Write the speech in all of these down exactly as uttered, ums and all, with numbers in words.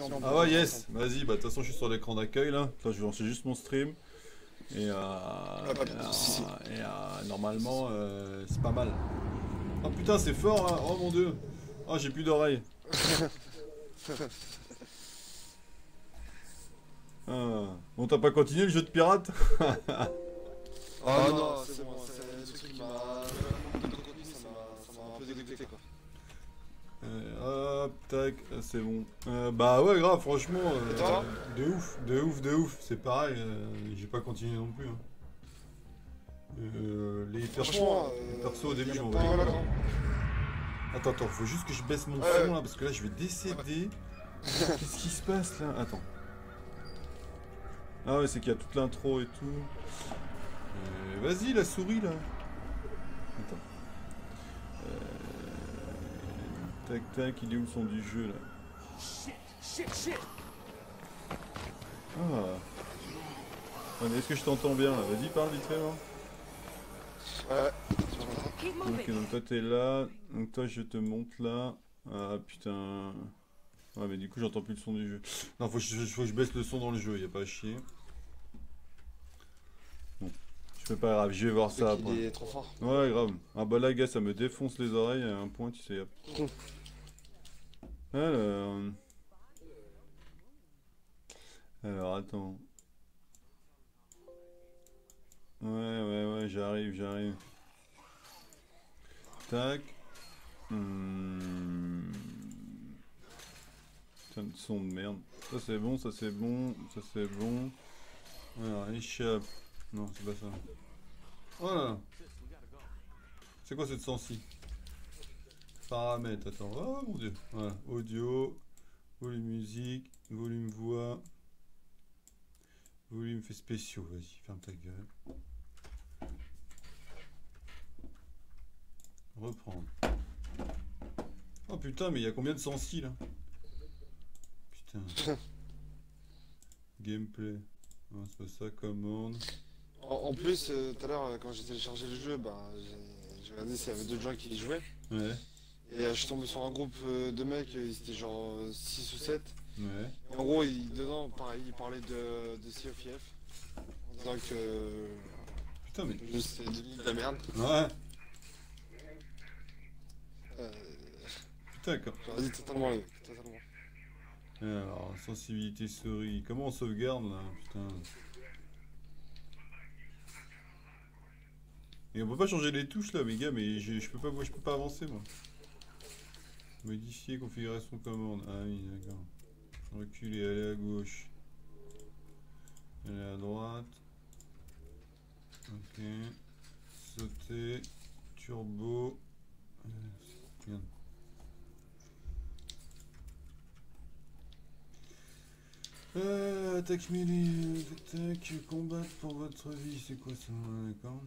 Ah ouais, yes. Vas-y, bah de toute façon, je suis sur l'écran d'accueil là. Là, je vais lancer juste mon stream. Et, euh, Ah, pas et, de soucis. euh, et, euh, normalement, euh, c'est pas mal. Oh putain, c'est fort, hein. Oh mon dieu. Oh, j'ai plus d'oreilles. Ah. Bon, t'as pas continué le jeu de pirate? Ah non, c'est bon, c'est le truc qui m'a... Le manque de contenu, ça m'a ça m'a un peu dégoûté, quoi. Euh, hop, tac, ah, c'est bon. Euh, bah ouais, grave, franchement, Et euh, toi? de ouf, de ouf, de ouf. C'est pareil, euh, j'ai pas continué non plus, hein. Euh, les persos, Franchement, les persos au euh, début, y je en m'en a bats les pas... couilles. Voilà, Attends, attends, faut juste que je baisse mon ouais, son là, parce que là je vais décéder. Qu'est-ce qui se passe là? Attends. Ah ouais, c'est qu'il y a toute l'intro et tout. Euh, Vas-y, la souris là. Attends. Tac tac, il est où le son du jeu là? Ah. Ouais, mais est-ce que je t'entends bien là? Vas-y, parle vite fait, moi. ouais. Ok, donc toi t'es là. Donc toi je te monte là. Ah putain. Ouais, mais du coup j'entends plus le son du jeu. Non, faut que je, faut que je baisse le son dans le jeu, y a pas à chier. Bon, je fais pas grave, je vais voir Le ça truc, après. il est trop fort. Ouais, grave. Ah bah là, gars, ça me défonce les oreilles à un point, tu sais. Hop. Alors... Alors, attends. Ouais, ouais, ouais, j'arrive, j'arrive. Tac. Hmm. Putain de son de merde. Ça c'est bon, ça c'est bon, ça c'est bon. Alors, échappe. Non, c'est pas ça. Oh là là. C'est quoi cette sensi? Paramètres, attends. Oh mon dieu. Voilà. Audio, volume musique, volume voix, volume fait spéciaux. Vas-y, ferme ta gueule. Reprendre. Oh putain, mais il y a combien de sensi là? Putain. Gameplay. Non, c'est pas ça, commande. En, en plus, euh, tout à l'heure, euh, quand j'ai téléchargé le jeu, bah, j'ai j'ai regardé s'il y avait d'autres gens qui y jouaient. Ouais, Et euh, je suis tombé sur un groupe euh, de mecs, euh, ils étaient genre euh, six ou sept. ouais. Et en gros, ils, dedans, pareil, ils parlaient de, de Sea of F. En disant que euh, Putain, mais. le jeu c'était devenu de la merde. Ouais, Euh, putain, quand. J'aurais dit totalement, les mecs, totalement. Alors, sensibilité souris. Comment on sauvegarde là? Putain. Et on peut pas changer les touches là, mes gars, mais je je peux pas, moi, je peux pas avancer moi. Modifier configuration commande. Ah oui, d'accord. Reculer, aller à gauche. Aller à droite. Ok. Sauter. Turbo. Euh, Regarde. Euh, attaque mêlée, attaque, combattre pour votre vie, c'est quoi ça? D'accord.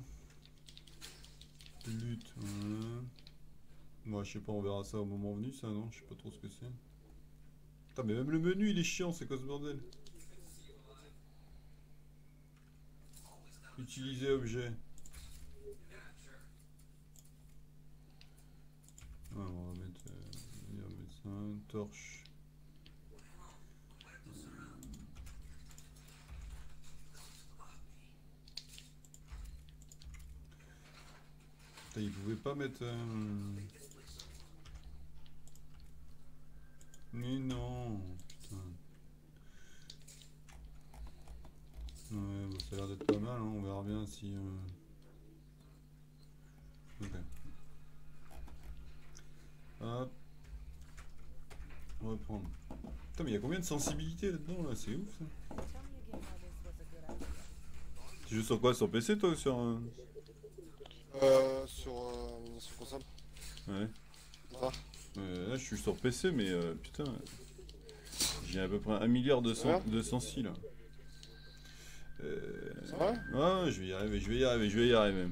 Lutte, voilà. Moi, je sais pas, on verra ça au moment venu, ça, non? Je sais pas trop ce que c'est. Putain, mais même le menu, il est chiant, c'est quoi ce bordel? Utiliser objet. Ouais, on va mettre, euh, on va mettre ça, torche. Putain, il pouvait pas mettre... euh, Mais non, putain. Ouais, bon, ça a l'air d'être pas mal, hein, on verra bien si... euh, Ok. Hop. Reprendre. Putain, mais il y a combien de sensibilité là-dedans, là? C'est ouf, ça. Tu joues sur quoi? Sur P C, toi, ou sur... un... Euh, sur, euh, sur console. Ouais. Ça. Euh, là, je suis sur P C, mais euh, putain... J'ai à peu près un milliard de, Ça va sen- de sensi, là. Euh... Ça va Ouais, ouais, je vais y arriver, je vais y arriver, je vais y arriver.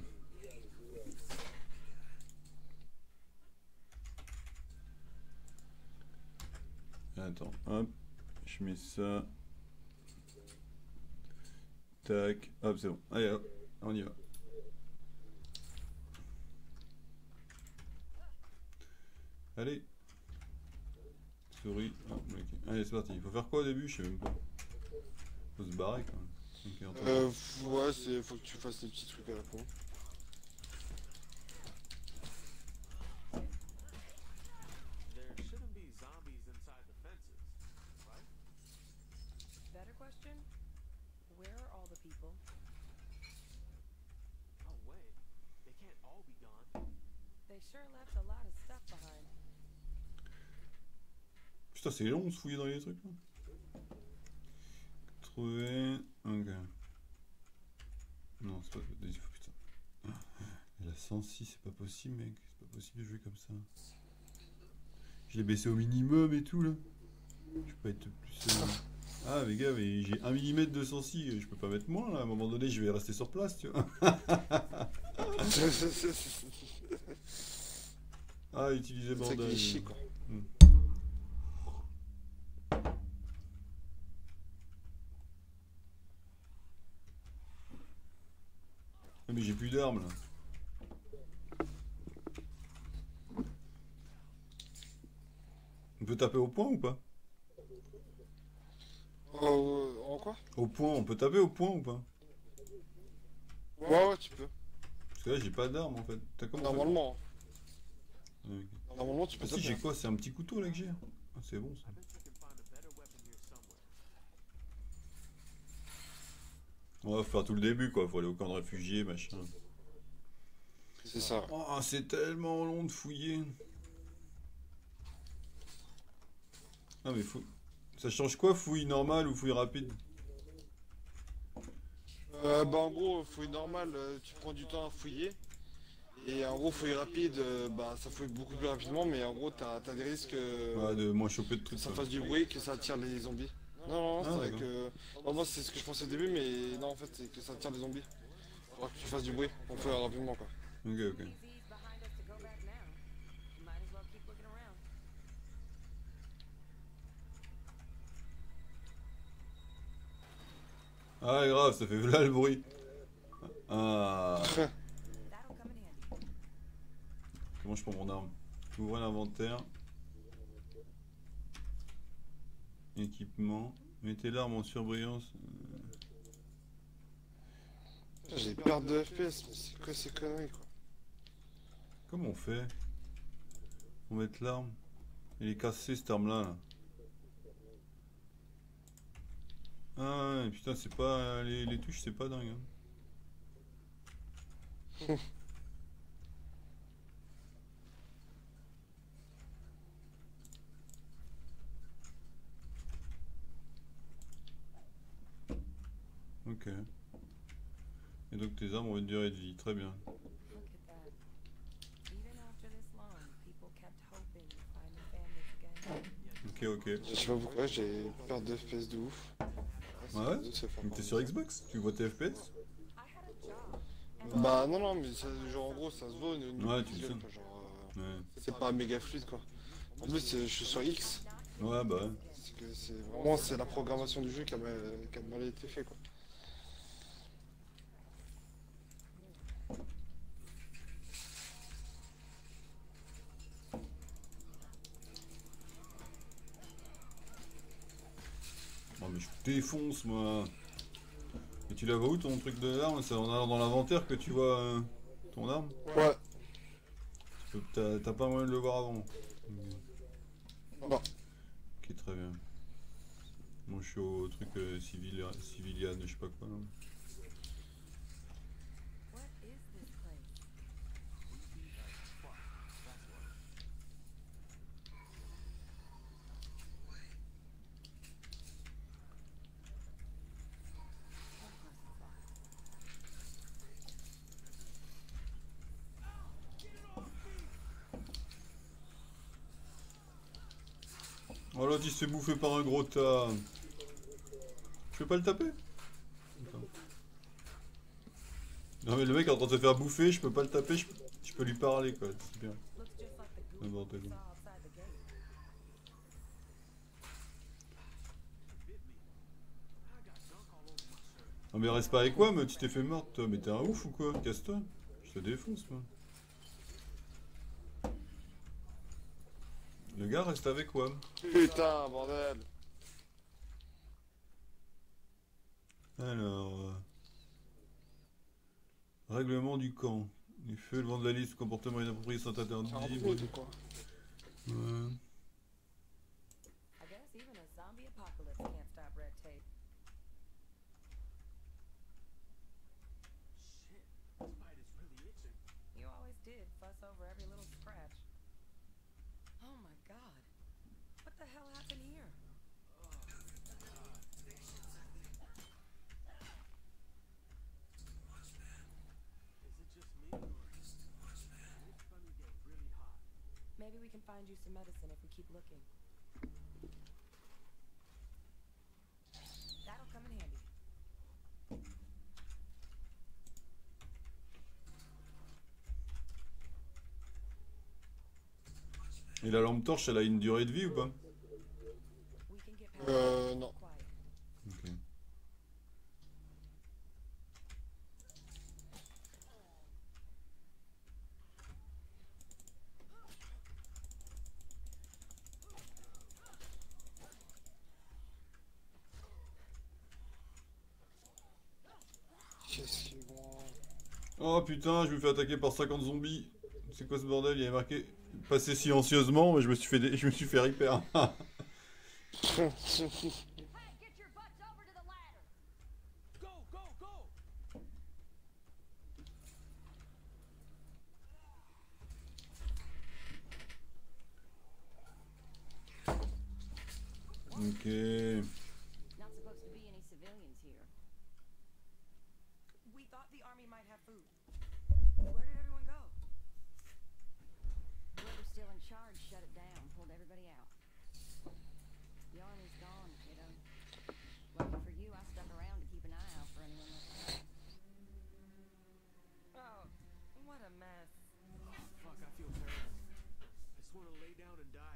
Attends, hop. Je mets ça. Tac. Hop, c'est bon. Allez, hop. On y va. Allez. souris. Ah, ok. Allez, c'est parti. Il faut faire quoi au début? Je sais même pas. Faut se barrer quand même. Ok, on Euh, ouais, c'est faut que tu fasses des petits trucs à la con. Better question? Where are all the people? Oh wait, they can't all be gone. They sure left a lot of stuff behind. Putain, c'est long de se fouiller dans les trucs là. Trouver. Ok. Non, c'est pas. Putain. Elle a cent six, c'est pas possible, mec. C'est pas possible de jouer comme ça. Je l'ai baissé au minimum et tout là. Je peux pas être plus. Euh... Ah, mais gars, mais j'ai un millimètre de cent six, je peux pas mettre moins là. À un moment donné, je vais rester sur place, tu vois. Ah, utiliser C'est ça qui est bandage. chier, quoi. Hmm. Ah, mais j'ai plus d'armes là. On peut taper au point ou pas? Oh, en quoi? Au point, on peut taper au point ou pas? Ouais, ouais, tu peux. Parce que là, j'ai pas d'armes en fait. T'as comment ça? Normalement. Ah, ok. Normalement, tu peux Ah si, taper. j'ai quoi? C'est un petit couteau là que j'ai. Ah, c'est bon ça. I bet you can find a better weapon here somewhere. On va faire tout le début quoi. Faut aller au camp de réfugiés, machin. C'est ça. Oh, c'est tellement long de fouiller. Ah, mais fou... Ça change quoi, fouille normale ou fouille rapide? Euh, bah en gros, fouille normale, euh, tu prends du temps à fouiller. Et en gros, fouille rapide, euh, bah ça fouille beaucoup plus rapidement, mais en gros, t'as as des risques euh, Ouais, de moins choper de que trucs. ça quoi. fasse du bruit, que ça attire les zombies. Non, non, non, Ah, c'est vrai d'accord. que. Bon, moi, c'est ce que je pensais au début, mais non, en fait, c'est que ça attire les zombies. Faudra que tu fasses du bruit, on fait rapidement quoi. Ok, ok. Easy's behind us to go back now. Might as well keep looking around. Ah, grave, ça fait là le bruit. Ah. That'll come in handy. Comment je prends mon arme? Ouvrez l'inventaire. Équipement. Mettez l'arme en surbrillance. J'ai perte de F P S, mais c'est quoi ces conneries quoi? Comment on fait? Pour mettre l'arme. Il est cassé cette arme là. là. Ah ouais, putain, c'est pas. Les, les touches, c'est pas dingue. Hein. Ok. Et donc tes armes ont une durée de vie, très bien. Look at that. Even after this long, people kept hoping to find their families again. Ok, ok. Je sais pas pourquoi, j'ai perte de F P S de ouf. Ah ouais? Ça fait Mais pas t'es mal. sur Xbox? Tu vois tes F P S? I had a job. Bah non, non, mais ça, genre en gros, ça se voit une, une Ouais, tu visuelle, le sais. quoi, genre, euh, Ouais. c'est pas méga fluide quoi. En plus, c'est- je suis sur X. Ouais, bah ouais. C'est que c'est vraiment c'est la programmation du jeu qui a mal, qui a mal été fait quoi. Oh, mais je défonce moi. Et tu la vois où ton truc de l'arme? C'est en allant dans l'inventaire que tu vois euh, ton arme? Ouais. Tu peux- T'as t'as pas moyen de le voir avant. Non. Ok, très bien. Moi je suis au truc euh, civil, civilian, je sais pas quoi. Là. What is this place? Oh là, il se fait bouffer par un gros tas. Je peux pas le taper? Attends. Non mais le mec est en train de se faire bouffer, je peux pas le taper, je peux, je peux lui parler quoi, c'est bien. Looks just like the goo N'importe we quoi. saw outside the gate. Non mais reste pas avec moi, mais tu t'es fait morte toi, mais t'es un ouf ou quoi? Casse-toi, je te défonce moi. Le gars reste avec WAM. Putain, bordel. Alors... euh, Règlement du camp. Les feux, le vandalisme, comportement inapproprié sont interdits. C'est un peu de quoi. Ouais. I guess even a zombie apocalypse can't stop red tape. Shit, this bite is really itching. You always did fuss over every little scratch. Oh my god. What the hell happened here? Is it just me, or it's starting to get really hot? Maybe we can find you some medicine if we keep looking. That'll come in handy. Et la lampe torche, elle a une durée de vie ou pas? We can get past Euh, this non. quiet. Ok. Qu'est-ce qui est bon. Oh putain, je me fais attaquer par cinquante zombies. C'est quoi ce bordel? Il y avait marqué passer silencieusement, mais je me suis fait, dé- je me suis fait repair. Hey, get your butts over to the ladder! Go, go, go! Ok. Not supposed to be any civilians here. We thought the army might have food. Where did everyone go? Whoever's still in charge shut it down, pulled everybody out. The army's gone, kiddo. Lucky for you, I stuck around to keep an eye out for anyone left. Oh, what a mess. Fuck, I feel terrible. I just want to lay down and die.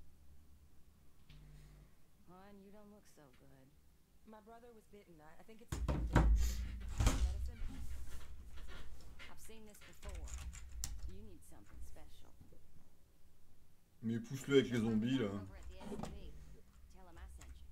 Hon, you don't look so good. My brother was bitten. I, I think it's infected. Medicine? I've seen this before. You need something special. Mais pousse-le avec les zombies là. Over at the S P. Tell him I sent you.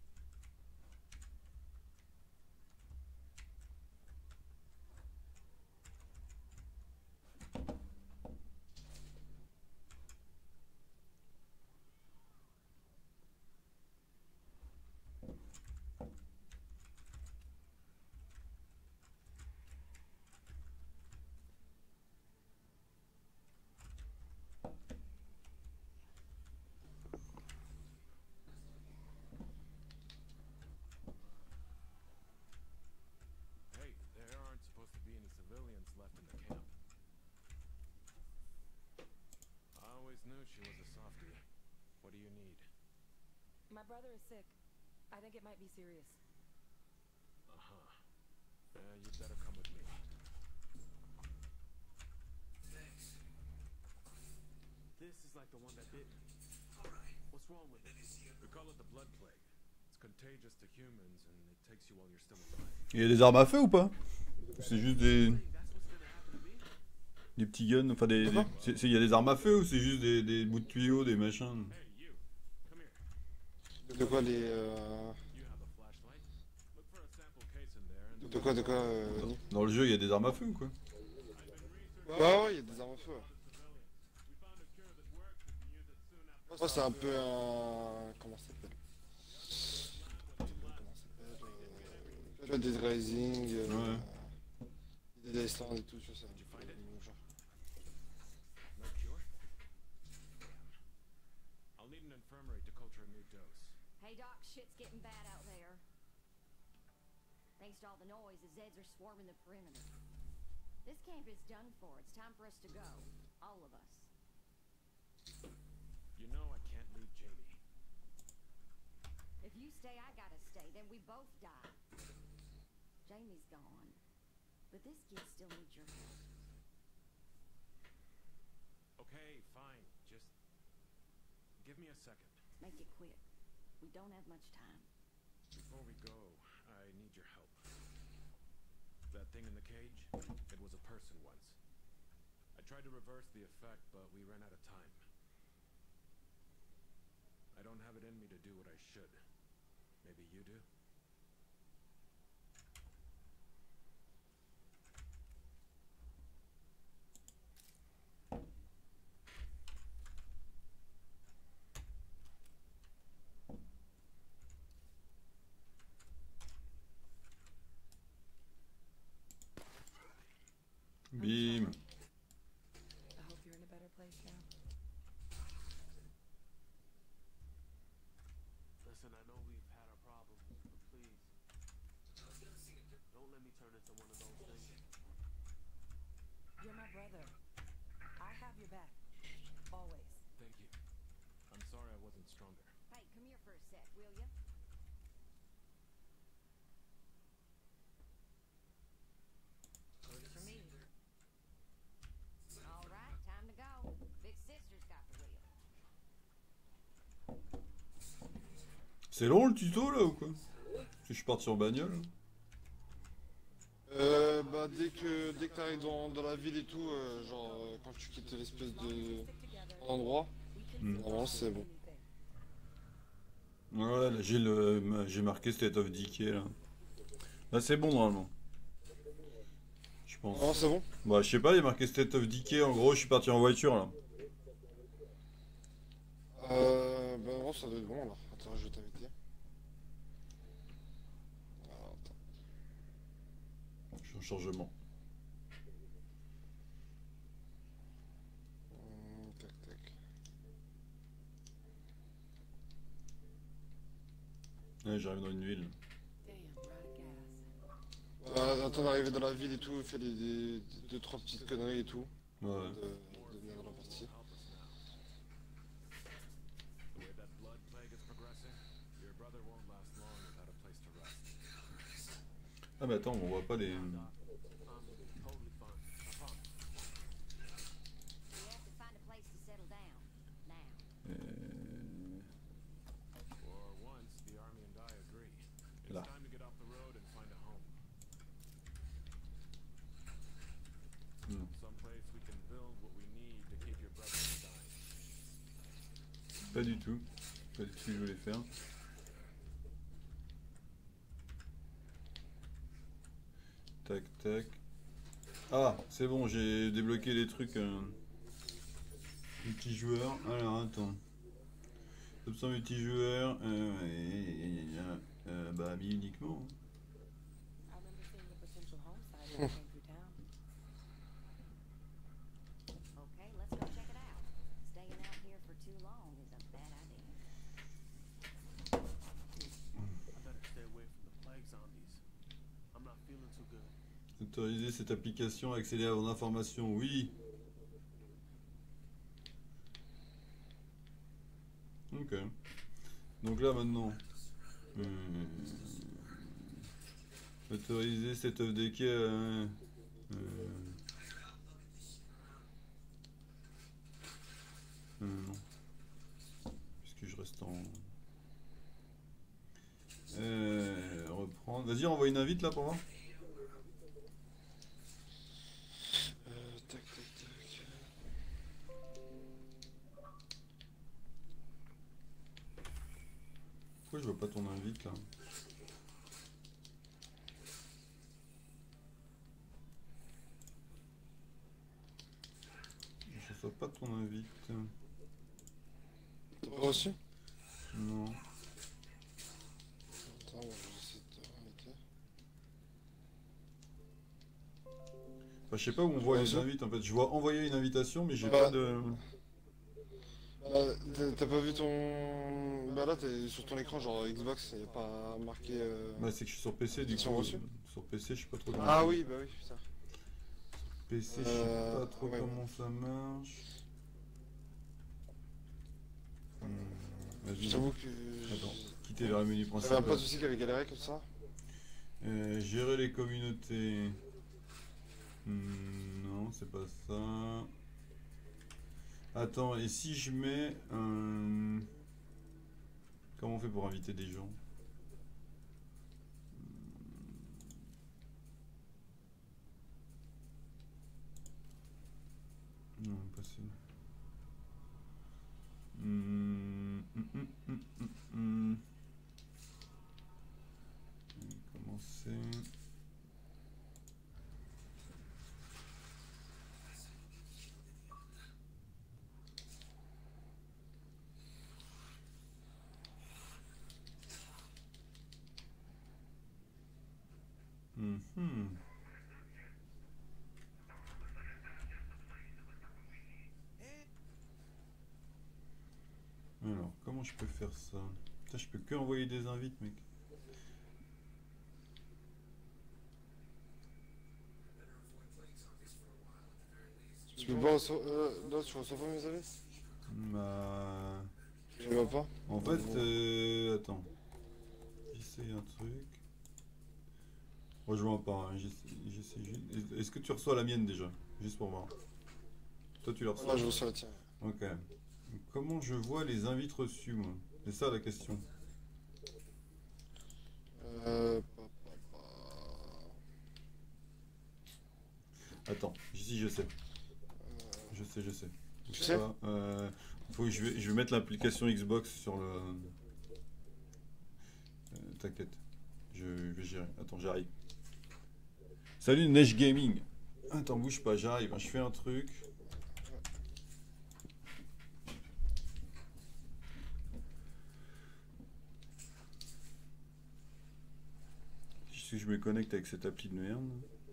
Hey, there aren't supposed to be any civilians left in the camp. I always knew she was a softie. What do you need? My brother is sick. I think it might be serious. Uh-huh. Uh, you'd better come with me. This is like the one that bit me. What's wrong with it? We call it the blood plague. It's contagious to humans and it takes you while you're still alive. Il y a des armes à feu ou pas? C'est juste des, Hey, that's what's gonna happen to me? des petits guns, enfin des... des- c'est- c'est- Il y a des armes à feu ou c'est juste des, des bouts de tuyaux, des machins? Hey, you! Come here. De quoi les. Euh... You have a flashlight. Look for a sample case in there and... De quoi, de quoi, euh, Denis? Dans le jeu, il y a des armes à feu ou quoi? Ouais, ouais, il y a des armes à feu. Ouais. Oh, c'est un peu un. Comment ça s'appelle? Comment ça s'appelle? Euh... Tu vois, des Rising, euh... des Iceland et tout, tu vois ça. Did you find it? le même genre. No cure? I'll need an infirmary to culture a new dose. Hey, Doc, shit's getting bad out there. Thanks to all the noise, the Zeds are swarming the perimeter. This camp is done for. It's time for us to go. All of us. You know I can't leave Jamie. If you stay, I gotta stay. Then we both die. Jamie's gone. But this kid still needs your help. Okay, fine. Just give me a second. Make it quick. We don't have much time. Before we go, I need your help. That thing in the cage, it was a person once. I tried to reverse the effect, but we ran out of time. I don't have it in me to do what I should. Maybe you do? Bim. I hope you're in a better place now. Listen, I know we've had our problems, but please, don't let me turn into one of those things. You're my brother. I have your back. Always. Thank you. I'm sorry I wasn't stronger. Hey, come here for a sec, will ya? Works for me. All right, time to go. Big sister's got the wheel. C'est long le tuto là ou quoi? Parce que je suis parti en bagnole. Euh, bah dès que dès que t'arrives dans, dans la ville et tout, euh, genre euh, quand tu quittes l'espèce de endroit, Hmm. normalement c'est bon. Ouais, là j'ai le ma- j'ai marqué State of Decay là. Là c'est bon normalement. Je pense. Non, c'est bon. Bah je sais pas, il y a marqué State of Decay, en gros je suis parti en voiture là. Euh, bah non, ça doit être bon alors. Attends, je vais t'inviter. Alors, attends. Je suis en chargement. Hum, tac tac. Ouais, j'arrive dans une ville. Damn, we're out of gas. Bah, attends d'arriver dans la ville et tout, fais des, des, deux trois petites conneries et tout. Ouais. De, de venir dans la partie. Help us now. The way that blood plague is progressing, your brother won't last long without a place to rest. Ah mais attends, on voit pas les. I'm totally fine. I promise. We have to find a place to settle down. Now. Euh, For once, the army and I agree. It's Là. time to get off the road and find a home. Hmm. Someplace we can build what we need to keep your brother from dying. Pas du tout. Pas du tout ce que je voulais faire. Tac tac. Ah, c'est bon, j'ai débloqué les trucs. Euh, multijoueur. Alors attends. Option multijoueur. Euh, et, et, euh, euh, bah mis uniquement. hein. I remember seeing the potential home site when I came through town. Okay, let's go check it out. Staying out here for too long is a bad idea. I better stay away from the plague zombies. I'm not feeling too good. Autoriser cette application, accéder à vos informations, oui. Ok. Donc là maintenant. euh, autoriser cette œuvre de quai. Euh, euh, euh, non. Puisque je reste en. Euh, reprendre. Vas-y, envoie une invite là pour voir. Euh, tac tac tac. Pourquoi je vois pas ton invite là? Je reçois pas ton invite. T'as pas reçu? Non. Attends, moi, je vais essayer de te remettre. Enfin, je sais pas où on voit les Reçu. invites en fait. Je vois envoyer une invitation, mais j'ai Bah. pas de. Ah, t'as- t'as pas vu ton. Bah là, t'es sur ton écran, genre Xbox, il n'y a pas marqué. euh, Bah, c'est que je suis sur P C du Ils sont coup. reçus. euh, Sur P C, je sais pas trop comment. Ah oui, bah oui, putain. P C, je sais Euh, pas trop ouais, comment ça marche. Hmm, Vas-y. J'avoue que. Attends, quitter le menu T'avais principal. un pas de soucis qu'avait galéré comme ça? Euh, gérer les communautés. Hmm, non, c'est pas ça. Attends, et si je mets un. Comment on fait pour inviter des gens? Hmm, Non, pas ça. Hmm, hum, hum, hum, c'est. Mhm. Alors, comment je peux faire ça? Putain, je peux que envoyer des invites, mec. Tu peux pas recevoir... Euh, là, tu reçois pas mes avis? Bah... Tu vois pas? En fait, euh... attends. J'essaye un truc. Rejoins pas, hein. J'essaie j'essaie juste... Est-ce que tu reçois la mienne déjà? Juste pour voir. Toi, tu la reçois? Là, je reçois la tienne. Ok. Comment je vois les invites reçus, moi? C'est ça la question. Euh... pa, pa, pa. Attends, ici je sais. Je sais, je sais. Tu sais? euh, faut que je vais, je vais mettre l'application Xbox sur le. Euh, T'inquiète, je vais gérer. Attends, j'arrive. Salut Neige Gaming. Attends, bouge pas, j'arrive. Je fais un truc. Si je me connecte avec cette appli de merde.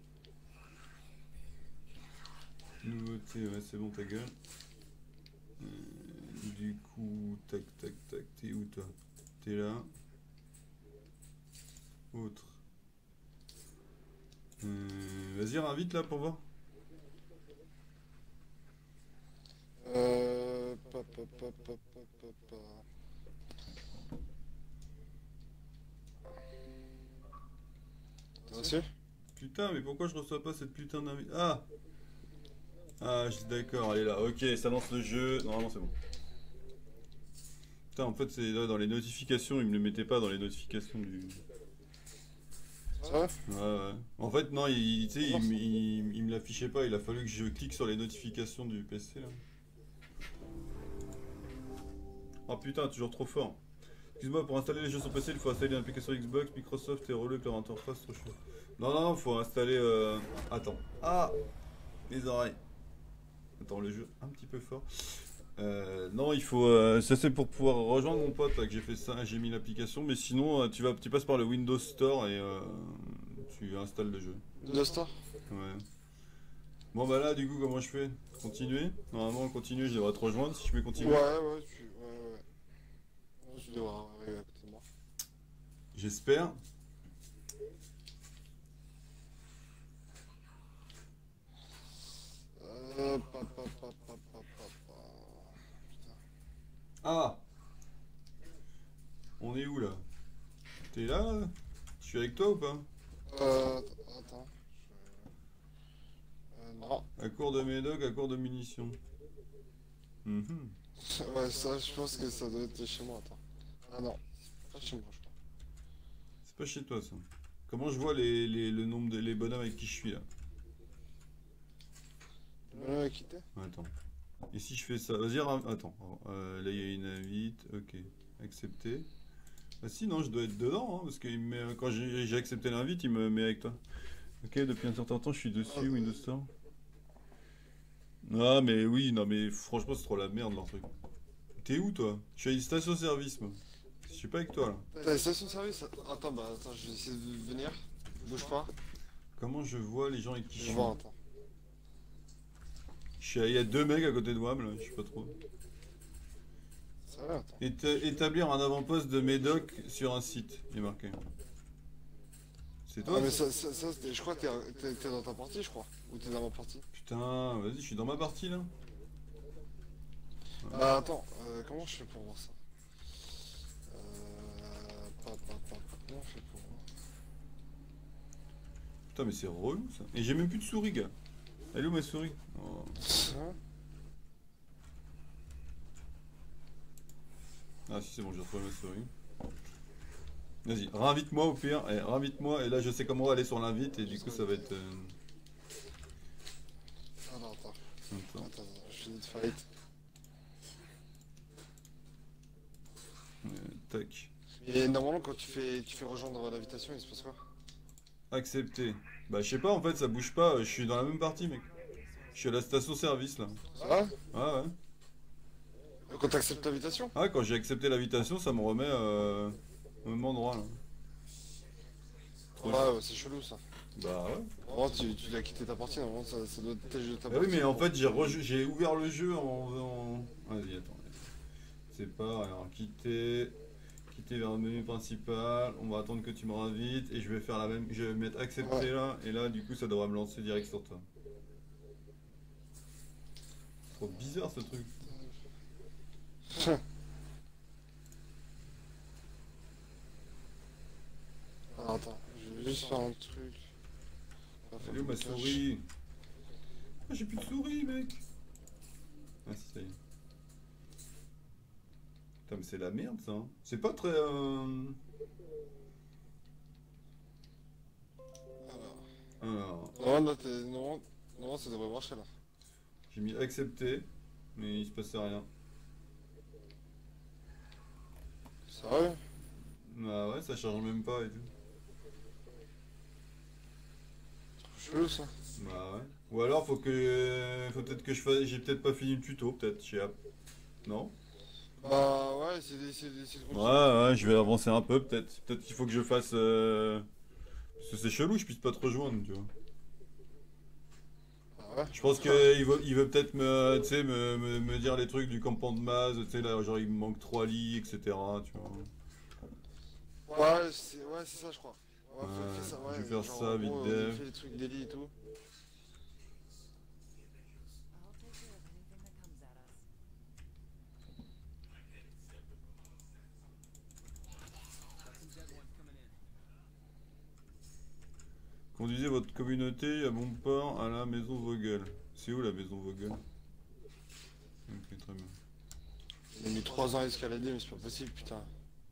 Nouveauté, ouais, c'est bon ta gueule. Euh, du coup, tac, tac, tac, t'es où toi? T'es là. Autre. Euh, Vas-y, invite là pour voir. Euh... Pa, pa, pa, pa, pa, pa, pa. T'as reçu? Putain, mais pourquoi je reçois pas cette putain d'invite? Ah! Ah, je suis d'accord, elle est là. Ok, ça lance le jeu. Normalement, c'est bon. Putain, en fait, c'est là dans les notifications. Il me le mettait pas dans les notifications du. Ça va? Ouais, ouais. En fait, non, il, tu sais, il, il, il- il me l'affichait pas. Il a fallu que je clique sur les notifications du P C là. Oh putain, toujours trop fort. Excuse-moi, pour installer les jeux sur P C, il faut installer l'application Xbox, Microsoft et relais avec leur interface, trop chaud. Non, non, non, faut installer. Euh... Attends. Ah! Les oreilles. Attends, le jeu un petit peu fort. Euh, non, il faut. Euh, ça, c'est pour pouvoir rejoindre mon pote là, que j'ai fait ça, j'ai mis l'application. Mais sinon, euh, tu vas, tu passes par le Windows Store et euh, tu installes le jeu. De Star? Ouais. Bon, bah là, du coup, comment je fais? Continuer? Normalement, continuer, je devrais te rejoindre si je mets Ouais, continuer. ouais, tu... Ouais, ouais. Ouais, tu devras arriver à côté de moi. J'espère. Euh... Pa, pa, pa, pa, pa, pa, pa. Putain. Ah! On est où là? T'es là, là? Je suis avec toi ou pas? Euh... Attends. Je... Euh... Non. À court de médoc, à court de munitions. Mhm. Ouais, ça, je pense que ça doit être chez moi, attends. Ah non. C'est pas chez moi, je crois. C'est pas chez toi ça. Comment je vois les, les- le nombre de les bonhommes avec qui je suis là? Le bonhomme a quitté? Ouais, attends. Et si je fais ça? Vas-y, ra- attends. Euh, là il y a une invite. Ok. Accepté. Ah si, non, je dois être dedans, hein, parce que il me met- quand j'ai j'ai accepté l'invite, il me met avec toi. Ok, depuis un certain temps, je suis dessus, Windows Store. Ah, mais oui, non, mais franchement, c'est trop la merde leur truc. T'es où toi? Je suis à une station-service, moi. Je suis pas avec toi là. T'as les stations de service? Attends, bah attends, je vais essayer de venir. Bouge pas. Comment je vois les gens avec qui je Je suis? vois, attends. Je suis à- Il y a deux mecs à côté de moi, là, je sais pas trop. Ça va, attends. Éta- établir un avant-poste de médoc sur un site, il est marqué. C'est toi Ah, mais ça ça, ça, ça c'était- je crois que t'es- t'es t'es dans ta partie, je crois. Ou t'es dans ma partie. Putain, vas-y, je suis dans ma partie là. Bah attends, euh, comment je fais pour voir ça? Euh... Pa, pa, pa, pa. Comment je fais pour voir? Putain, mais c'est relou ça. Et j'ai même plus de souris, gars. Elle est où ma souris? Oh. Hein? Ah, si, c'est bon, j'ai retrouvé ma souris. Vas-y, réinvite-moi au pire. Eh, réinvite-moi, et là je sais comment aller sur l'invite, et du coup ça va être. euh, Attends, attends. Attends. Attends, attends, je finis de fight. Euh, tac. Et normalement, quand tu fais, tu fais rejoindre l'invitation, il se passe quoi? Accepter. Bah, je sais pas, en fait, ça bouge pas. Je suis dans la même partie, mec. Je suis à la station-service, là. Ça va? Ah ouais. Quand t'acceptes l'invitation? Ah, quand j'ai accepté l'invitation, ça me remet euh, au même endroit, là. Trop Ouais, ouais, c'est chelou ça. Bah ouais. Normalement, tu, tu dois quitter ta partie, normalement, ça, ça doit être tel jeu de ta Ah oui, partie. mais en fait, j'ai rejou- j'ai ouvert le jeu en... en... Vas-y, attends. C'est pas... Alors, quitter... Quitter vers le menu principal. On va attendre que tu me ravites. Et je vais faire la même... Je vais mettre accepter, Ouais. là. Et là, du coup, ça devrait me lancer direct sur toi. Trop bizarre, ce truc. Alors, attends, je vais juste faire un truc. On va faire Elle est où ma une tâche. souris? Ah, j'ai plus de souris, mec. Ah si, ça y est. Putain, mais c'est la merde, ça. Hein. C'est pas très... euh, Alors, Alors, normalement, là, t'es- normalement, normalement, ça devrait marcher là. j'ai mis accepter, mais il se passait rien. Sérieux? Ah ouais, ça charge même pas et tout. Trop chelou ça. Bah ouais. Ou alors, faut que... Faut peut-être que je fasse... J'ai peut-être pas fini le tuto, peut-être, chez App. Non? Bah ouais, c'est des. C'est des. C'est Ouais, ouais, je vais avancer un peu, peut-être. Peut-être qu'il faut que je fasse... euh, Parce que c'est chelou, je puisse pas te rejoindre, tu vois. Ah ouais? Je pense qu'il veut, il veut peut-être me, tu sais, me, me, me dire les trucs du campement de base, tu sais, là, genre il me manque trois lits, et cetera. Tu vois. Ouais, c'est ouais, c'est ça, je crois. Ouais, Ouais, fais, fais ça, ouais. je vais faire genre, ça, en vite gros, dev. fais les trucs d'Eli et tout. I'll take care of anything that comes at us. Conduisez votre communauté à bon port à la maison Vogel. C'est où la maison Vogel? Ok, très bien. J'ai mis trois ans à escalader, mais c'est pas possible, putain.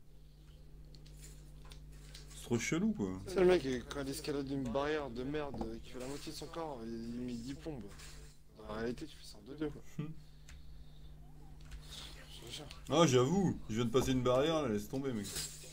C'est trop chelou, quoi. C'est le mec, quand il escalade une barrière de merde qui fait la moitié de son corps, il met dix plombes. En réalité, tu fais ça en deux deux quoi. C'est cher. Ah, j'avoue, je viens de passer une barrière, là, laisse tomber, mec.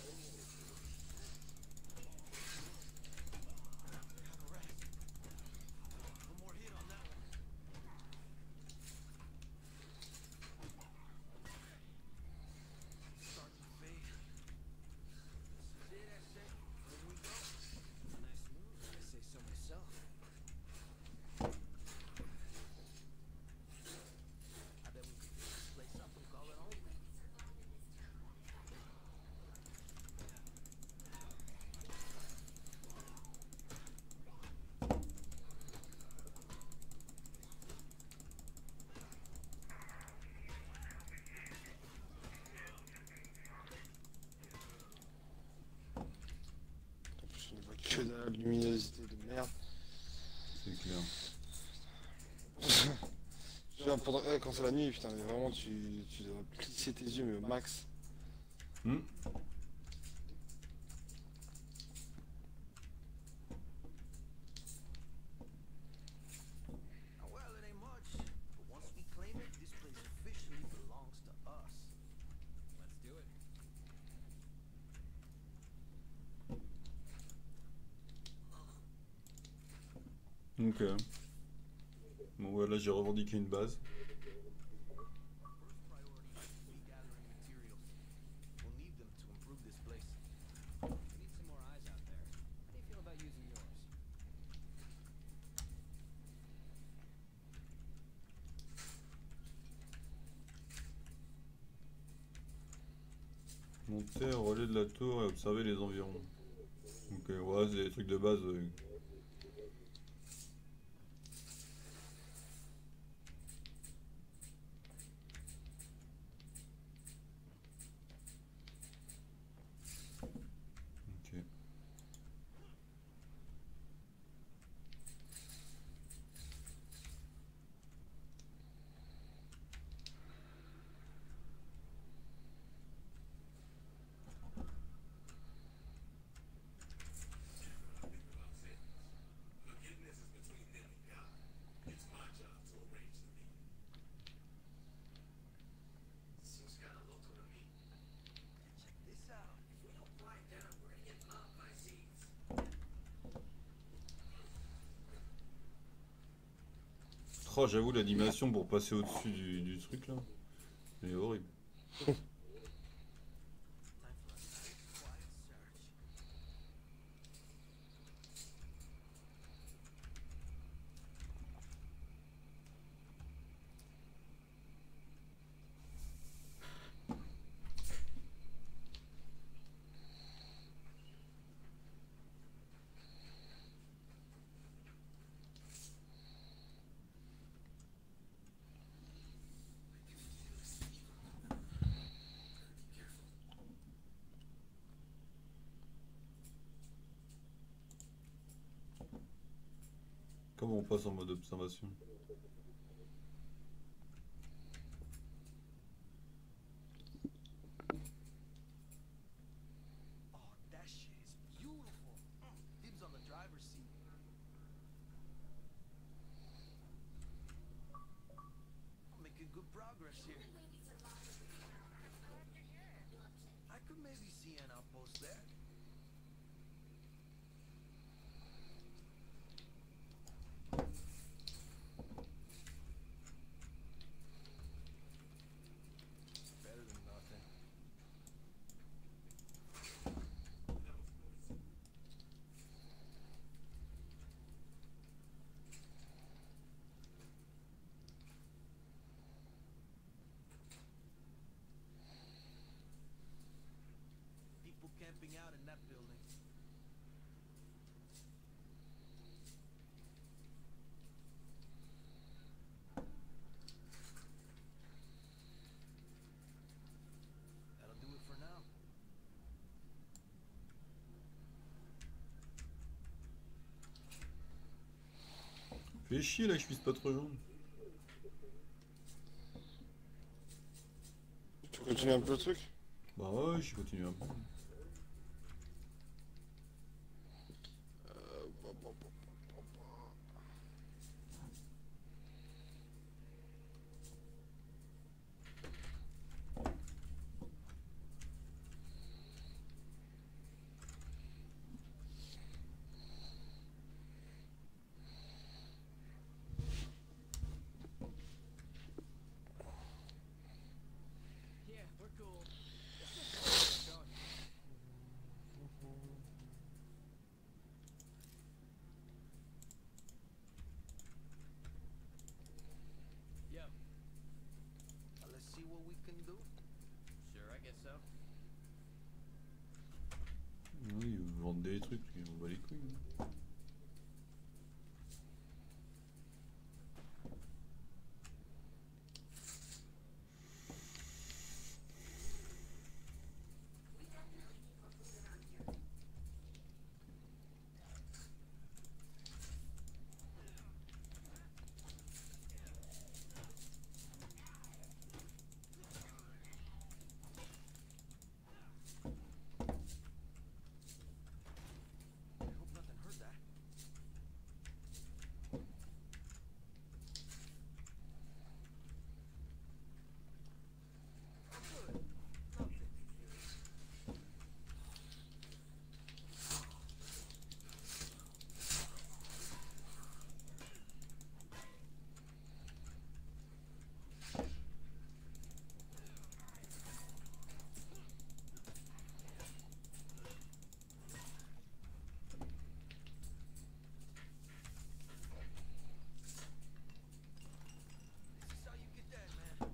En plus, on ne voit que de la luminosité de merde. C'est clair. Genre, pendant, ouais, quand c'est la nuit, putain, mais vraiment, tu, tu dois plisser tes yeux, mais au max. Hmm. Well, it ain't much, but once we claim it, this place officially belongs to us. Let's do it. Ok. Bon, ouais, là, j'ai revendiqué une base. First priority, regathering materials. We'll need them to improve this place. We need some more eyes out there. How do you feel about using yours? Monter au relais de la tour et observer les environs. Ok, ouais, c'est des trucs de base. euh. Ok. Oh, j'avoue, l'animation pour passer au-dessus du, du truc là, elle est horrible. Time for a nice, quiet search. Comment on passe en mode observation? Oh, that shit is beautiful. Mm, dibs on the driver's seat. I'm making good progress here. I could maybe see an outpost there. Better than nothing. People camping out in that building. That'll do it for now. Fais chier là que je puisse pas te rejoindre. Tu continues un peu le truc? Bah ouais, je continue un peu. Euh, bon, bon, bon, bon, bon. Yeah, we're cool. Let's just go. Yo. Now let's see what we can do. Sure, I guess so. Oui, ils vendent des trucs, on va les couilles. hein. I hope nothing hurt that. Oh, good. Nothing. This is how you get that, man.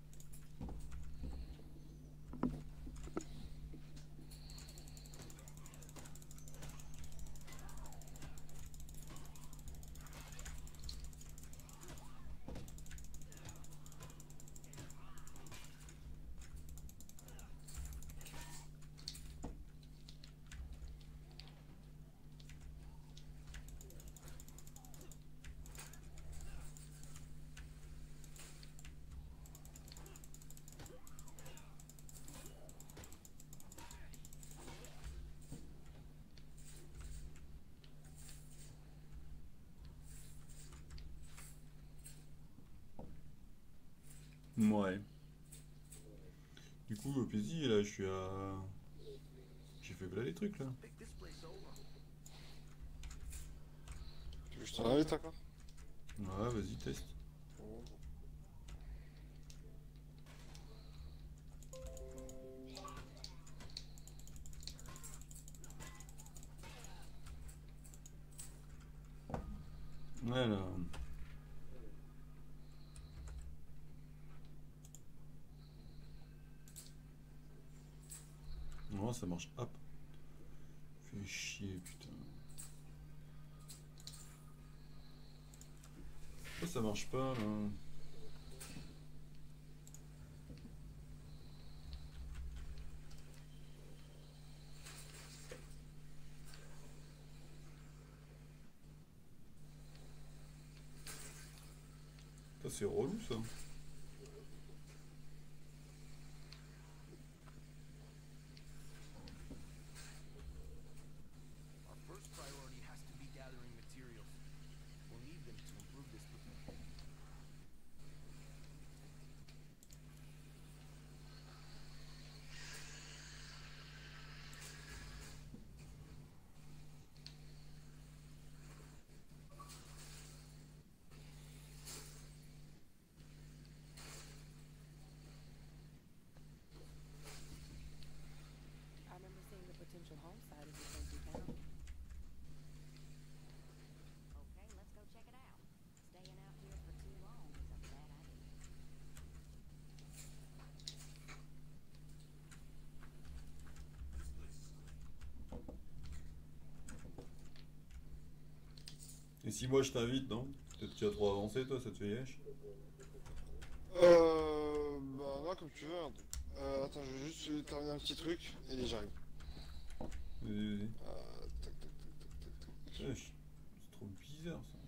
Ouais. Du coup, au plaisir, là, je suis à. J'ai fait là les trucs là. Pick this place over. Tu veux que je t'en invite encore? Ouais, vas-y, teste. Ouais, là. Non, ça marche. Hop. Fais chier, putain. Pourquoi ça marche pas, là? Ça, c'est relou, ça. Our first priority has to be gathering materials. We'll need them to improve this. I remember seeing the potential home site of this empty town. Okay, let's go check it out. Staying out here for too long is a bad idea. Et si moi je t'invite, non? Peut-être que tu as trop avancé, toi, ça te fait yesh? Euh... Bah non, comme tu veux. hein. Euh, attends, je vais juste terminer un petit truc et j'arrive. Vas-y, vas-y. Euh, tac, tac, tac, tac, tac, tac. Wesh, c'est trop bizarre, ça.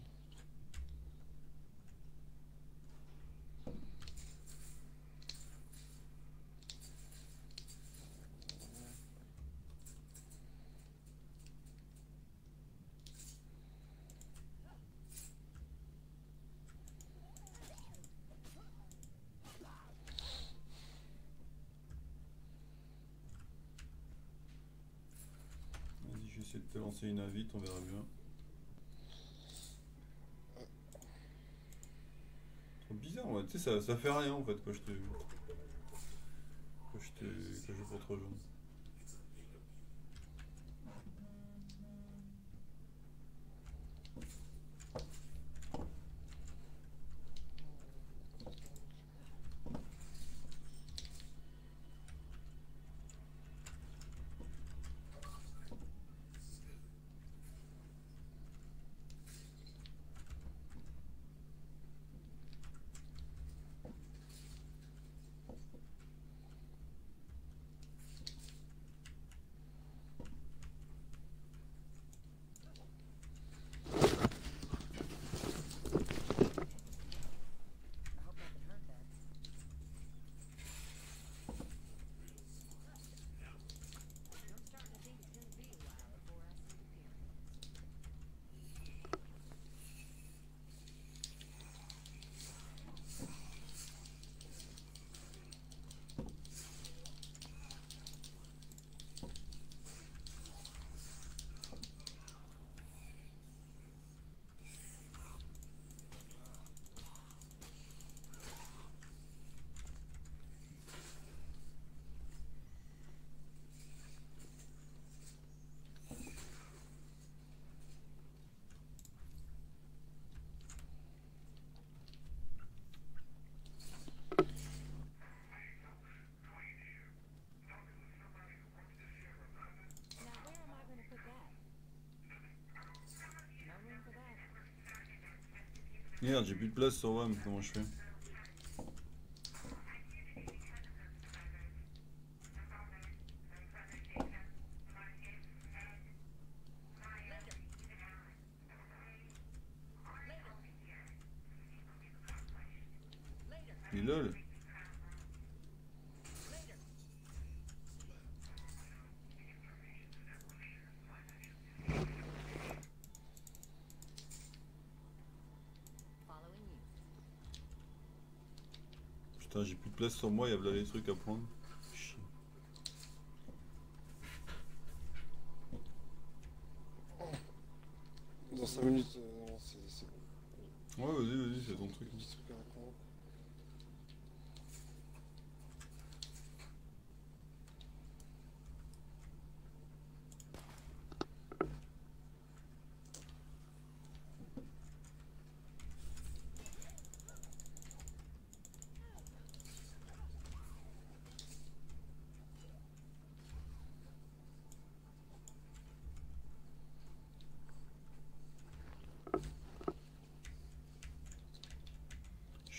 Vas-y, je vais essayer de te lancer une invite, on verra bien. Trop bizarre, ouais. Tu sais, ça, ça fait rien en fait quand je te. Quand je te. Quand je peux te rejoindre. I hope nothing hurt that. I'm starting to think it's gonna be a while before I see the pyramids. Now where am I gonna put that? No room for that. Merde, j'ai plus de place sur W A M, comment je fais? Mais lol. Following you. Putain, j'ai plus de place sur moi, il y a là les trucs à prendre. Chier. Dans cinq minutes, euh, non, c'est c'est bon. Ouais, vas-y, vas-y, c'est ton truc. Petit truc à raconter.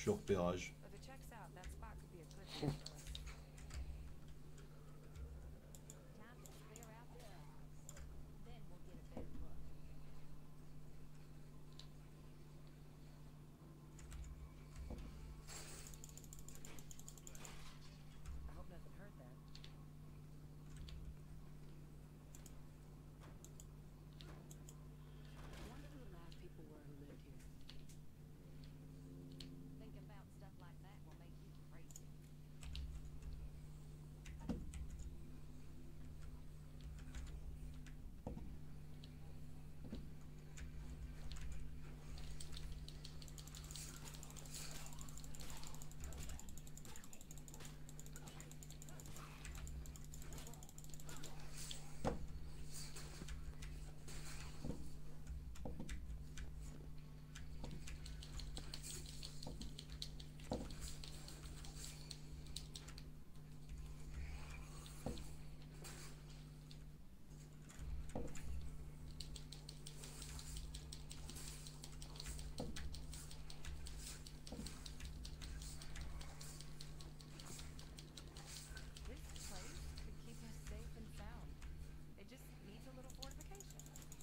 suis au repérage. If it checks out, that spot could be a good fit for us. Time to clear out the others. Then we'll get a better look. I hope nothing hurt that. I wonder who the last people were who lived here. Thinking about stuff like that will make you crazy. This place could keep us safe and sound. It just needs a little fortification.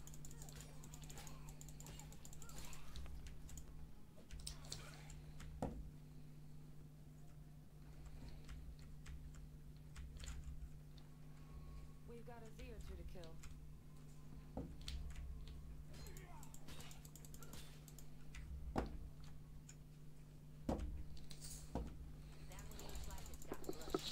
We've got a Z or two to kill. That one looks like it's got blood.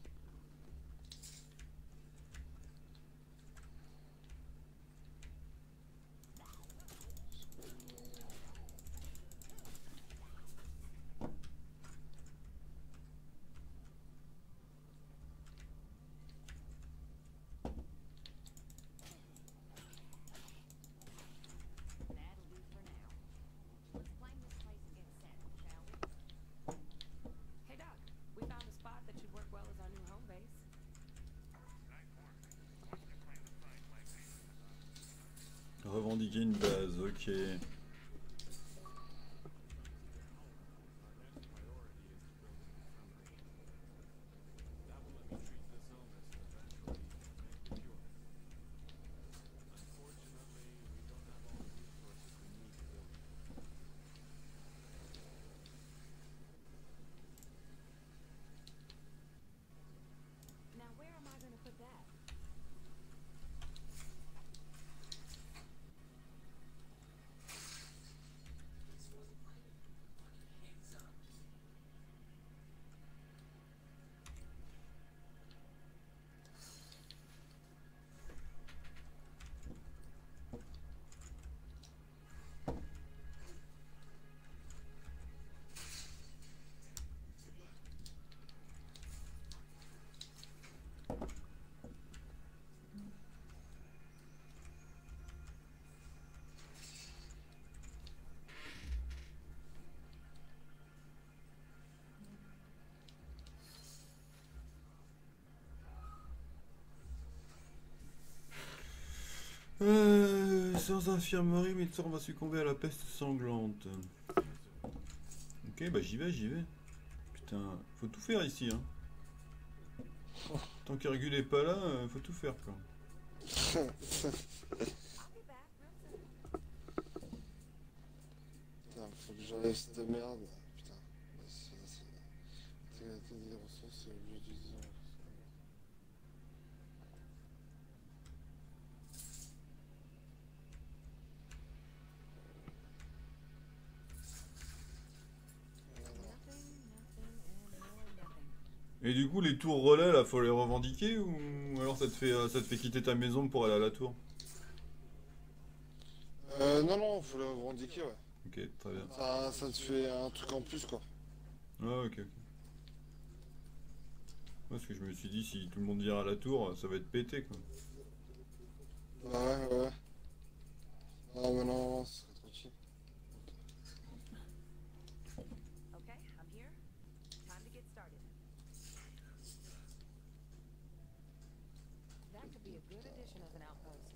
That'll do for now. Let's claim this place against Saturn, shall we? Hey Doc, we found a spot that should work well as our new home base. Revendiquer une base, ok. That will let me treat this illness and eventually make a cure. Unfortunately, we don't have all the resources we need to build it. Now where am I gonna put that? Euh, sans infirmerie, Mittor va succomber à la peste sanglante. Ok, bah j'y vais, j'y vais. Putain, faut tout faire ici, hein. Tant qu'Hercule est pas là, euh, faut tout faire, quoi. I'll be back real soon. Putain, faut que j'enlève cette merde. Putain. C'est c'est- c'est- c'est des ressources, c'est obligé d'utiliser. Nothing, nothing, and more nothing. Et du coup, les tours relais, là, faut les revendiquer ou alors ça te fait, euh, ça te fait quitter ta maison pour aller à la tour? Euh, non, non, faut le revendiquer, ouais. Ok, très bien. Ça, ça te fait un truc en plus, quoi. Ah, ok, ok. Parce que je me suis dit, si tout le monde vient à la tour, ça va être pété, quoi. Ouais, ouais, ouais. Ah, mais non, ce serait trop chiant. Okay, I'm here. Time to get started. That could be a good addition as an outpost.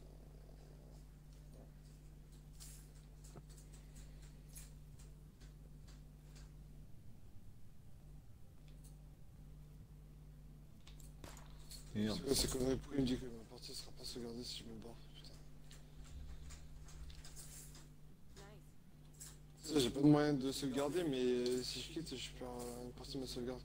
Merde. C'est quoi ces conneries? Pourquoi il me dit que ma partie sera pas sauvegardée si je me barre? Putain. Nice. Ça, j'ai pas de moyen de sauvegarder, mais euh, si je quitte, je perds euh, une partie de ma sauvegarde.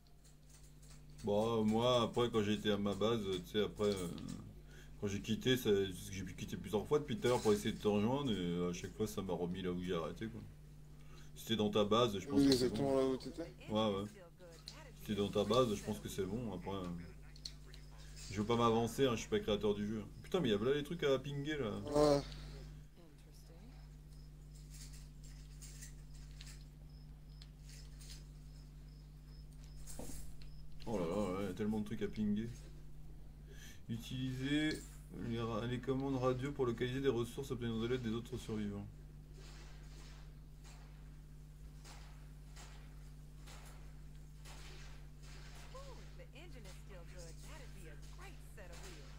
Bon, moi, après, quand j'ai été à ma base, tu sais, après, euh, quand j'ai quitté, ça- parce que j'ai pu quitter plusieurs fois depuis tout à l'heure pour essayer de te rejoindre, et euh, à chaque fois, ça m'a remis là où j'ai arrêté, quoi. Si t'es dans ta base, je pense Oui, que c'est exactement bon. là où t'étais. The Ouais, engine's ouais. still good. That'd Si t'es be dans ta base, je pense que c'est bon. Après, euh, je veux pas m'avancer, hein, je suis pas créateur du jeu. Putain, mais il y a là les trucs à pinguer là. Ouais. interesting. Oh là là, ouais, il y a tellement de trucs à pinguer. Utiliser les, ra- les commandes radio pour localiser des ressources obtenant de l'aide des autres survivants. Ooh, the engine is still good. That'd be a great set of wheels.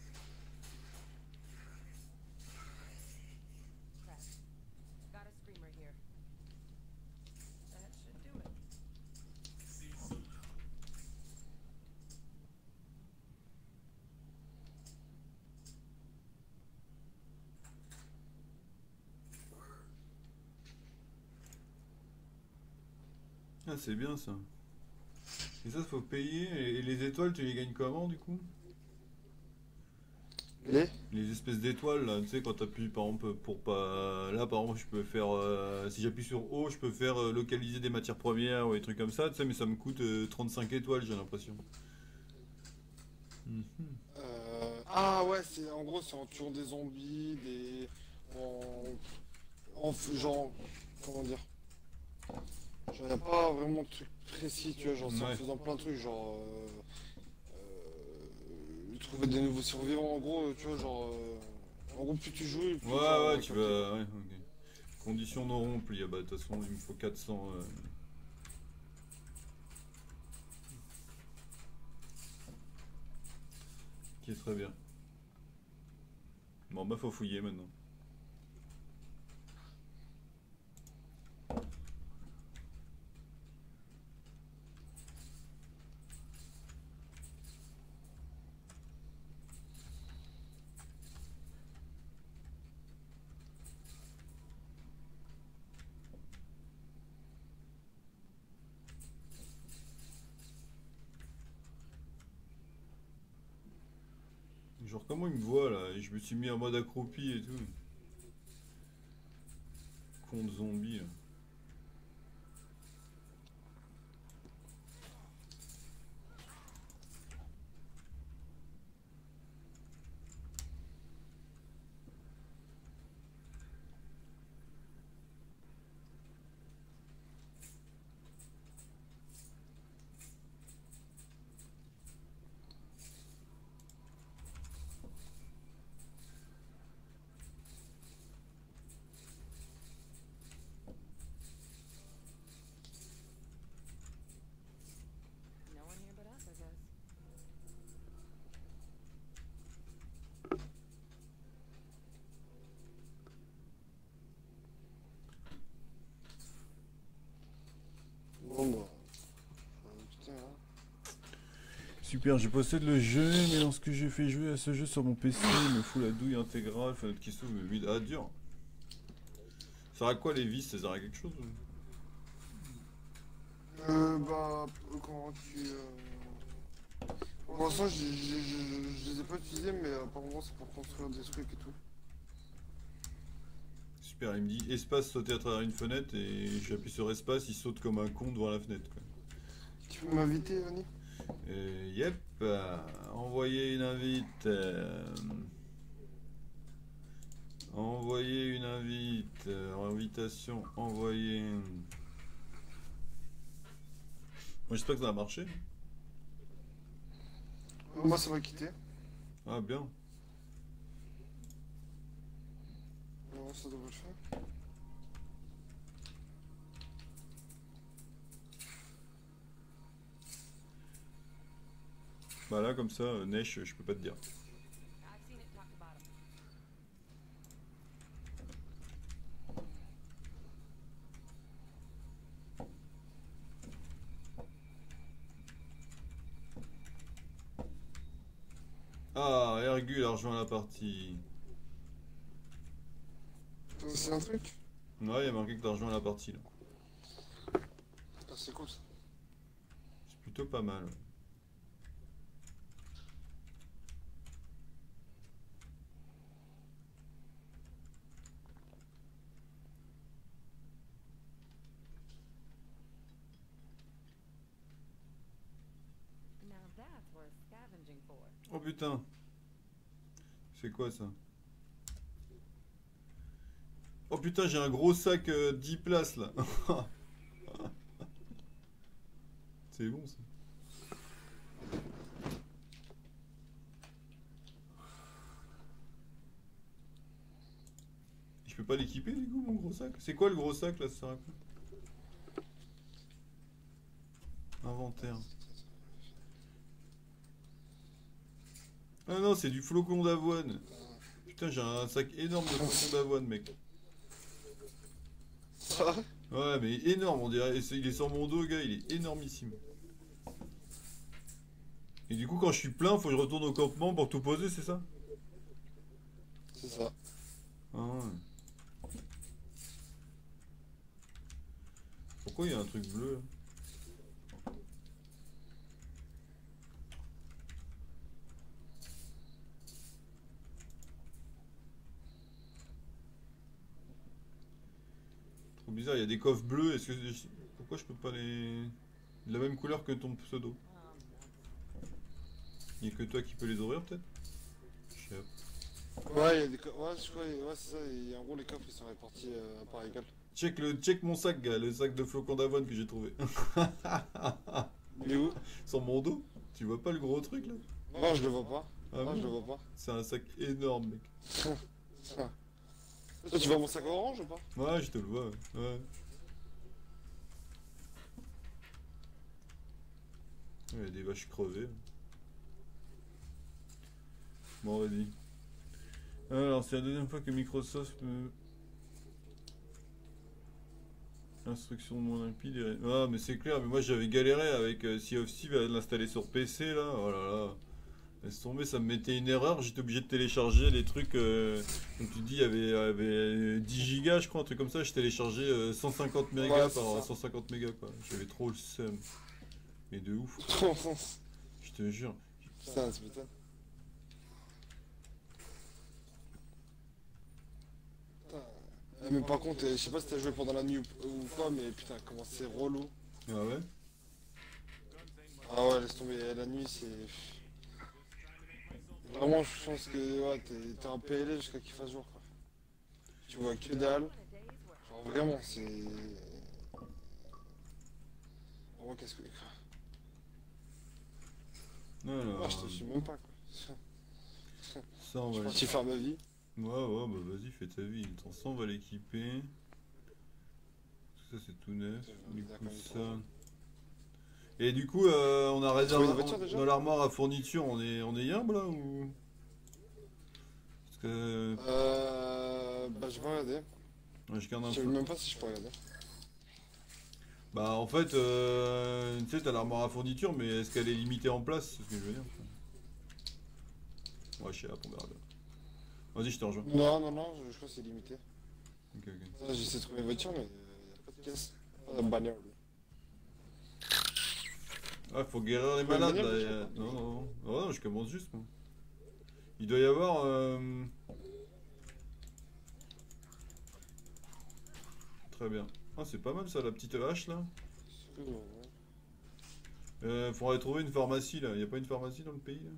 Crap. Got a screamer here. That should do it. Ah, c'est bien ça. Et ça, faut payer. Et et les étoiles, tu les gagnes comment du coup? Les Les espèces d'étoiles là, tu sais, quand t'appuies par exemple pour pas. Là, par exemple, je peux faire. euh, Si j'appuie sur O, je peux faire euh, localiser des matières premières ou des trucs comme ça, tu sais, mais ça me coûte euh, trente-cinq étoiles, j'ai l'impression. Mhm. euh... Ah ouais, c'est en gros, c'est en tuant des zombies, des. En. En f- genre. Comment dire? Genre, y a pas vraiment de truc précis, tu vois, genre, c'est en Ouais. faisant plein de trucs, genre. Euh... euh, trouver des nouveaux survivants, en gros, tu vois, genre. euh, En gros, plus tu joues, plus Ouais, genre, ouais, tu capter. vas. Ouais, ok. Conditions non remplies. Ah bah, de toute façon, il me faut quatre cents. euh, Qui est très bien. Bon, bah, faut fouiller maintenant. Genre, comment il me voit là? Et je me suis mis en mode accroupi et tout. Con de zombie là. No one here but us, I guess. Bon, bah. euh, Putain, hein. Super, je possède le jeu, mais lorsque je fais jouer à ce jeu sur mon P C, il me fout la douille intégrale, fenêtre qui s'ouvre, mais vide. Ah, dur. Ça sert à quoi les vis? Ça sert à quelque chose? Euh, bah. euh, Comment tu. Euh... Pour l'instant, je, je, je, je les ai pas utilisés, mais apparemment, c'est pour construire des trucs et tout. Super, il me dit espace sauter à travers une fenêtre et j'appuie sur espace, il saute comme un con devant la fenêtre quoi. Tu peux m'inviter, Vanny? Euh, yep, euh, envoyer une invite. euh, envoyer une invite. euh, invitation envoyer. Moi j'espère que ça va marcher. Moi, ça va quitter. Ah bien. Non, ça devrait le faire. Bah là comme ça, euh, Neige, je peux pas te dire. I've seen it top to bottom. virgule, a rejoint la partie. C'est un truc. Ouais, il y a marqué que t'as rejoint la partie là. Ah, c'est cool ça. C'est plutôt pas mal. Now that's worth scavenging for. Oh putain. C'est quoi ça? Oh putain, j'ai un gros sac euh, dix places là. C'est bon ça. Je peux pas l'équiper du coup mon gros sac? C'est quoi le gros sac là? Ça sert à quoi? Inventaire. Ah non, c'est du flocon d'avoine. Putain, j'ai un sac énorme de flocon d'avoine, mec. Ça Ouais, mais énorme, on dirait. Il est sur mon dos, gars, il est énormissime. Et du coup, quand je suis plein, faut que je retourne au campement pour tout poser, c'est ça? C'est ça. Ah ouais. Pourquoi il y a un truc bleu là? Trop bizarre, il y a des coffres bleus. Est-ce que pourquoi je peux pas les de la même couleur que ton pseudo? Il y a que toi qui peux les ouvrir peut-être? Je sais pas. Ouais, il y a des co- ouais, je crois, ouais, c'est ça. Et en gros, les coffres ils sont répartis euh, par égal. Check le check mon sac, gars, le sac de flocons d'avoine que j'ai trouvé. Il est où? Sur mon dos. Tu vois pas le gros truc là? Non, je le vois pas. Ah non, bon je le vois pas. C'est un sac énorme, mec. Toi, tu vois mon sac orange ou pas? Ouais, je te le vois. Ouais. Il y a des vaches crevées. Bon, vas-y. Alors, c'est la deuxième fois que Microsoft me... Instruction de mon impide. Et... Ah, mais c'est clair, mais moi j'avais galéré avec euh, Sea of Thieves à l'installer sur P C là. Oh là là. Laisse tomber, ça me mettait une erreur. J'étais obligé de télécharger les trucs. Euh... Comme tu dis, il y avait, il y avait dix gigas, je crois, un truc comme ça. Je téléchargeais euh, cent cinquante mégas Ouais, par c'est ça. cent cinquante mégas quoi. J'avais trop le seum. Mais de ouf, je te jure. Putain, c'est putain. Putain. Euh, Mais par contre, euh, je sais pas si t'as joué pendant la nuit ou, ou quoi, mais putain, comment c'est relou. Ah ouais? Ah ouais, laisse tomber, la nuit c'est... Vraiment, je pense que ouais, t'es t'es un P L S jusqu'à qu'il fasse jour quoi. Tu vois que dalle. A day's work. Genre vraiment, c'est... Vraiment, qu'est-ce que... Alors, Moi, je te suis même pas quoi. ça on Je suis va parti faire ma vie. Ouais, ouais, bah vas-y, fais ta vie. Attends, ça, on va l'équiper. Ça, c'est tout neuf. Du coup, ça. Et du coup, euh, on a réservé une voiture, déjà dans l'armoire à fourniture. On est, on est yimbe là ou? Parce que. Euh... Bah, je vais regarder. Ouais, je garde un Je sais peu. même pas si je peux regarder. Bah, en fait, euh, tu sais, t'as l'armoire à fourniture, mais est-ce qu'elle est limitée en place? C'est ce que je veux dire. Ouais, je sais pas, on verra bien. Vas-y, je te rejoins. Non, non, non, je, je crois que c'est limité. Ok, ok. Ça, j'essaie de trouver une voiture, mais il n'y a pas de caisse. Pas de bagnole. Ah, faut guérir les Faut une malades là. bagnole, y a- déjà, Non, non, non. Oh, non, je commence juste moi. Il doit y avoir. Euh... Très bien. Ah, c'est pas mal ça, la petite hache là. Euh, faudrait trouver une pharmacie là. Y a pas une pharmacie dans le pays là?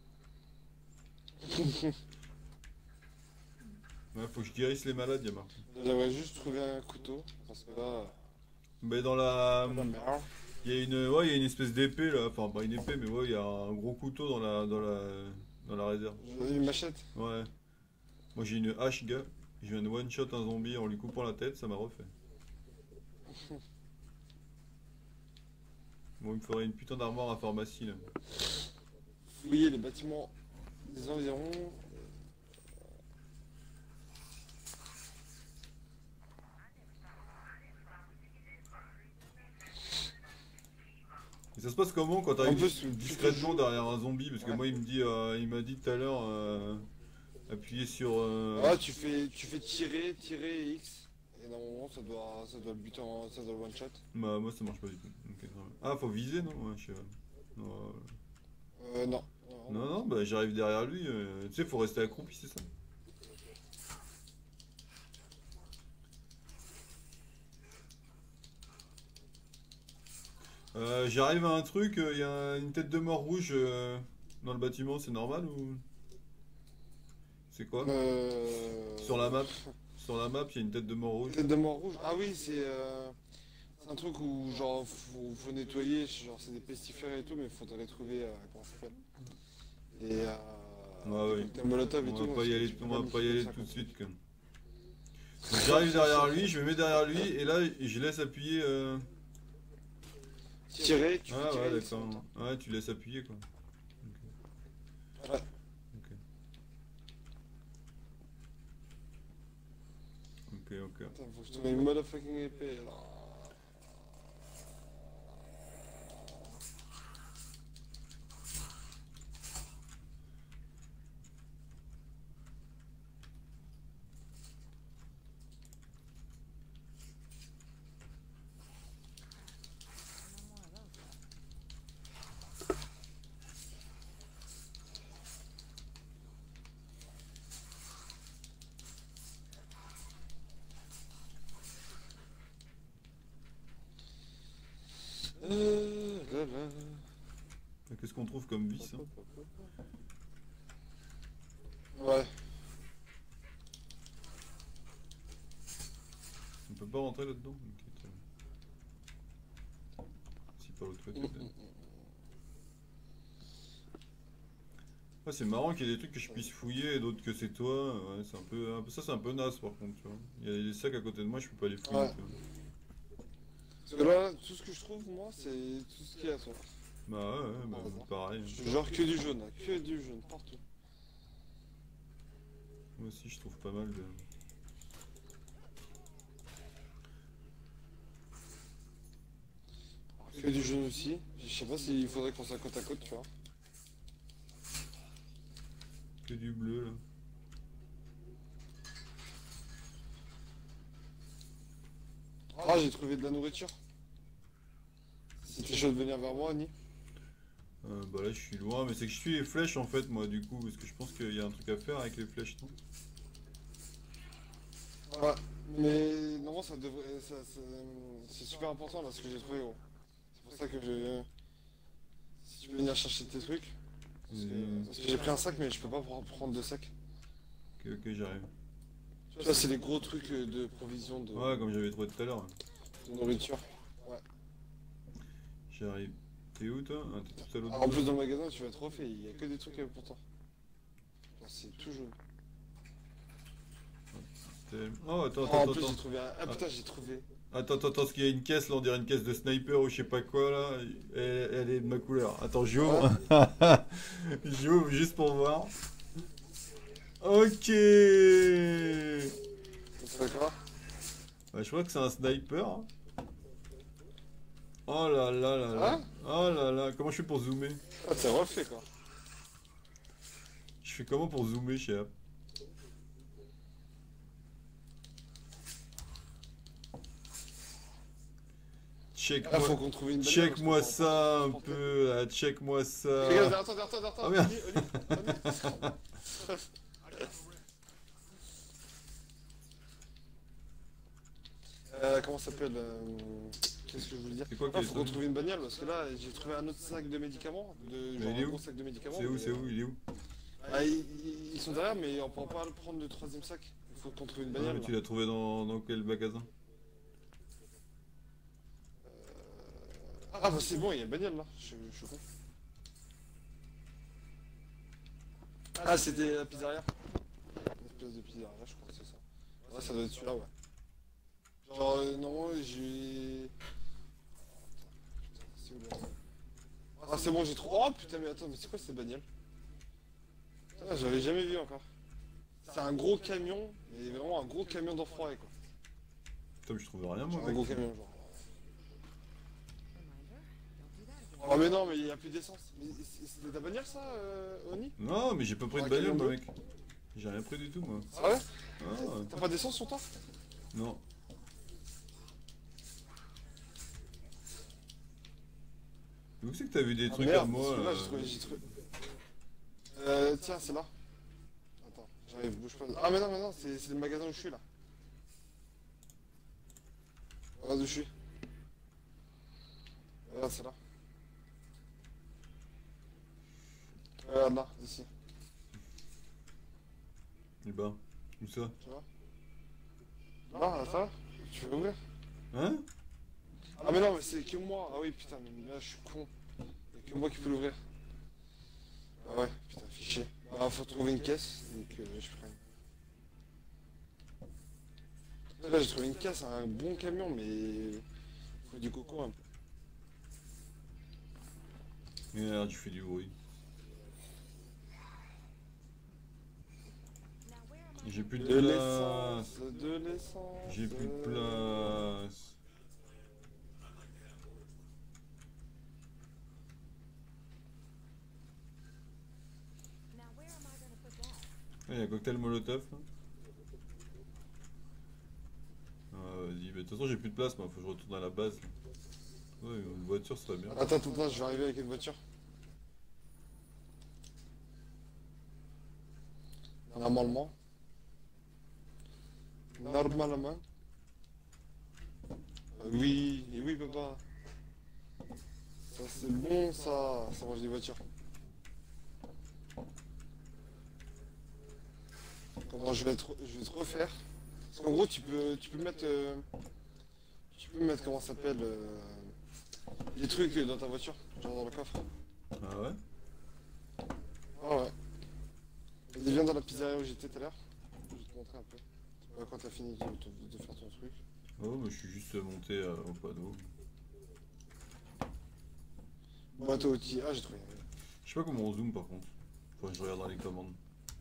Ouais, faut que je guérisse les malades, y'a marqué. J'aimerais juste trouver un couteau, parce que là... Mais dans la. la merde. Il y a une, ouais, il y a une espèce d'épée là. Enfin, pas une épée, mais ouais, il y a un gros couteau dans la, dans la, dans la réserve. J'ai une machette. Ouais. Moi j'ai une hache, gars. Je viens de one shot un zombie en lui coupant la tête, ça m'a refait. Bon, il me faudrait une putain d'armoire à pharmacie là. Fouiller les bâtiments des environs. Ça se passe comment quand En t'arrives plus, tu- discrètement tu- derrière un zombie? Parce que Ouais. moi il me dit, euh, il m'a dit tout à l'heure, euh, appuyer sur. euh, Ah, tu fais, tu fais tirer, tirer et X. Et normalement, ça doit, ça doit le buter en, ça doit le one shot. Bah moi ça marche pas du tout. Ok, très bien. Ah faut viser non? Ouais, je sais pas. Non, euh, Euh, non. non, non, bah j'arrive derrière lui. euh, Tu sais, faut rester accroupi, c'est ça. Euh, J'arrive à un truc, il y a une tête de mort rouge euh, dans le bâtiment, c'est normal ou. C'est quoi? Euh... Sur la map. Sur la map, il y a une tête de mort rouge. Tête de mort rouge. Ah oui, c'est euh, c'est un truc où genre faut, faut nettoyer, genre c'est des pestiférés et tout, mais faut les trouver, euh, comment ça s'appelle? Et euh, Ouais, ouais. des molotov et On tout. va pas donc y tu aller, peux on va pas pas y niquer aller ça, tout de quoi. suite quand même. Donc, j'arrive derrière lui, je me mets derrière lui et là je laisse appuyer. Euh... Tirer, tu fais Ah tirer. ouais X en même d'accord. temps. Ouais tu laisses appuyer quoi. Ouais. Ok. Ok ok. Attends, faut que je trouve une motherfucking épée là. No more of those. Euh, là, là. Qu'est-ce qu'on trouve comme vis hein? Ouais. On peut pas rentrer là-dedans? Ok, très bien. Si par l'autre côté. peut-être. Ouais, c'est marrant qu'il y ait des trucs que je puisse fouiller et d'autres que c'est toi. Ouais, c'est un peu, un peu- ça c'est un peu naze par contre, tu vois. Il y a des sacs à côté de moi, je peux pas les fouiller. Ouais. tu vois. Parce que là, tout ce que je trouve, moi, c'est tout ce qu'il y a, toi. Bah ouais, ouais, bah, Par pareil. Genre que du jaune, là, que du jaune, partout. Moi aussi je trouve pas mal de. Que du jaune aussi. Je sais pas s'il faudrait qu'on soit côte à côte, tu vois. Que du bleu là. Ah, j'ai trouvé de la nourriture. Si t'es chaud de venir vers moi, Annie. Euh, bah là je suis loin, mais c'est que je suis les flèches en fait moi du coup, parce que je pense qu'il y a un truc à faire avec les flèches, non? Ouais. Mais normalement, ça devrait. ça- ça- C'est super important là ce que j'ai trouvé, gros. C'est pour ça que je. Si tu veux venir chercher tes trucs. Parce que, Mhm. parce que j'ai pris un sac, mais je peux pas pre- prendre deux sacs. Ok, ok, j'arrive. Tu vois, c'est des gros trucs euh, de provisions de, Ouais, comme j'avais trouvé tout à l'heure. de nourriture. J'arrive. T'es où toi? Ah, t'es tout à l'autre Ah, en bout. plus, dans le magasin, tu vas être refait. Il y a que des trucs euh, pour toi. Genre, c'est tout jaune. T'es- Oh, attends, Ah, en attends, plus, j'ai attends. trouvé un. Ah putain, j'ai trouvé. Attends, attends, attends, parce qu'il y a une caisse là, on dirait une caisse de sniper ou je sais pas quoi là. Elle, elle est de ma couleur. Attends, j'ouvre. J'ouvre juste pour voir. Ok. C'est quoi? Ouais, je crois que c'est un sniper. hein. Oh là là là là. Hein? Oh là là. Comment je fais pour zoomer? Ah, c'est refait quoi. Je fais comment pour zoomer chez App? Check Ah, faut moi, qu'on trouve une bagnole, check parce moi qu'on pourra ça pas un transporter. peu là, check moi ça. Regarde, attends, attends, attends, Ah, merde. Oli, Oli, Oli. Euh, comment ça s'appelle euh, Qu'est-ce que je voulais dire? C'est quoi Ah, qui est faut qu'on ça? trouve une bagnole parce que là j'ai trouvé un autre sac de médicaments, de, Mais genre il est un où? gros sac de médicaments. C'est où, mais, c'est où, il est où? Ah, ils, ils- ils sont derrière, mais on pourra pas prendre le troisième sac. Il faut qu'on trouve une Ah, bagnole. mais là. tu l'as trouvé dans, dans quel magasin? Ah bah c'est bon, il y a une bagnole là. Je, je suis con. Ah, c'était la pizzeria. Une espèce de pizzeria, je crois que c'est ça. Ouais, ça doit être celui-là, ouais. Genre, euh, non, j'ai. Putain, c'est où le. Ah, c'est bon, j'ai trouvé. Oh putain, mais attends, mais c'est quoi cette bagnole? Putain, j'avais jamais vu encore. C'est un gros camion, mais vraiment un gros camion d'enfoiré quoi. Putain, mais je trouve rien moi. Genre un mec. gros camion, genre. Reminder, don't do that again. Oh mais non, mais il y a plus d'essence. Mais c'est- C'était ta bagnole ça, euh, Oni? Non, mais j'ai pas pris de Un bagnole, camion moi, d'eau mec. J'ai rien pris du tout, moi. Ah ouais? Ah, T'as pas d'essence sur toi? non. Où c'est que t'as vu des Ah trucs à merde, moi celui-là, euh, j'ai trouvé, j'ai trouvé. Euh, tiens, c'est là. Attends, j'arrive, bouge pas. Ah mais non, mais non, c'est c'est le magasin où je suis là. Regarde où je suis. Regarde, c'est là. Regarde là, ici, Eh ben, où ça? tu vois? Là, ça va? Tu veux ouvrir? Hein? Ah mais non, mais c'est que moi. Ah oui, putain, mais là, je suis con. Il y a que moi qui peux l'ouvrir. Ah ouais, putain, fichier. Ah, faut trouver une caisse, donc euh, je prends. Là, j'ai trouvé une caisse, un bon camion, mais faut du coco un peu. Merde, tu fais du bruit. Now where am I? J'ai plus de De place. l'essence, de l'essence. J'ai plus de place. Now where am I gonna put that? Il y a un cocktail molotov. Là. Ah, vas-y, mais de toute façon, j'ai plus de place, moi. Faut que je retourne à la base. Ouais, une voiture, ça serait bien. Attends, attends, attends, je vais arriver avec une voiture. Normalement. Normalement. Euh, oui, et oui, papa. Ça, c'est bon, ça. Ça mange des voitures. Comment je vais te, je vais te refaire. Parce qu'en gros, tu peux, tu peux mettre. euh, tu peux mettre, comment ça s'appelle euh, des trucs dans ta voiture, genre dans le coffre. Ah ouais? Ah ouais. Vas-y, viens dans la pizzeria où j'étais tout à l'heure. Je vais te montrer un peu. Ouais, quand t'as fini de, de- de faire ton truc. Oh, mais je suis juste monté euh, au panneau. Boîte à outils. Ah, j'ai trouvé. Je sais pas comment on zoome par contre. Faudrait que je regarde dans les commandes.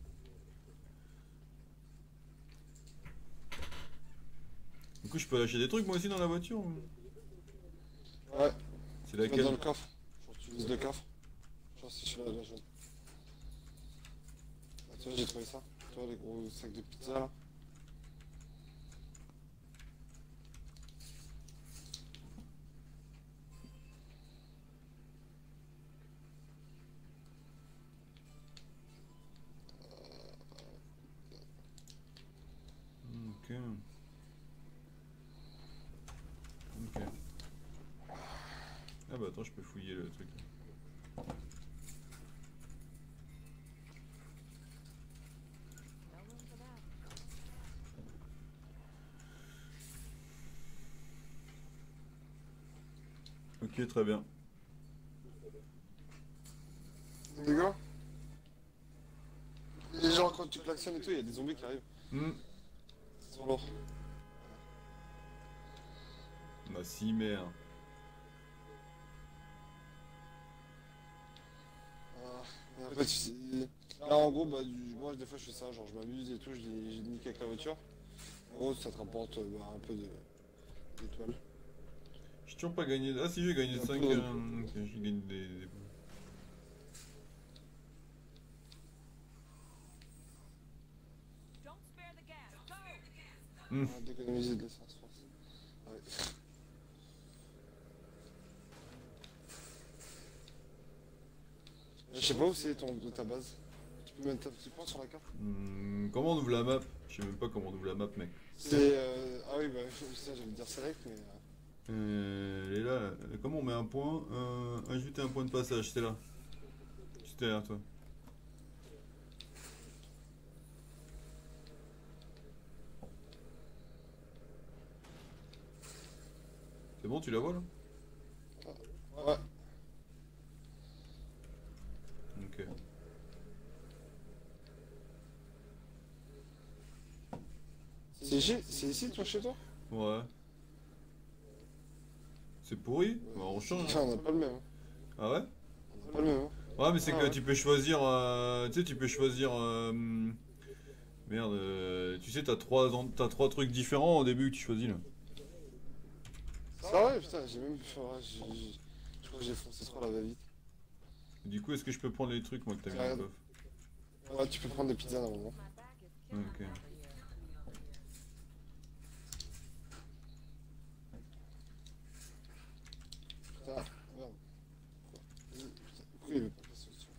Du coup, je peux lâcher des trucs moi aussi dans la voiture ou... Ouais, C'est tu vas dans laquelle? le coffre. Genre, tu vises le coffre. Genre, si je suis là, la jaune. Ah, tu vois, j'ai trouvé ça. Tu vois, les gros sacs de pizza là. Hmm, Ok. Ok. Ah bah attends, je peux fouiller le truc. No room for that. Ok, très bien. Les gars. Les gens, quand tu klaxonnes et tout, il y a des zombies qui arrivent. Hmm. Ils sont lourds. Bah si, merde. Ah, et en fait, c'est- là, en gros, bah, du- moi, des fois, je fais ça. Genre, je m'amuse et tout, je les- je nique avec la voiture. En gros, ça te rapporte euh, bah, un peu de d'étoiles. J'ai toujours pas gagné. Ah si, j'ai gagné Un cinq. peu. Euh... Ok, j'ai gagné des... des- Don't spare the gas. Go! Hmm. On va d'économiser de l'essence, je pense. Ouais. Je sais pas où c'est ton, ta base. Tu peux mettre un petit point sur la carte. Hmm, Comment on ouvre la map? Je sais même pas comment on ouvre la map, mec. C'est. Euh... Ah oui, bah, ça, j'allais dire select, mais. euh, Euh, elle est là, là. Comment on met un point? euh, Ajouter un point de passage, c'est là. Juste derrière toi. C'est bon, tu la vois là? Ouais. Ok. C'est ici, c'est ici, toi, chez toi? Ouais. C'est pourri? Bah, on change. Enfin, on n'a pas le même. hein. Ah ouais? On n'a pas le même. hein. Ouais, mais c'est Ah que ouais. tu peux choisir. euh, Tu sais, tu peux choisir. euh, Merde, euh, tu sais, t'as trois, en- t'as trois trucs différents au début que tu choisis là. Ah ouais, putain, j'ai même. enfin, ouais, j'ai- j'ai- Je crois que j'ai foncé trop là, va vite. Du coup, est-ce que je peux prendre les trucs, moi, que t'as mis dans le Regarde. coffre? Ouais, tu peux prendre des pizzas normalement. My back is killing Ok. me over here. Putain, merde. Vas-y, putain, pourquoi il veut pas passer au-dessus?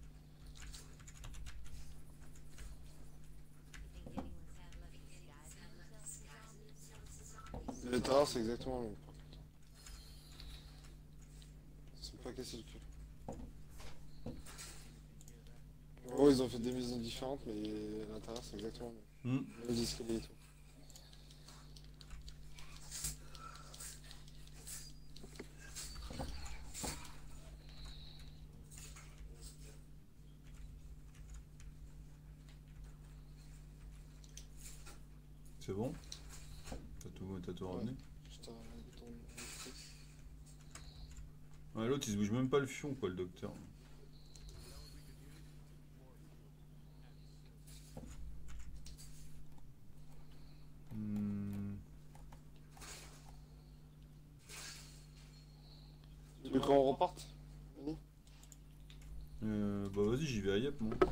Les tards, c'est exactement le même. Ils sont pas cassés le cul. En gros, ils ont fait des maisons différentes, mais l'intérieur, c'est exactement le même. Hmm. Les escaliers et tout. C'est bon? T'as tout, t'as tout ramené? Je te ramène ton matrice. Ouais, l'autre, il se bouge même pas le fion, quoi, le docteur. Hmm. Tu veux qu'on reparte? Mani? Euh, bah vas-y, j'y vais à Yep, moi.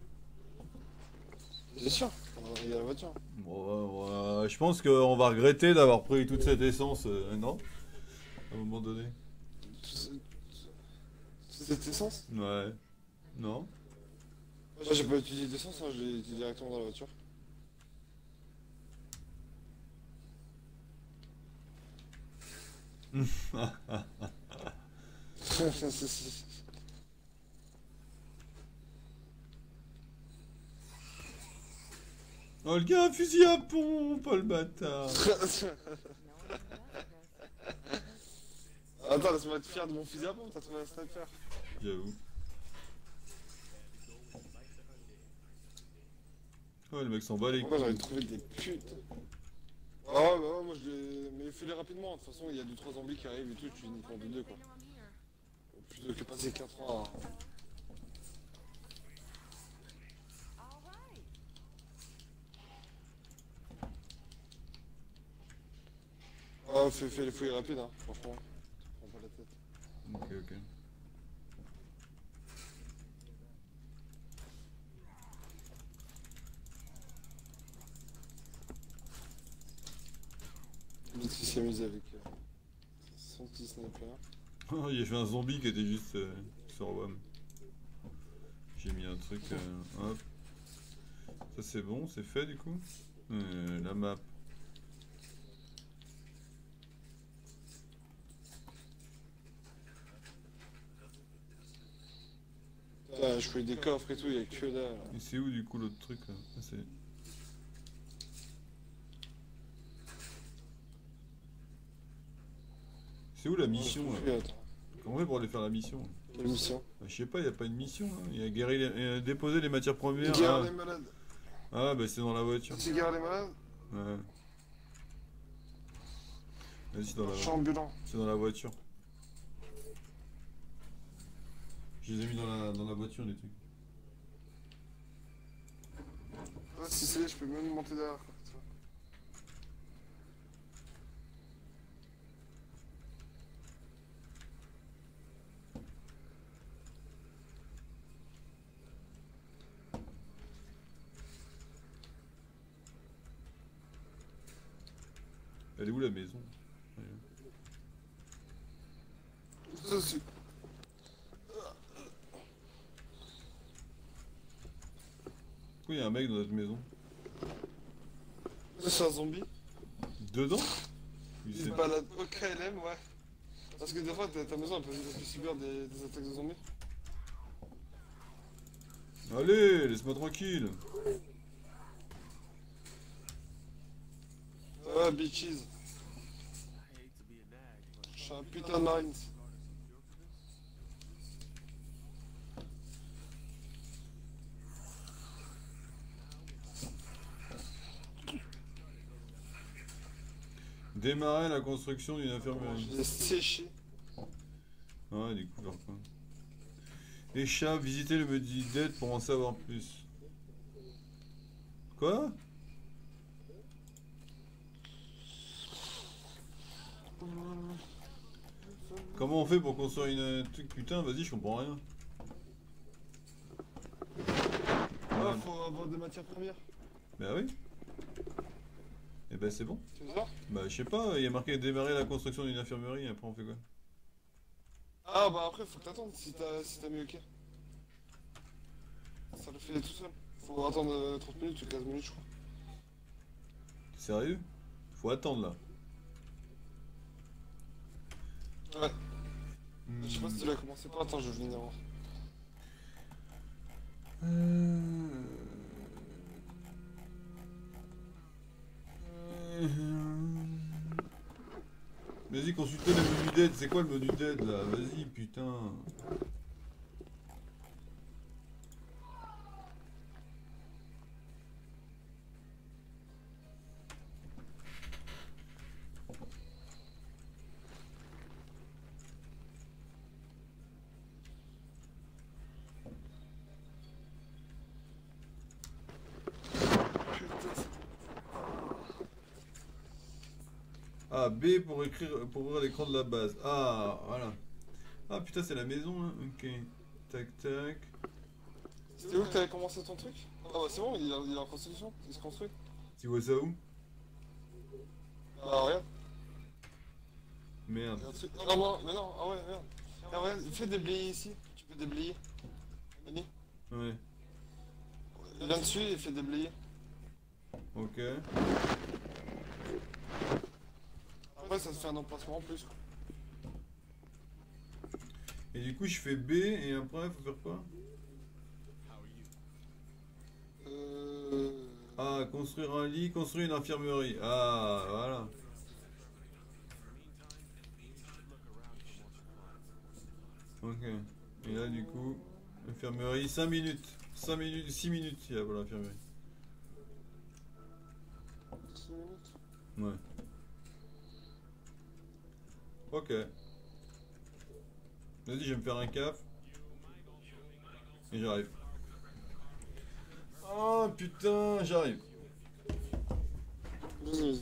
Bien sûr, il y a la voiture. Bon, ouais, ouais, je pense qu'on va regretter d'avoir pris toute cette essence, euh, non? À un moment donné. Toute cette essence? Ouais. Non? Moi, j'ai pas utilisé d'essence, hein, je l'ai utilisé directement dans la voiture. C'est- c'est- Oh, le gars a un fusil à pompe, oh, le bâtard. No one ever does this. Attends, laisse-moi être fier de mon fusil à pompe, t'as trouvé un sniper. J'avoue. Ouais, le mec s'en bat les Pourquoi j'avais couilles. trouvé des putes? Ah ouais, bah ouais, moi je l'ai. Mais fais-les rapidement, de toute façon, il y a deux trois zombies qui arrivent et tout, tu finis pour deux deux quoi. Plutôt que passer quatre ans à. All right. Ah, fais, fais les fouilles rapides, hein, franchement. Prends pas la tête. Ok, ok. L'autre qui s'amuse avec euh, son petit sniper. Oh, il y avait un zombie qui était juste euh, sur W A M. J'ai mis un truc. Euh, hop. Ça c'est bon, c'est fait du coup. Euh, la map. Putain, je fouille des coffres et tout, il y a que dalle. Et c'est où du coup l'autre truc là? Ah, c'est... C'est où la mission là? Fouille, attends. Comment on fait pour aller faire la mission? La mission. Bah, je sais pas, il y a pas une mission là. Il y a guérir les... euh, déposer les matières premières. Guerre Ah, les malades. ah bah c'est dans la voiture. C'est guerre les malades? Ouais. Vas-y, c'est dans la Je suis voiture. ambulant. C'est dans la voiture. Je les ai mis dans la, dans la voiture les trucs. Ah, si c'est, je peux même monter derrière. quoi, tu vois. Elle est où la maison? Ça aussi. Pourquoi il y a un mec dans notre maison? Ça, c'est un zombie. Dedans? Oui, Il c'est- se balade au K L M, ouais. Parce que des fois, ta ta maison elle peut, elle peut subir des, des attaques de zombies. Allez, laisse-moi tranquille. Ouais, bitches. I hate to be a nag, but Je suis un putain de marines. Démarrer la construction d'une Je infirmerie. l'ai séché. Ouais, découvert quoi. Les chats, visitez le Buddy Dead pour en savoir plus. Quoi? Comment on fait pour construire une truc? Putain, vas-y, je comprends rien. Ah, faut avoir des matières premières. Bah oui. Et ben c'est bon. C'est ça? Bah je sais pas, il y a marqué démarrer la construction d'une infirmerie, et après on fait quoi? Ah bah après faut que t'attendes si t'as si t'as mis ok. Ça le fait tout seul. Faut attendre euh, trente minutes ou quinze minutes je crois. Sérieux? Faut attendre là. Ouais. Hmm. Je sais pas si tu l'as commencé pas, attends je vais venir voir. Euh... Vas-y, consultez le menu d'aide. C'est quoi le menu d'aide là? Vas-y, putain. Ah, B pour écrire, pour ouvrir l'écran de la base. Ah, voilà. Ah putain, c'est la maison, hein. Ok. Tac, tac. C'était où que t'avais commencé ton truc? Ah bah c'est bon, il est, il est en construction, il se construit. Tu vois ça où? Ah regarde. Merde. Il y a un truc- Non, non, mais non, ah ouais, regarde. Ah, regarde, fais déblayer ici, tu peux déblayer. Mani. Ouais. Viens dessus et fais déblayer. Ok. Après ça te fait un emplacement en plus. Et du coup, je fais B et après, faut faire quoi? Euh... Ah, construire un lit, construire une infirmerie. Ah, voilà. Ok. Et là, du coup, infirmerie, cinq minutes. cinq minutes, six minutes, il y a pour l'infirmerie. six minutes. Ouais. Ok. Vas-y, je vais me faire un caf. Et j'arrive. Oh putain, j'arrive. Vas-y, vas-y.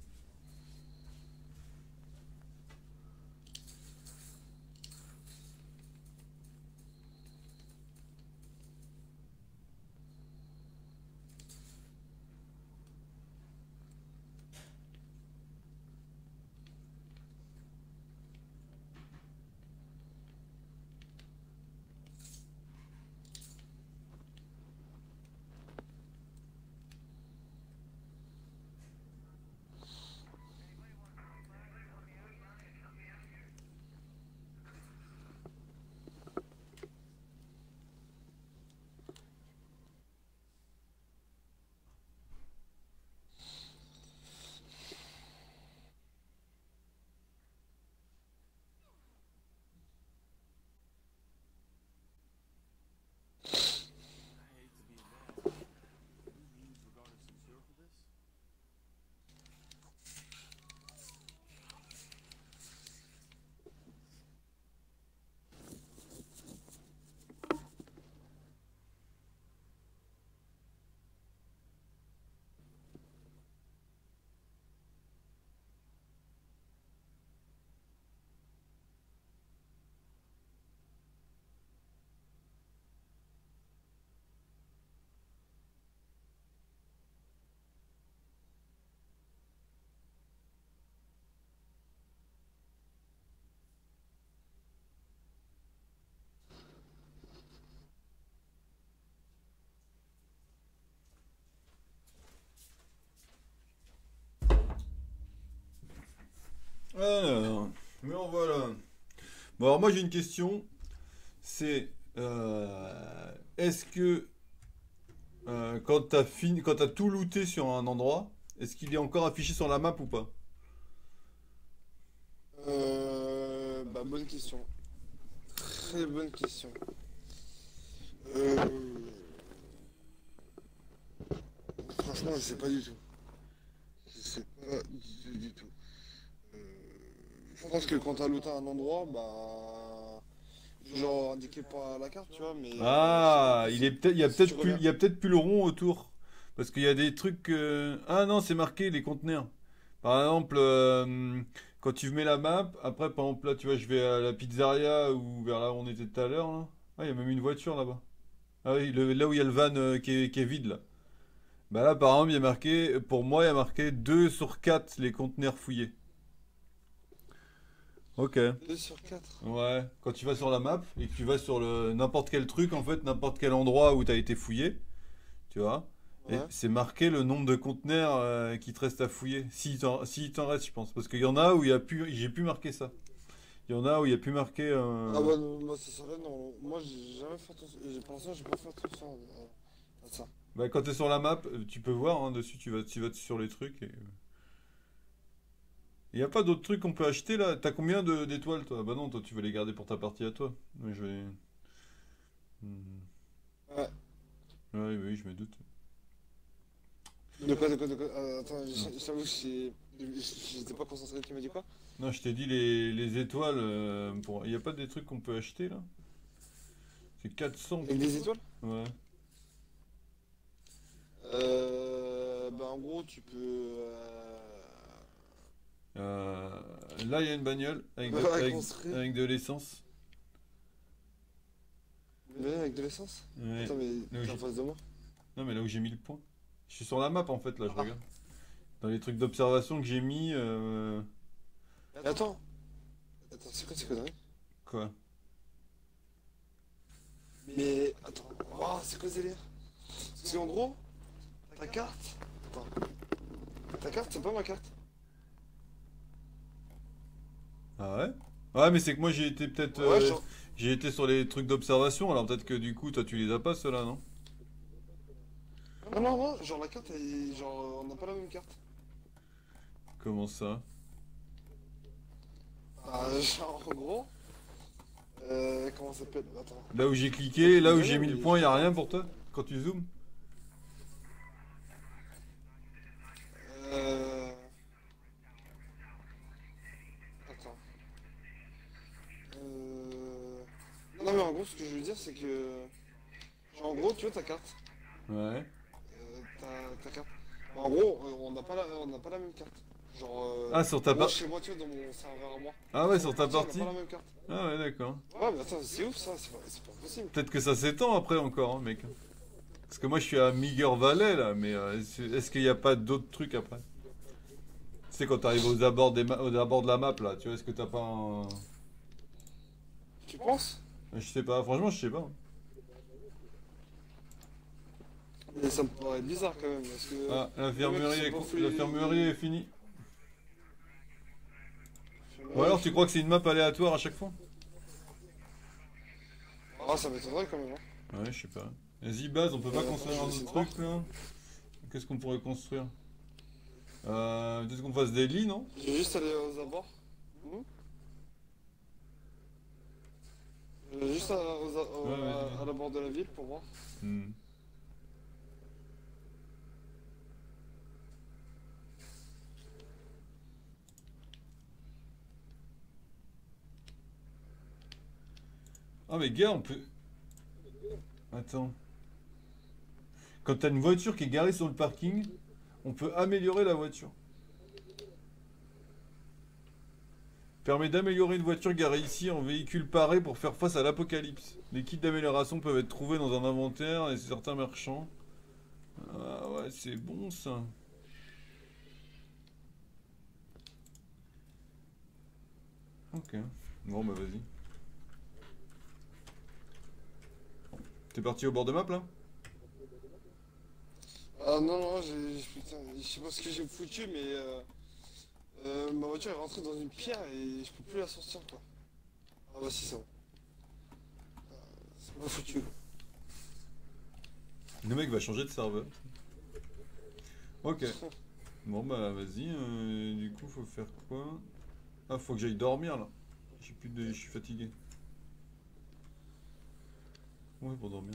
Alors, mais en voilà. Bon, alors moi j'ai une question. C'est euh, est-ce que euh, quand t'as fini, quand t'as tout looté sur un endroit, est-ce qu'il est encore affiché sur la map ou pas? Euh... Bah bonne question. Très bonne question. Euh... Franchement je sais pas du tout. Je sais pas du tout du tout. Euh... Je pense que quand t'as looté un endroit, bah... Genre indiqué par la carte, tu vois, mais... Ah, euh, il est peut-être, il y a si peut-être tu plus, reviens- il y a peut-être plus le rond autour, parce qu'il y a des trucs. euh, Ah non, c'est marqué les conteneurs. Par exemple, euh, quand tu mets la map, après par exemple là tu vois je vais à la pizzeria ou vers là où on était tout à l'heure là. Ah il y a même une voiture là-bas. Ah oui, le- là où il y a le van euh, qui est, qui est vide là. Bah là par exemple il y a marqué, pour moi il y a marqué deux sur quatre les conteneurs fouillés. Ok. deux sur quatre. Ouais. Quand tu vas sur la map et que tu vas sur le n'importe quel truc en fait, n'importe quel endroit où t'as été fouillé, tu vois. Et Ouais. c'est marqué le nombre de conteneurs euh, qui te restent à fouiller. S'il t'en, s'il t'en reste, je pense. Parce qu'il y en a où il y a plus, j'ai plus marqué ça. Il y en a où il y a plus marqué. Ah euh, bah non, moi ça s'arrête, non. Moi j'ai jamais fait attention. j'ai- Pour l'instant j'ai pas fait attention à, à ça. Bah, quand t'es sur la map, euh, tu peux voir hein, dessus. Tu vas, tu vas sur les trucs. Et... Il n'y a pas d'autres trucs qu'on peut acheter là. T'as combien de- d'étoiles toi? Bah non, toi tu veux les garder pour ta partie à toi. Oui, je vais. Hmm. Ouais. Ouais, oui, je me doute. De quoi, de quoi, de quoi euh, Attends, Non. je je t'avoue que j'ai- j'étais pas concentré. Tu m'as dit quoi? Non, je t'ai dit les, les étoiles. euh, pour... Il n'y a pas des trucs qu'on peut acheter là? C'est quatre cents. Avec des étoiles? Ouais. Euh. Bah en gros tu peux. Euh... Euh, là, il y a une bagnole avec de, Ouais, avec, construire. avec de l'essence. Mais avec de l'essence? Ouais. Attends, mais Là où t'es en j'ai- face de moi? Non, mais là où j'ai mis le point. Je suis sur la map en fait, là, je Ah. regarde. Dans les trucs d'observation que j'ai mis. euh, Mais attends. Attends, c'est quoi ces conneries? Quoi? Mais attends. Oh, c'est quoi ce délire? Parce qu'en gros, ta carte. Attends. Ta carte, c'est pas ma carte. Ah ouais? Ouais, mais c'est que moi j'ai été peut-être. Ouais, euh, genre. j'ai été sur les trucs d'observation, alors peut-être que du coup, toi tu les as pas, ceux-là, non? Non, non, non, genre la carte, elle est- genre, on n'a pas la même carte. Comment ça? Ah, genre, en gros. Euh, comment ça s'appelle? Attends. Là où j'ai cliqué, là où Mais j'ai non, mis le mais point, je y a sais rien pas. pour toi? Quand tu zoomes? Euh. Attends. Euh. Non, mais en gros, ce que je veux dire, c'est que. Genre, en gros, tu vois ta carte. Ouais. Euh, ta, ta carte. En gros, euh, on n'a pas, la- on n'a pas la même carte. Genre. Euh, Ah, sur ta en gros, part. chez moi, tu vois, dans mon serveur à moi. Ah ouais, Sur sur ta ma partie, partie? on n'a pas la même carte. Ah ouais, d'accord. Ouais, mais attends, c'est ouf ça, c'est pas, c'est pas possible. Peut-être que ça s'étend après encore, hein, mec. Parce que moi je suis à Meager Valley là, mais euh, est-ce est-ce qu'il n'y a pas d'autres trucs après? Tu sais, quand t'arrives aux abords, des ma- aux abords de la map là, tu vois, est-ce que t'as pas un. Tu penses? Je sais pas, franchement, je sais pas. Mais ça me paraît bizarre quand même, parce que. Ah, les mecs, l'infirmerie ils est, sont co- pas fait- l'infirmerie est finie. Ouais, Ou alors tu crois que c'est une map aléatoire à chaque fois? Ah, ça m'étonnerait quand même. Hein. Ouais, je sais pas. Vas-y, base, on peut pas Euh, construire attends, un je vais autre essayer de truc là? Qu'est-ce qu'on pourrait construire? Euh, peut-être qu'on fasse des lits, non? Je vais juste aller aux abords. Hmm. Je vais juste à, aux a- au- Ouais, ouais, à- ouais. à l'abord de la ville pour voir. Hmm. Ah mais gars, on peut... Attends. Quand t'as une voiture qui est garée sur le parking, on peut améliorer la voiture. Permet d'améliorer une voiture garée ici en véhicule paré pour faire face à l'apocalypse. Les kits d'amélioration peuvent être trouvés dans un inventaire et certains marchands. Ah ouais, c'est bon ça. Ok. Bon bah vas-y. T'es parti au bord de map là? Ah non, non, j'ai. Putain, je sais pas ce que j'ai foutu, mais. Euh, euh, ma voiture est rentrée dans une pierre et je peux plus la sortir quoi. Ah bah si, c'est bon. C'est pas foutu. Le mec va changer de serveur. Ok. Bon bah vas-y, euh, du coup faut faire quoi? Ah, faut que j'aille dormir là. J'ai plus de... Je suis fatigué. Ouais, pour dormir.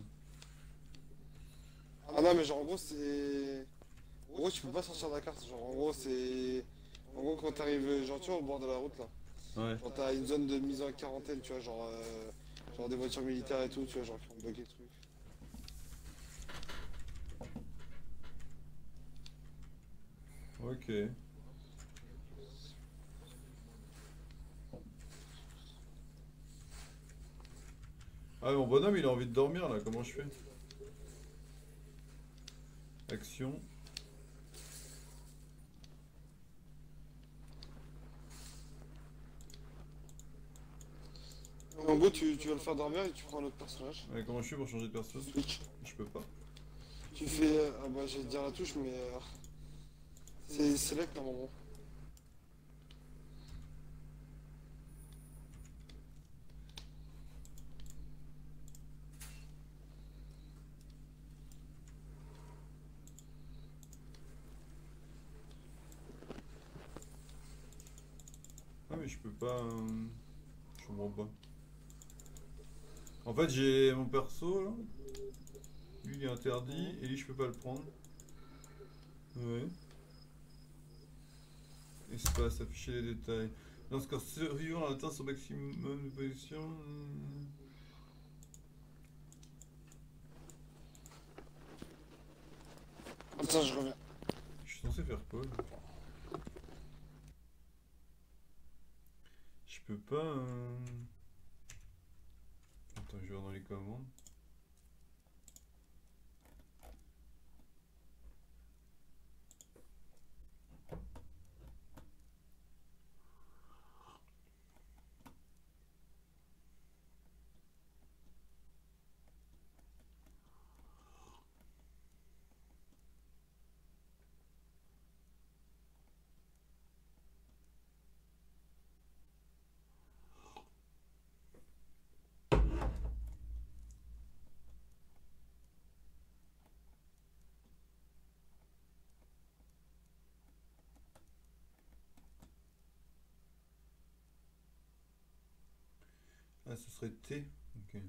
Ah non, mais genre en gros, c'est. En gros, tu peux pas sortir de la carte. Genre en gros, c'est. En gros, quand t'arrives, genre tu vois, au bord de la route là. Ouais. Quand t'as une zone de mise en quarantaine, tu vois, genre. euh, Genre des voitures militaires et tout, tu vois, genre qui ont bloqué le truc. Ok. Ah, mon bonhomme, il a envie de dormir là, comment je fais? Action. En gros, tu, tu vas le faire dormir et tu prends un autre personnage. Ouais, comment je fais pour changer de perso? Switch. Je peux pas. Tu fais. euh, Ah bah, j'allais te dire la touche, mais. euh, C'est select normalement. Ah, mais je peux pas. euh, Je comprends pas. En fait, j'ai mon perso là. Lui, il est interdit. Et lui, je peux pas le prendre. Ouais. Espace, afficher les détails. Lorsqu'un survivant atteint son maximum de position. hmm. Comme ça, je reviens. Je suis censé faire quoi là? Je peux pas. euh, Attends, je vais voir dans les commandes. Ah, ce serait T. Ok.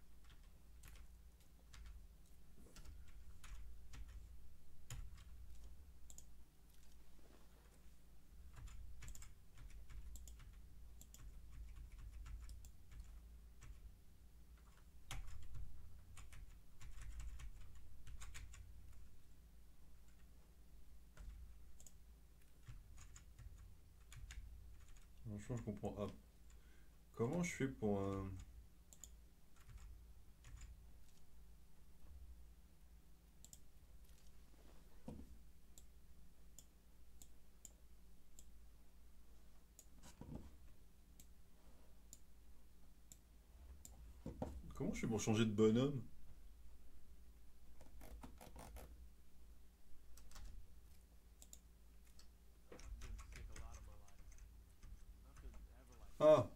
Franchement, je comprends. Ah. Comment je fais pour un. Comment je fais pour changer de bonhomme? Ah!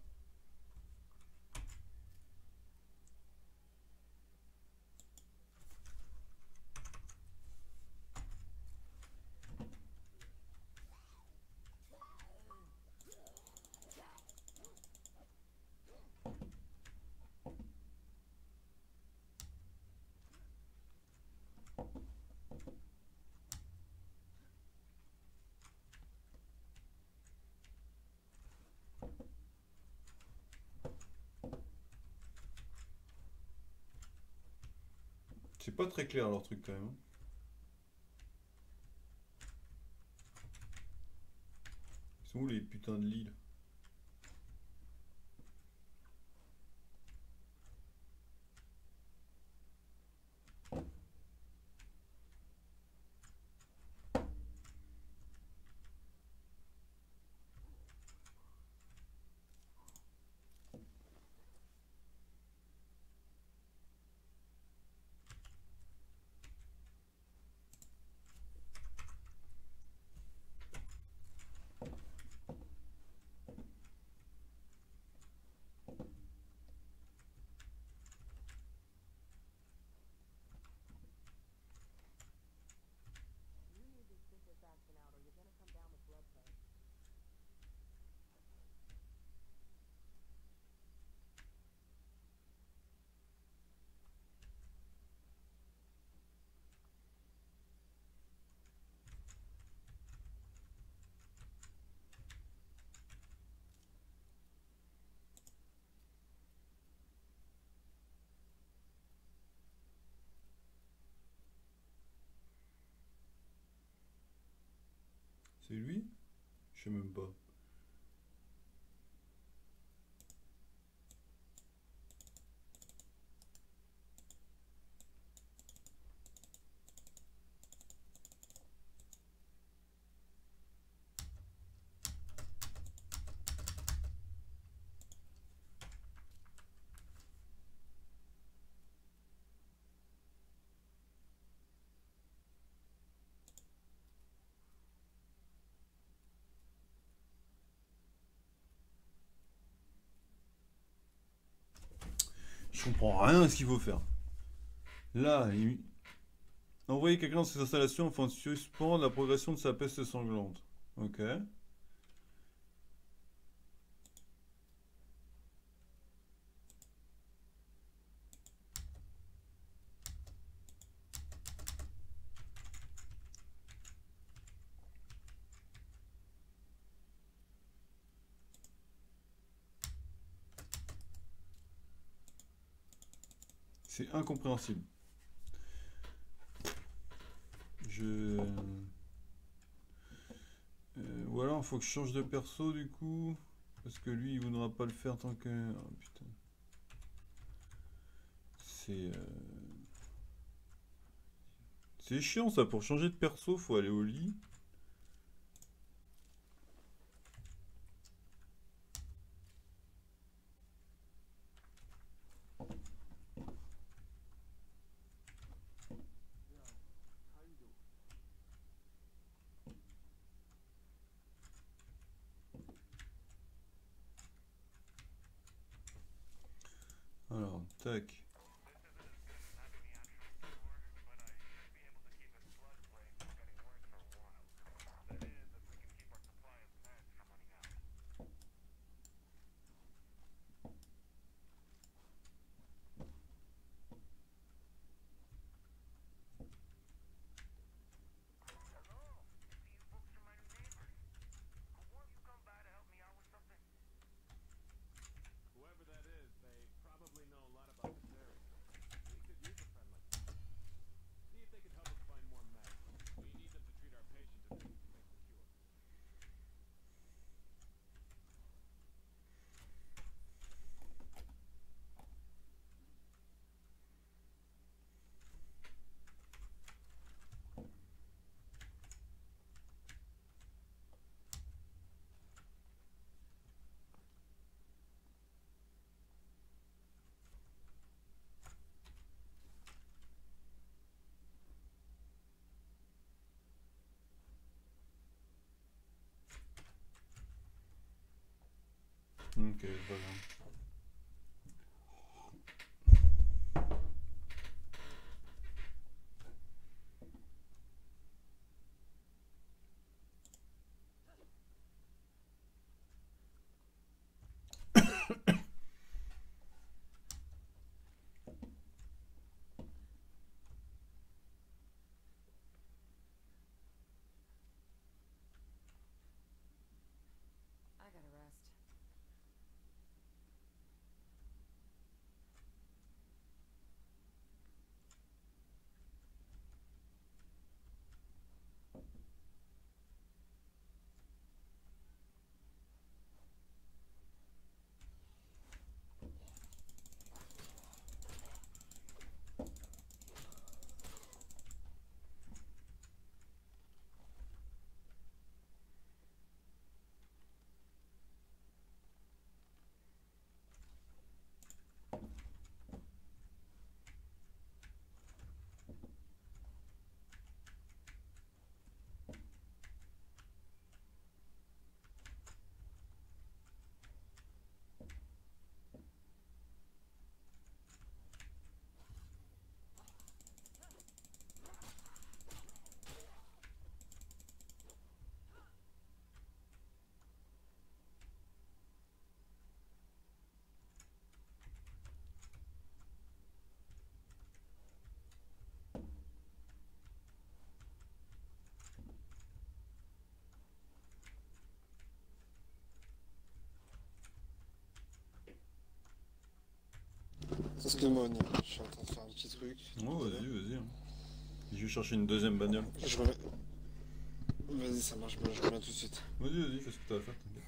C'est pas très clair leur truc quand même, hein. Ils sont où les putains de lits là? C'est lui? Je sais même pas. Je comprends rien à ce qu'il faut faire. Là, il... envoyer quelqu'un dans ses installations afin de suspendre la progression de sa peste sanglante. Ok. C'est incompréhensible. Je... Euh, ou alors il faut que je change de perso du coup. Parce que lui il voudra pas le faire tant que... Oh, putain. C'est... Euh... C'est chiant ça, pour changer de perso faut aller au lit. Alors, tac. Whoever that is, they probably know a lot about this area. We could use a friend like that. See if they could help us find more meds. We need them to treat our patients if they can make the cure. Ok, voilà. I gotta rest. Excuse-moi, Oni, je suis en train de faire un petit truc. Oh, vas-y, vas-y. Hein. Je vais chercher une deuxième bagnole. Je reviens. Vas-y, ça marche, je reviens tout de suite. Vas-y, vas-y, fais ce que t'as à faire, t'inquiète.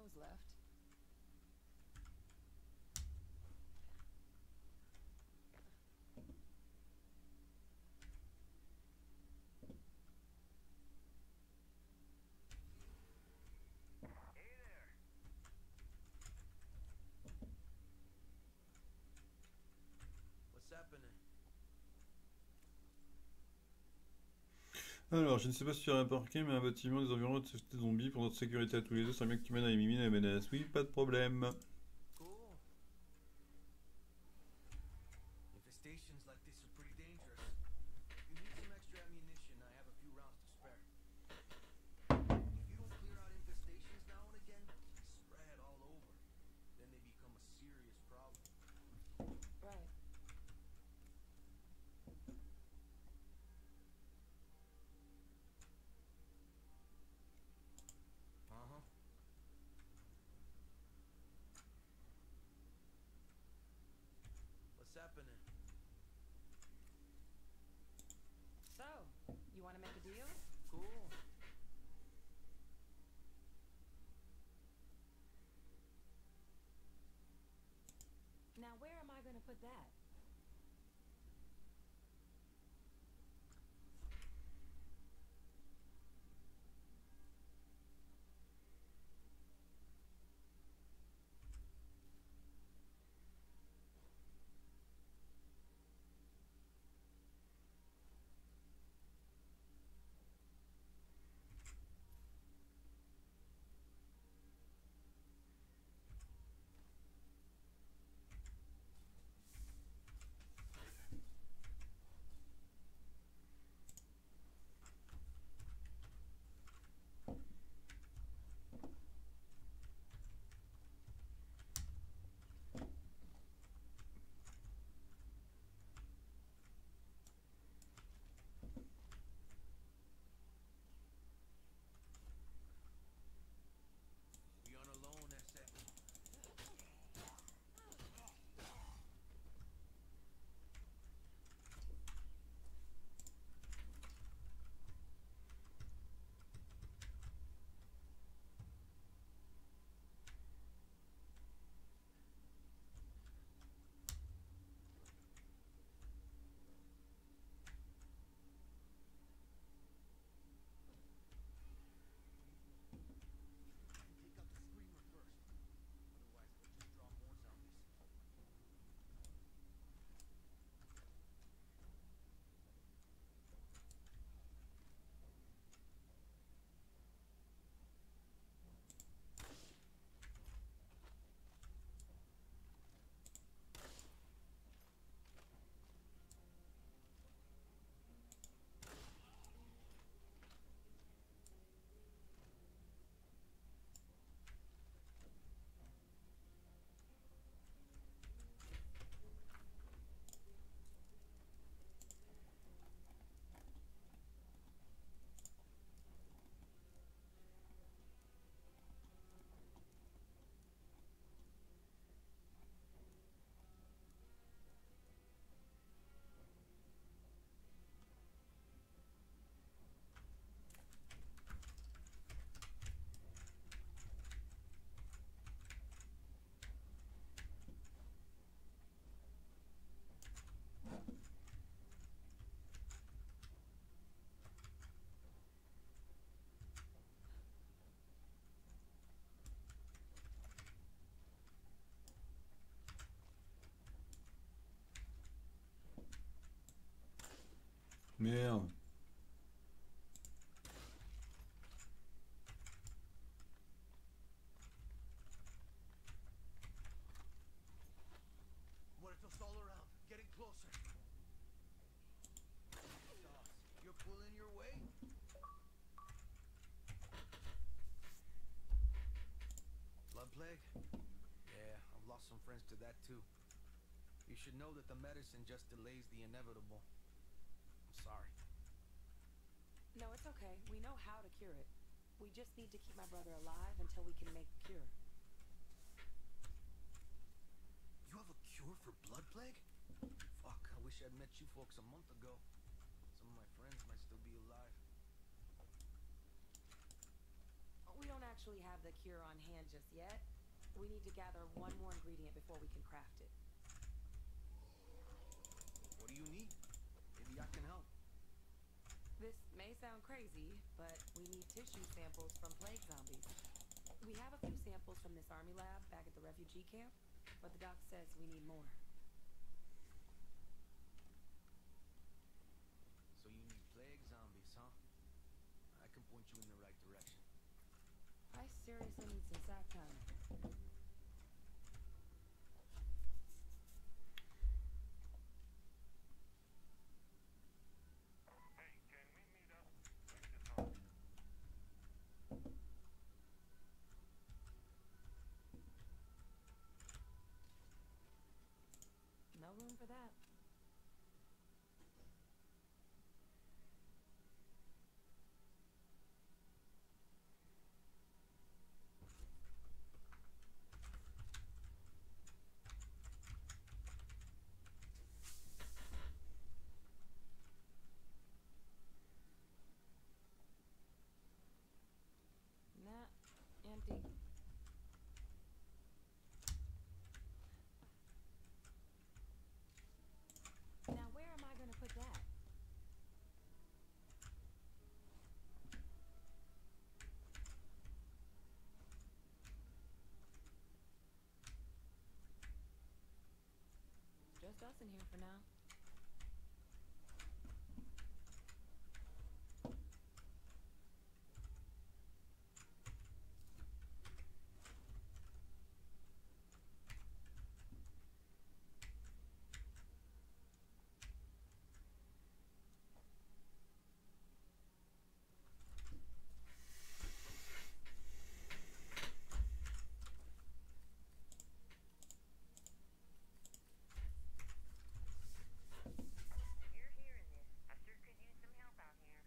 nose left. What's happening? Alors, je ne sais pas si tu as remarqué, mais un bâtiment des environs de société zombie pour notre sécurité à tous les deux, c'est bien que tu mènes à éliminer la menace. Oui, pas de problème. Cool. Infestations like this are pretty dangerous. If you need some extra ammunition, I have a few rounds to spare. If you don't clear out infestations now and again, they spread all over. Then they become a serious problem. Right. Uh-huh. What's happening? So, you want to make a deal? Cool. Now, where am I going to put that? We on a loan, S F. Take out the screamer first. Otherwise, we'll just draw more zombies. Merde. Muertos all around. Getting closer. Sauce, you're pulling your way? Blood plague? Yeah, I've lost some friends to that too. You should know that the medicine just delays the inevitable. I'm sorry. No, it's okay. We know how to cure it. We just need to keep my brother alive until we can make the cure. You have a cure for blood plague? Fuck, I wish I'd met you folks a month ago. Some of my friends might still be alive. We don't actually have the cure on hand just yet. We need to gather one more ingredient before we can craft it. What do you need? Maybe I can help. This may sound crazy, but we need tissue samples from plague zombies. We have a few samples from this army lab back at the refugee camp, but the doc says we need more. So you need plague zombies, huh? I can point you in the right direction. I seriously need some sack time. No room for that. Nah, empty. Now where am I gonna put that? Just us in here for now. You're hearing this. I sure could use some help out here.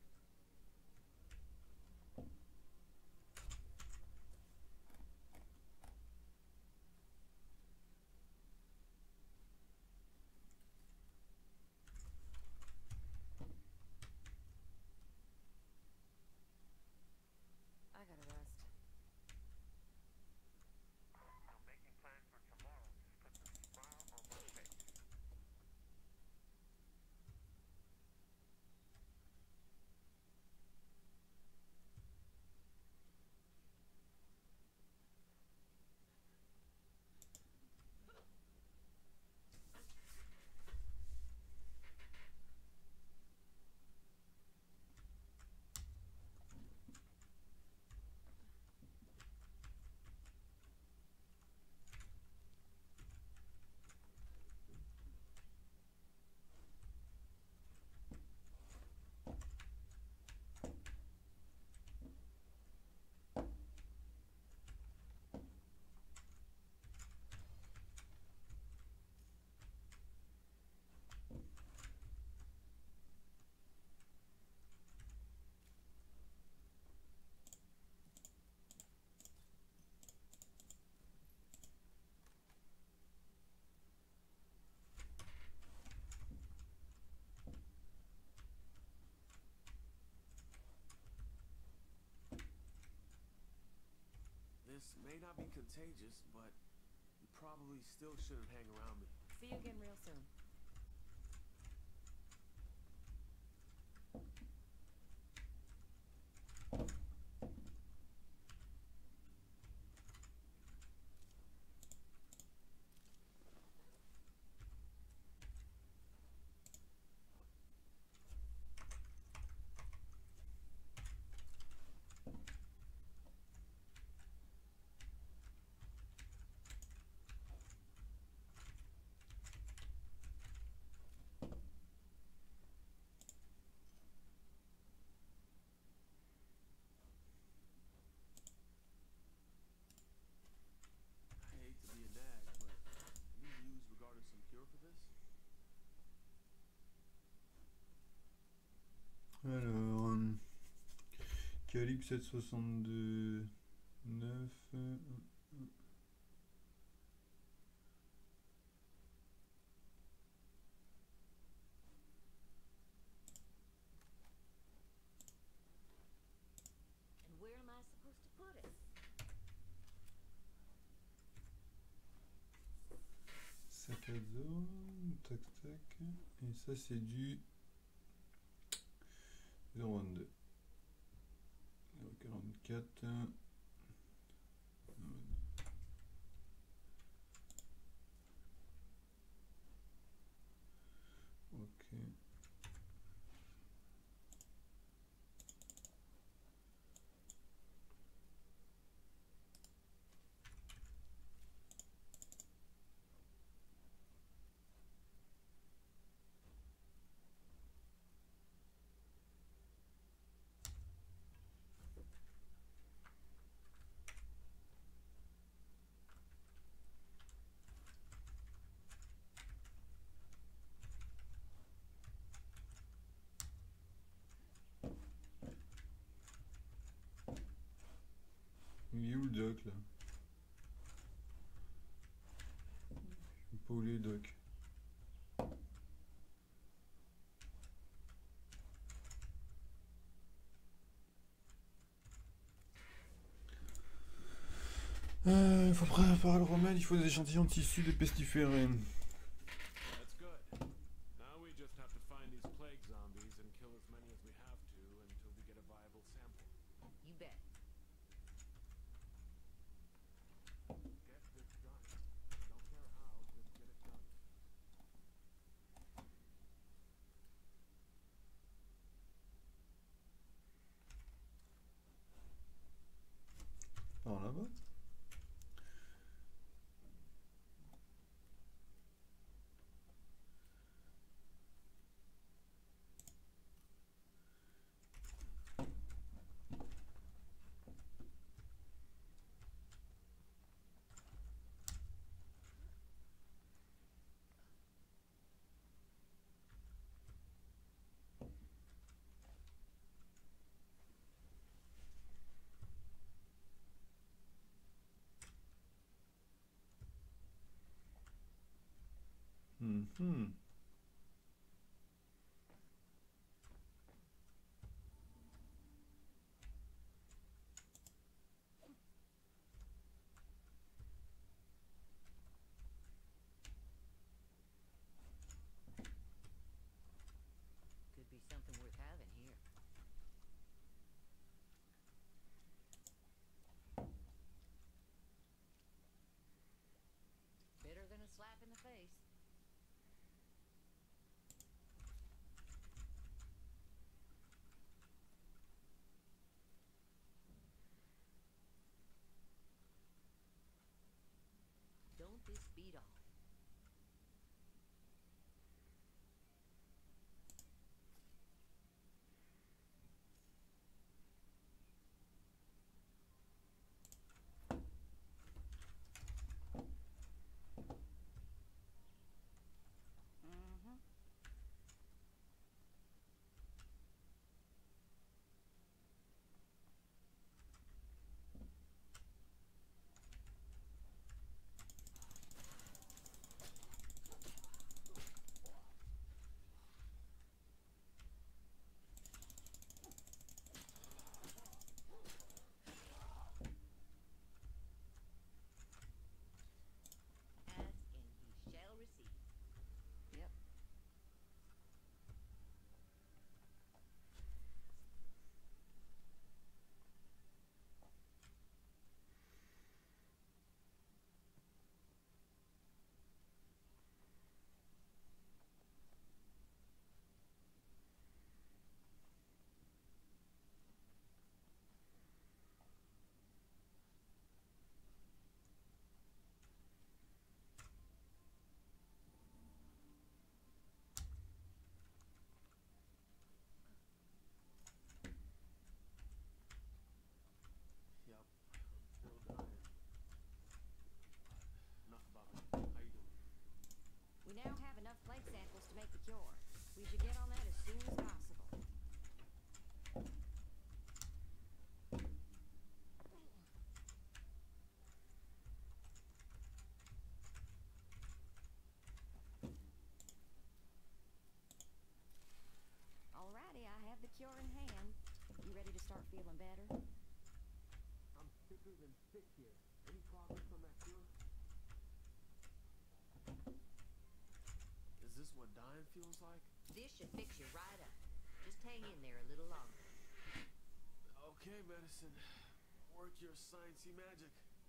I gotta rest. I'm making plans for tomorrow. Just put a smile on my face. This may not be contagious, but you probably still shouldn't hang around me. See you again real soon. I hate to be a nag, but any news regarding some cure for this? Alors, euh, Calibre sept cent soixante-deux neuf. euh, euh, And where am I supposed to put it? quatre zones, tac tac, et ça c'est du zéro vingt-deux. zéro quarante-quatre. Ok. Il est où le doc là? Je sais pas où il est le doc. Euh, il faut préparer le remède, il faut des échantillons de tissu de pestiférés. That's good. Now we just have to find these plague zombies and kill as many as we have to until we get a viable sample. You bet. Get this done. Don't care how, just get it done. Par là-bas. Mhm. Could be something worth having here. Better than a slap in the face. Don't this beat all? Mm-hmm. Ask and he shall receive. Yep. Yep, I'm still dying. Enough about me. How you doing? We now have enough plague samples to make the cure. We should get on that as soon as possible. Alrighty, I have the cure in hand. You ready to start feeling better? I'm sicker than sick here. Any progress on that cure? this what dying feels like? This should fix you right up. Just hang in there a little longer. Okay, medicine. Work your sciencey magic.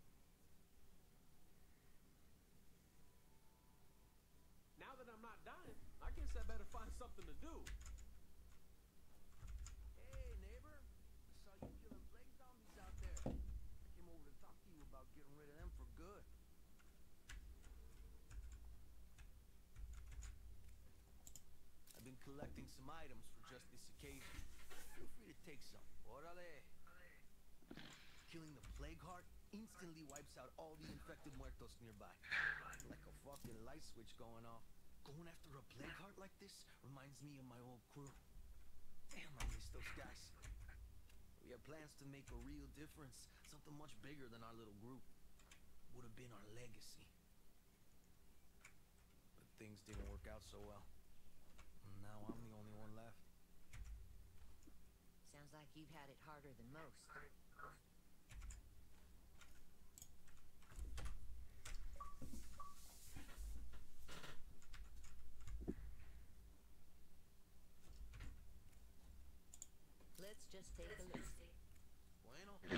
Now that I'm not dying, I guess I better find something to do. Hey, neighbor. I saw you killing plague zombies out there. I came over to talk to you about getting rid of them for good. I've been collecting some items for just this occasion. Feel free to take some. Orale. Killing the plague heart instantly wipes out all the infected muertos nearby. Like a fucking light switch going off. Going after a plague heart like this reminds me of my old crew. Damn, I miss those guys. We had plans to make a real difference. Something much bigger than our little group. Would have been our legacy. But things didn't work out so well. And now I'm the only one left. Sounds like you've had it harder than most. Let's just take a look. Bueno.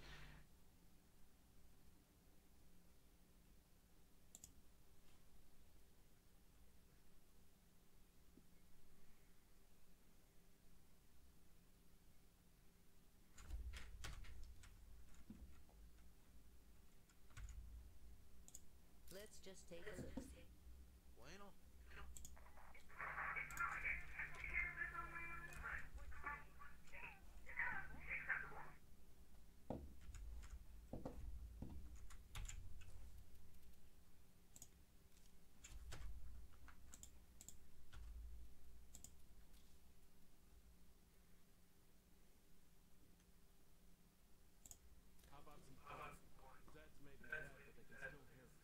Let's just take a look. Bueno. How about some fun? Zed's maybe dead, but they can still hear us.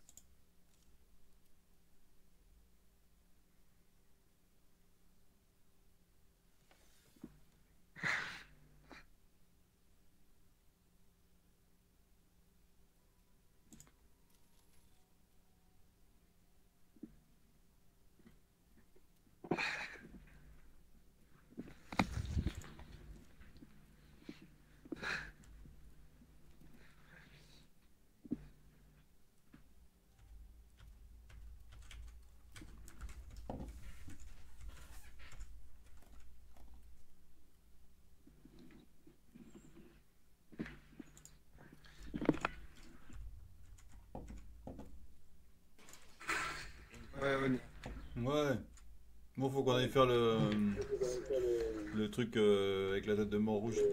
Ouais, ouais. Ouais. Bon, faut qu'on aille faire le. Le truc euh, avec la tête de mort rouge.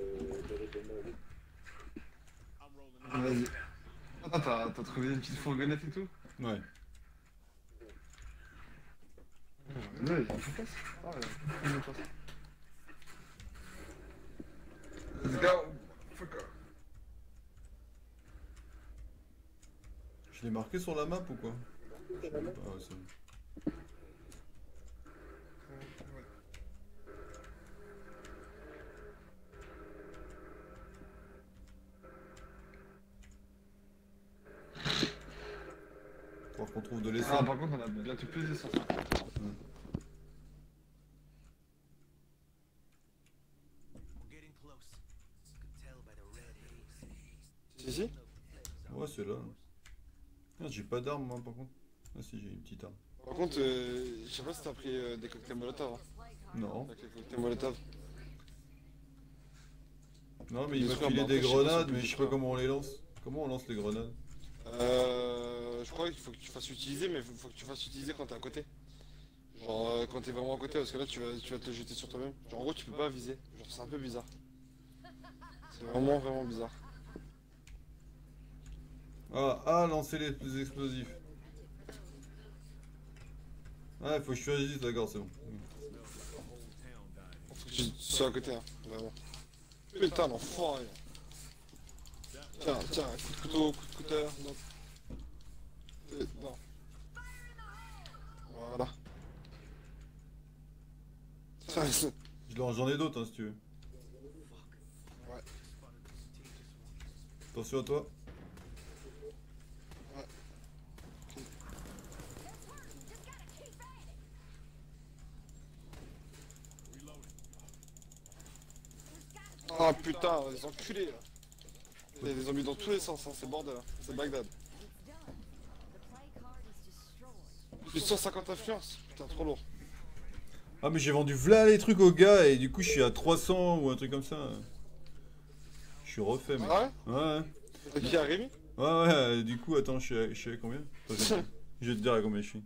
Vas-y. Attends, t'as t'as trouvé une petite fourgonnette et tout? Ouais. Là, il y a une place. Ah, il y a une place. Let's go! Fucker. Je l'ai marqué sur la map ou quoi? Je sais même pas. Ah ouais, c'est bon. Faut qu'on trouve de Ah, l'essence. par contre, on a bientôt plus d'essence. We're getting close. Could tell by the red haze. Si, si. Ouais, c'est là. Ah, j'ai pas d'arme, moi, par contre. Ah, si, j'ai une petite arme. Par contre, euh, je sais pas si t'as pris euh, des cocktails Molotov. Hein. Non. Avec les cocktails Molotov. Non, mais il Bien m'a sûr, filé bah, des après, je sais pas grenades, si mais c'est je sais pas plus comment on les lance. Comment on lance les grenades? Euh, je crois qu'il faut que tu fasses utiliser, mais il faut, faut que tu fasses utiliser quand t'es à côté. Genre euh, quand t'es vraiment à côté, parce que là tu vas, tu vas te jeter sur toi-même. Genre en gros tu peux pas viser. Genre c'est un peu bizarre. C'est vraiment vraiment bizarre. Ah, ah, lancer les, les explosifs. Ah, il faut que je choisisse, d'accord, c'est bon. Faut que tu sois à côté, hein, vraiment. Putain l'enfoiré. Tiens, tiens, coup de couteau, coup de cutter. Non. Euh, non. Voilà. Tiens, c'est- Je l'en- J'en ai d'autres, hein, si tu veux. ouais. Attention à toi. Ah putain, les enculés là. Il y a des zombies dans tous les sens, hein, c'est bordel, hein. C'est Bagdad. It's done. The play card is destroyed. Plus de cent cinquante influences, putain, trop lourd. Ah mais j'ai vendu v'là les trucs au gars et du coup je suis à trois cents ou un truc comme ça. Je suis refait mec. Ah Ouais ouais. ouais? Qui a Rémi? Ouais ouais, euh, du coup attends, je suis à, je suis à combien? Attends, je, vais te, je vais te dire à combien je suis.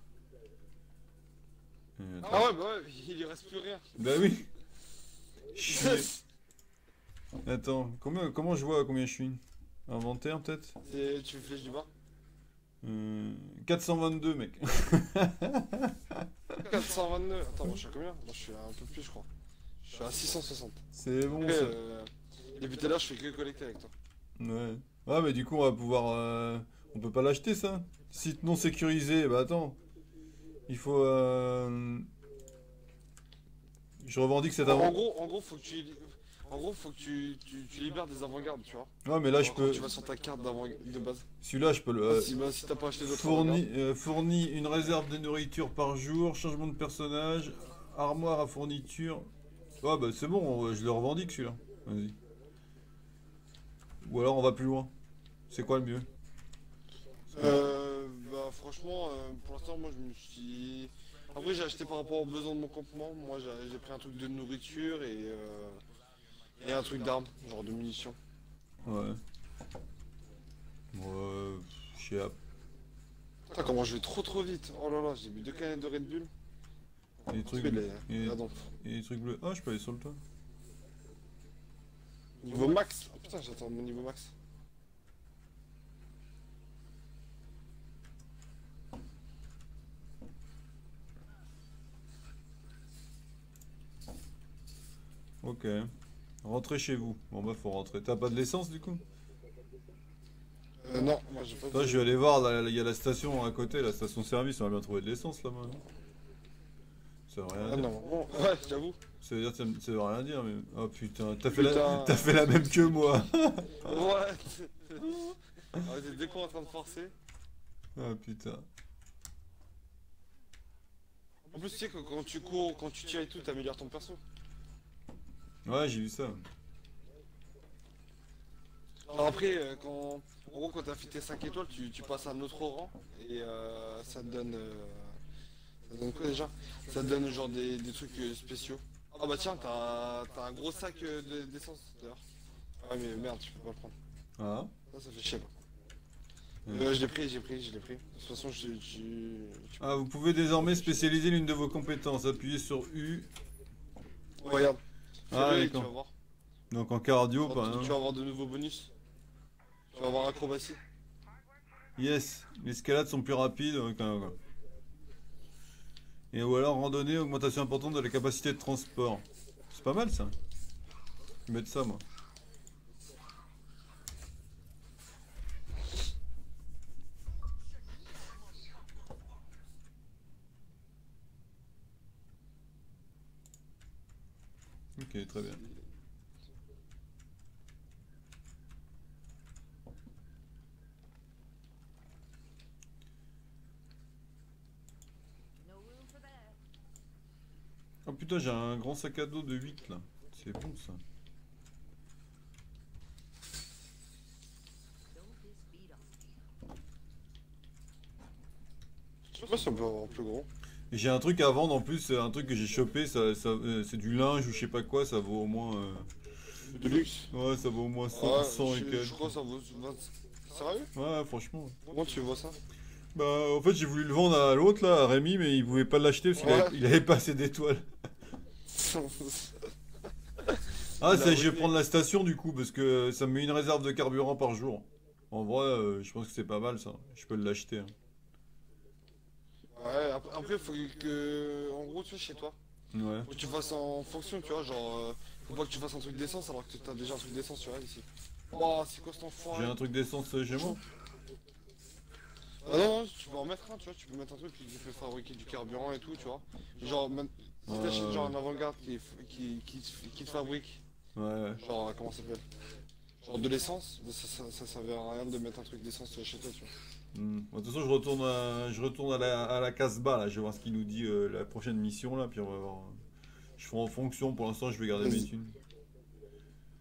Euh, attends. Ah ouais, bah ouais, il lui reste plus rien. Bah oui. Je suis... Attends, combien, comment je vois à combien je suis? Inventaire peut-être? C'est- Tu fais flèche du bas? euh, quatre cent vingt-deux mec. quatre cent vingt-neuf. Attends, moi je suis à combien? Moi je suis à un peu plus, je crois. Je suis à six cent soixante. C'est bon Après, ça. euh, depuis tout à l'heure, je fais que collecter avec toi. Ouais. Ouais mais du coup on va pouvoir... euh, On peut pas l'acheter ça? Site non sécurisé, bah attends. Il faut... euh, Je revendique cet En, avant... en gros, en gros, faut que tu, en gros, faut que tu, tu, tu libères des avant-gardes, tu vois. Ouais mais là je Quand peux... Tu vas sur ta carte d'avant de base. Celui-là je peux le... euh, si bah, si t'as pas acheté d'autres Fourni, avant-gardes. euh, fournit une réserve de nourriture par jour, changement de personnage, armoire à fourniture. Ouais bah c'est bon, on- je le revendique celui-là. Vas-y. Ou alors on va plus loin. C'est quoi le mieux? Euh, bah franchement, euh, pour l'instant, moi je me suis. Après, j'ai acheté par rapport aux besoins de mon campement. Moi, j'ai j'ai pris un truc de nourriture et, euh, et un truc d'armes, genre de munitions. Ouais. Ouais, je sais pas. Putain, comment je vais trop trop vite. Oh là là, j'ai bu deux canettes de Red Bull. Et des trucs, Parce que les- et, ah, donc, et des trucs bleus. Ah, je peux aller sur le toit. niveau max. Ah, putain, j'attends mon niveau max. Ok. Rentrez chez vous. Bon bah faut rentrer. T'as pas de l'essence du coup? Euh, non, moi j'ai pas Toi, je vais aller voir, là, il y a la station à côté, la station service, on va bien trouver de l'essence là-bas. Ça veut rien Ah dire. non, bon, ouais, j'avoue. Ça veut dire, ça, ça veut rien dire, mais. Oh putain, t'as fait, la... Putain. t'as fait la même que moi. Ouais. Arrêtez dès qu'on est en train de forcer. Ah putain. En plus, tu sais que quand tu cours, quand tu tires et tout, t'améliores ton perso. Ouais, j'ai vu ça. Alors après, euh, quand, en gros, quand t'as fait tes cinq étoiles, tu, tu passes à un autre rang et euh, ça te donne. euh, ça te donne quoi déjà? Ça te donne genre des, des trucs euh, spéciaux. Ah bah tiens, t'as t'as un gros sac euh, de- d'essence d'ailleurs. Ouais, mais merde, tu peux pas le prendre. Ah. Ça, ça fait chier. Ouais. Euh, je l'ai pris, j'ai pris, je l'ai pris. De toute façon, je, tu, tu- Ah, vous pouvez désormais spécialiser l'une de vos compétences. Appuyez sur U. Regarde. Ah, Fais-le et tu d'accord. vas voir. Donc en cardio, Tu par vas- tu vas exemple. avoir de nouveaux bonus. Tu vas avoir acrobatie. Yes, les escalades sont plus rapides. Ouais, quand même, quoi. Et ou alors randonnée, augmentation importante de la capacité de transport. C'est pas mal ça. Je vais mettre ça moi. Ok, très bien. No room for that. Oh putain, j'ai un grand sac à dos de huit là. C'est bon ça. Don't this beat off. Je sais pas si on peut avoir plus gros. Et j'ai un truc à vendre en plus, c'est un truc que j'ai chopé, ça, ça, euh, c'est du linge ou je sais pas quoi, ça vaut au moins... euh, De luxe. Ouais, ça vaut au moins cent, Ouais, cent et je, quelques. je crois que ça vaut vingt. Sérieux? Ouais, franchement. Comment tu vois ça? Bah, en fait, j'ai voulu le vendre à l'autre, là, à Rémi, mais il pouvait pas l'acheter parce qu'il Ouais. avait, il avait pas assez d'étoiles. Ah, Il a ça, je vais ruiné. prendre la station du coup, parce que ça me met une réserve de carburant par jour. En vrai, euh, je pense que c'est pas mal ça. Je peux l'acheter. Hein. Ouais, ap- après, faut que. En gros, tu vois, chez toi, Ouais. faut que tu fasses en fonction, tu vois, genre. euh, Faut pas que tu fasses un truc d'essence alors que t'as déjà un truc d'essence, tu vois, ici. Oh, c'est quoi cet enfant? J'ai un truc d'essence euh, chez moi. Ah non, non, tu peux en mettre un, tu vois, tu peux mettre un truc qui fait fabriquer du carburant et tout, tu vois. Genre, man- si Ouais, t'achètes ouais, genre ouais. un avant-garde qui, est- qui, qui, te- qui te fabrique, Ouais, ouais. genre, euh, comment ça s'appelle? Genre de l'essence, bah, ça, ça, ça servait à rien de mettre un truc d'essence chez toi, tu vois. Hmm. Bon, de toute façon, je retourne à, je retourne à la, à la Casbah, là. Je vais voir ce qu'il nous dit euh, la prochaine mission, là. Puis on va voir. Je ferai en fonction. Pour l'instant, je vais garder mes Vas-y. thunes.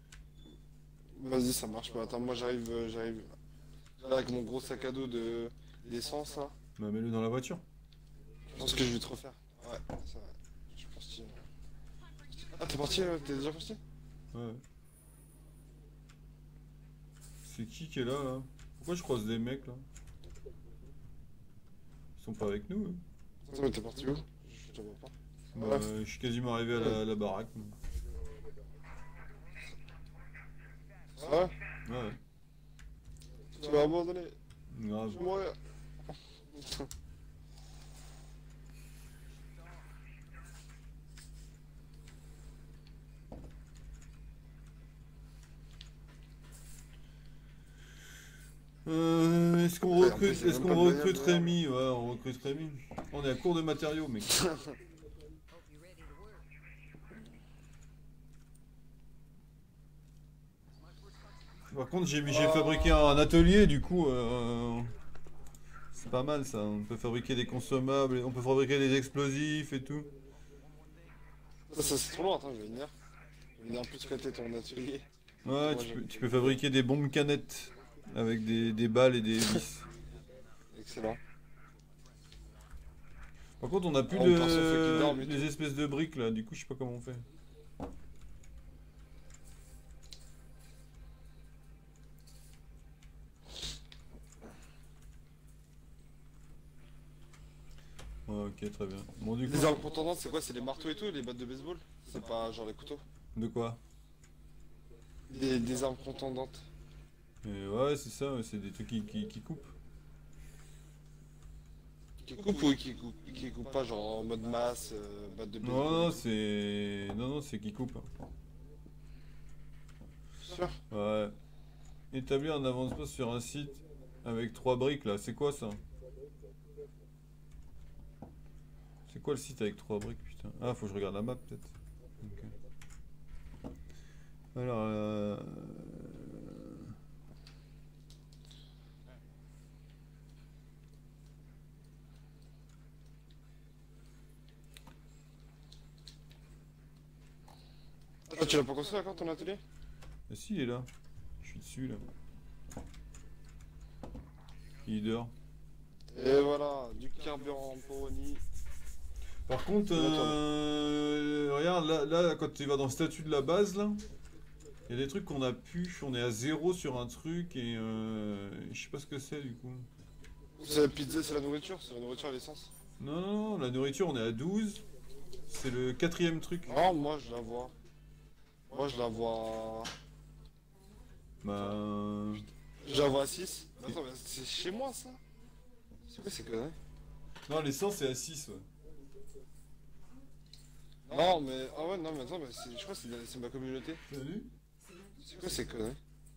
Vas-y, ça marche. Bah, attends, moi j'arrive, euh, j'arrive. Là, avec mon gros sac à dos de d'essence, là. Bah mets-le dans la voiture. Je pense que je vais te refaire. Ouais, ça va. Je suis parti. Ah, t'es parti, euh, t'es déjà parti? Ouais. C'est qui qui est là, là? Pourquoi je croise des mecs, là? Ils sont pas avec nous, hein. Attends, mais t'es parti où? Je te vois pas. Bah, je suis quasiment arrivé à la, à la baraque. moi. Ouais, Ouais, ouais. tu m'as abandonné. Grave. Je vais mourir. Euh, est-ce qu'on Ouais, en recrute, plus, c'est est-ce même qu'on pas de recrute bagnole, Rémi? Ouais, on recrute Rémi. On est à court de matériaux, mec. Hope you're ready to work. Par contre, j'ai j'ai fabriqué un atelier, du coup, euh, c'est pas mal ça. On peut fabriquer des consommables, on peut fabriquer des explosifs et tout. Ça, ça c'est trop loin, attends, je vais venir. Je vais venir plus prêter ton atelier. Ouais, Moi, tu j'ai- peux, tu peux fabriquer des bombes canettes avec des, des balles et des vis. Excellent. Par contre, on a plus Oh, on part sur le fucking de arme et des espèces de briques là. Du coup, je sais pas comment on fait. Ouais, ok, très bien. Bon, du coup, Les armes contendantes, c'est quoi? C'est les marteaux et tout, les battes de baseball? C'est pas genre les couteaux? de quoi? Des, des armes contendantes. Et ouais, c'est ça, ouais, c'est des trucs qui, qui, qui coupent. Qui coupent ou qui coupent, qui coupent pas, genre en mode masse, euh, batte de baseball? Non, non, c'est. Non, non, c'est qui coupe. Sûr? Ouais. Établir un avance-pas sur un site avec trois briques là, c'est quoi ça? C'est quoi le site avec trois briques, putain? Ah, faut que je regarde la map peut-être. Ok. Alors, euh... Ah, tu l'as pas construit encore ton atelier? ah, si, il est là. Je suis dessus là. Il dort. Et voilà, du carburant en Poronie. Par contre, euh, regarde, là, là, quand tu vas dans le statut de la base, là, il y a des trucs qu'on a pu, on est à zéro sur un truc et euh, je sais pas ce que c'est du coup. C'est la pizza, c'est la nourriture, c'est la nourriture et l'essence. Non, non, non, la nourriture, on est à douze. C'est le quatrième truc. Non, moi je la vois. Moi je la vois. Bah. Je la vois à six. Attends, mais c'est chez moi ça? C'est quoi ces conneries? Non, l'essence c'est à six, ouais. Non, mais. Ah ouais, non, mais attends, mais c'est- je crois que c'est c'est ma communauté. T'as vu? C'est quoi ces conneries?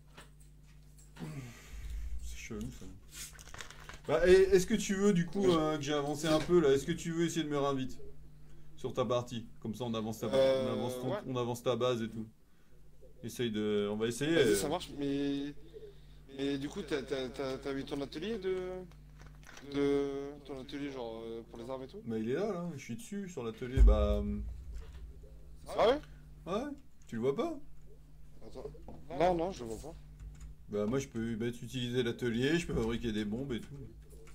C'est chelou ça. Bah, et est-ce que tu veux du coup euh, que j'ai avancé un peu là? Est-ce que tu veux essayer de me réinviter sur ta partie? Comme ça on avance ta, Euh, on avance ton- ouais. on avance ta base et tout. Essaye de. On va essayer. Vas-y, euh, ça marche, mais. Mais du coup, t'as t'as- t'as- t'as vu ton atelier de. De. Ton atelier, genre euh, pour les armes et tout? Bah, il est là, là. Je suis dessus sur l'atelier. Bah. euh, Ah ouais? Ouais. Tu le vois pas? Attends. Non, non, je le vois pas. Bah, moi je peux bah, utiliser l'atelier, je peux fabriquer des bombes et tout.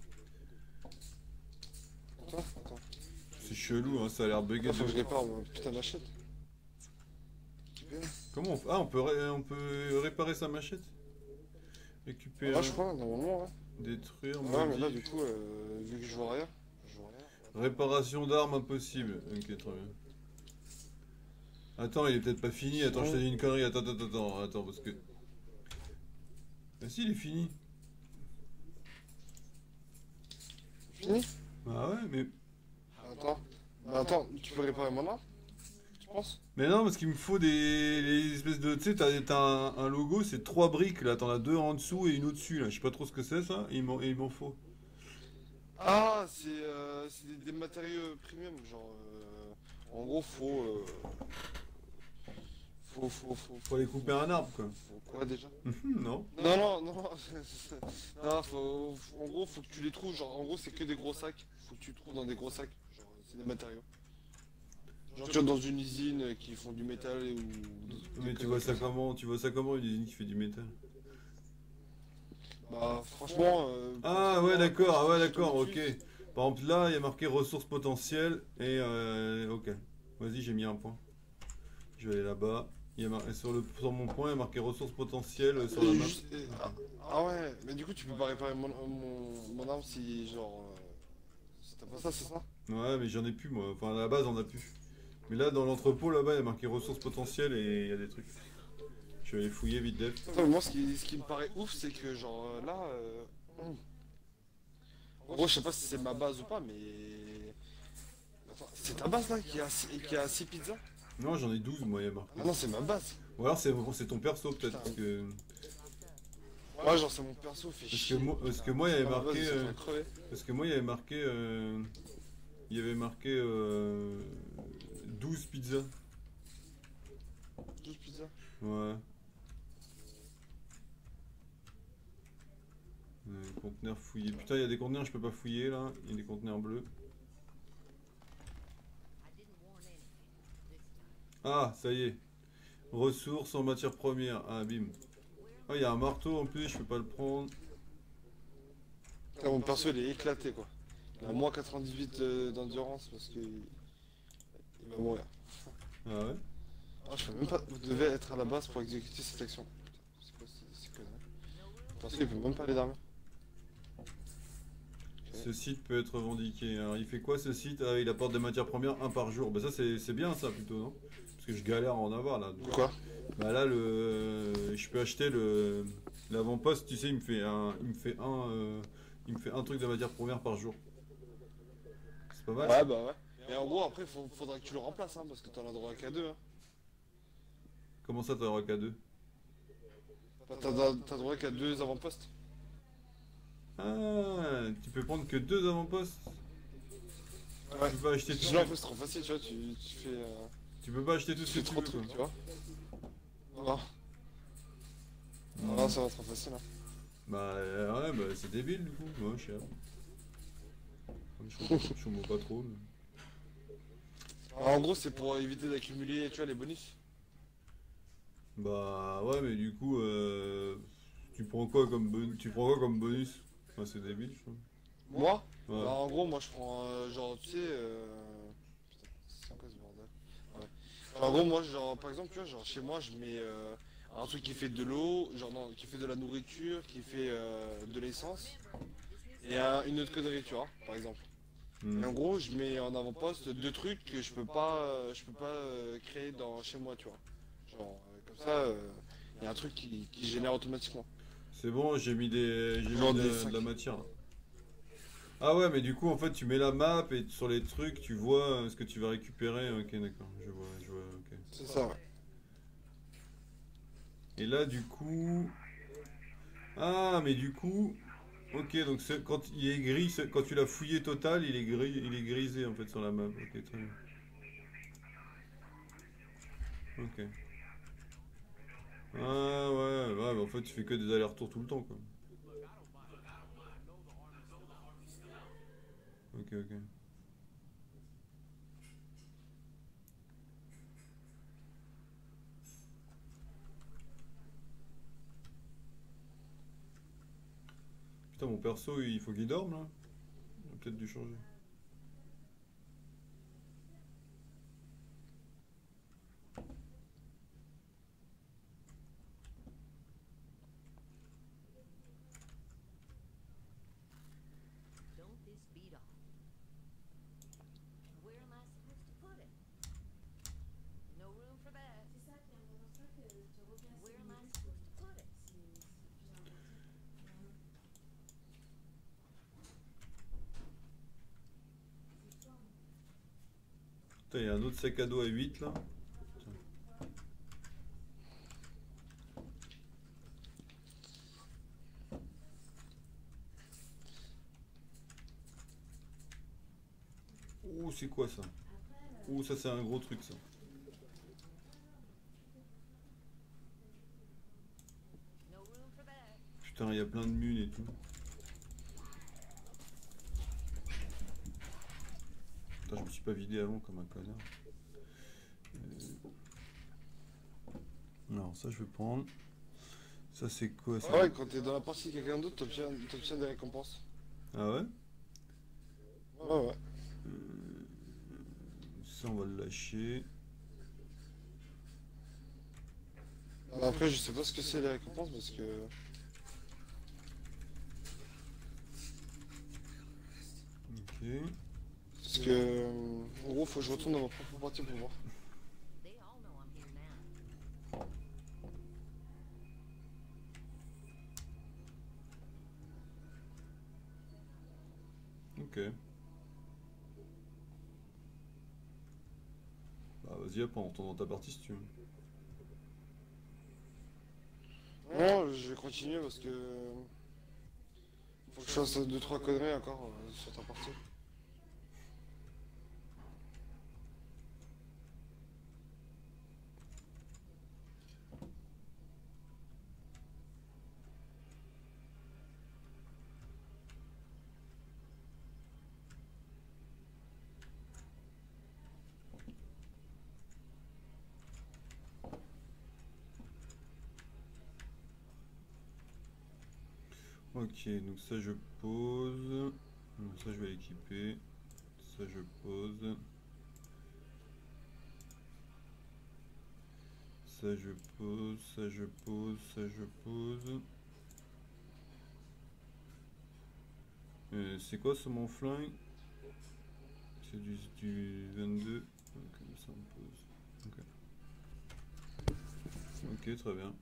Attends, attends. C'est chelou, hein, ça a l'air bugué. Attends, faut que de- je répare ma putain de machette. Comment on fait? Ah, on peut, ré- on peut réparer sa machette? Récupérer, Ah, je crois, normalement, ouais. détruire, Ouais, mais là, modif. du coup, euh, vu que je vois rien, je vois rien. Réparation d'armes impossible. Ok, très bien. Attends, il est peut-être pas fini. Attends, je t'ai dit une connerie. Attends, attends, attends, attends, parce que. Ah si, il est fini. Fini? Ah ouais, mais. Attends. Bah, attends, tu peux réparer mon arme? Tu penses? Mais non, parce qu'il me faut des les espèces de. Tu sais, t'as t'as un, un logo, c'est trois briques là. T'en as deux en dessous et une au-dessus là. Je sais pas trop ce que c'est ça. Et il m'en et il m'en faut. Ah, c'est euh, c'est des, des matériaux premium, genre. euh, en gros, faut. euh, faut, faut, faut. Faut aller couper un arbre quoi. Faut quoi déjà? Non. Non, non, non. Non, faut, faut- en gros, faut que tu les trouves. Genre, en gros, c'est que des gros sacs. Faut que tu trouves dans des gros sacs. Genre, c'est des matériaux. Genre tu vois dans une usine qui font du métal ou... Mais tu vois ça comment? Tu vois ça comment une usine qui fait du métal? Bah franchement... euh, Ah ouais d'accord, ah ouais je d'accord, tombe ok. dessus, Par exemple là il y a marqué ressources potentielles et euh, ok. Vas-y j'ai mis un point. Je vais aller là-bas. Il y a mar- sur, le, sur mon point il y a marqué ressources potentielles euh, sur la Et map. juste- et- ah, ah ouais, mais du coup tu peux pas réparer mon, mon, mon arme si genre... euh, si t'as pas ça, c'est ça? Ouais mais j'en ai plus moi. Enfin à la base on a plus. Mais là dans l'entrepôt là-bas il y a marqué ressources potentielles et il y a des trucs. Je vais aller fouiller vite def. Attends, mais moi ce qui, ce qui me paraît ouf c'est que genre euh, là... euh, hum. En gros je sais pas si c'est ma base ou pas mais... Attends, c'est ta base là qui a, six- qui a six pizzas? Non j'en ai douze moi il y a marqué. Ah non c'est ma base. Ou alors c'est c'est ton perso peut-être parce que... Ouais genre c'est mon perso, fait Parce que chier. moi, parce que moi il y avait Ah, ma base, marqué... ils sont en train euh, de crever. Parce que moi il y avait marqué... euh, Il y avait marqué... euh, douze pizzas. douze pizzas. Ouais. Euh, conteneurs fouillés. Putain, il y a des conteneurs, je peux pas fouiller là. Il y a des conteneurs bleus. I didn't warn anything this time. Ah, ça y est. Ressources en matière première. Ah, bim. Ah, il y a un marteau en plus, je peux pas le prendre. Ah, mon perso il est éclaté quoi. Il a moins quatre-vingt-dix-huit euh, d'endurance parce que... Il il va mourir. Ah ouais. Ah, je peux même pas... Vous devez être à la base pour exécuter cette action. Putain, c'est quoi ces- ces conneries? Mon perso il peut même pas aller dormir. Ce site peut être revendiqué. Alors, il fait quoi ce site? Ah, il apporte des matières premières un par jour. Bah, ça, c'est c'est bien ça plutôt, non? Parce que je galère à en avoir là. Quoi? Bah là, le, je peux acheter le l'avant-poste. Tu sais, il me fait un, il me fait un, euh, il me fait un truc de matière première par jour. C'est pas mal. Ouais bah ouais. Mais en gros après faut, faudra que tu le remplaces hein, parce que t'en as droit qu'à deux. Hein. Comment ça, t'auras qu'à deux? Enfin, T'as t'as- t'as droit qu'à deux avant-postes. Ah, tu peux prendre que deux avant-postes. Ouais. Tu peux pas acheter tout. Sinon en fait c'est trop facile, tu vois, tu, tu fais... Euh, Tu peux pas acheter tout tu ce fais que tu trop veux. de trucs, quoi. tu vois. Non. Non, non, ça va trop facile. Hein. Bah euh, ouais, bah c'est débile du coup. Ouais, je sais. Je comprends je comprends pas trop. mais- Alors, en gros c'est pour éviter d'accumuler, tu vois, les bonus. Bah ouais, mais du coup, euh, tu prends quoi comme bonus? Tu prends quoi comme bonus? Enfin, c'est débile, je trouve. Moi Ouais. bah, en gros moi je prends euh, genre tu sais... Euh... Putain, c'est quoi ce bordel? Ouais. Genre, en gros moi genre par exemple tu vois genre chez moi je mets euh, un truc qui fait de l'eau, genre non, qui fait de la nourriture, qui fait euh, de l'essence. Et un- une autre connerie tu vois par exemple. Hmm. Et en gros, je mets en avant-poste deux trucs que je peux pas, euh, je peux pas euh, créer dans chez moi, tu vois. Genre euh, comme ça, il y a un truc qui, qui génère automatiquement. C'est bon, j'ai mis des, j'ai Genre mis de, des de sacs. la matière. Là. Ah ouais, mais du coup, en fait, tu mets la map et sur les trucs, tu vois euh, ce que tu vas récupérer. Ok, d'accord, je vois, je vois, ok. C'est ça, ouais. Et là, du coup, ah, mais du coup, ok, donc c'est- quand il est gris, c'est- quand tu l'as fouillé total, il est gris, il est grisé en fait sur la map. Ok, très bien. Ok. Ah ouais, ouais, bah en fait, tu fais que des allers-retours tout le temps, quoi. Ok, ok. Putain, mon perso, il faut qu'il dorme là. Il a peut-être dû changer. Don't this beat off? Where am I supposed to put it? No room for that. C'est ça qui est important que tu reviens. Where am I supposed to put it? Putain, il y a un autre sac à dos à huit là. Oh, c'est quoi ça? Oh, ça c'est un gros truc ça. No room for that. Putain, il y a plein de mules et tout. Putain, je me suis pas vidé avant comme un connard. Alors ça je vais prendre. Ça c'est quoi ça? Ah ouais, quand t'es dans la partie de quelqu'un d'autre, t'obtiens t'obtiens des récompenses. Ah ouais? Ouais, ouais. Euh, Ça on va le lâcher. Alors après, je sais pas ce que c'est les récompenses parce que. Ok. Parce que. euh, En gros, faut que je retourne dans ma propre partie pour voir. They all know I'm here now. Ok. Bah vas-y après on retourne dans ta partie si tu veux. Non, je vais continuer parce que. Faut que je fasse deux trois conneries encore euh, sur ta partie. Ok, donc ça je pose. Donc ça je vais l'équiper. Ça je pose. Ça je pose, ça je pose, ça je pose. Euh, c'est quoi ce mon flingue? C'est du, du vingt-deux. Donc ça on pose. Ok. Ok, très bien.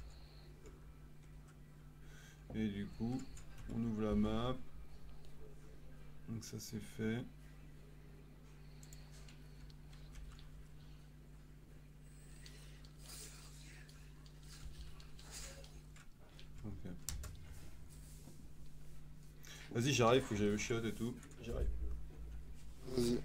Et du coup, on ouvre la map. Donc ça c'est fait. Ok. Vas-y, j'arrive, faut que j'aille au shot et tout. J'arrive. Vas-y.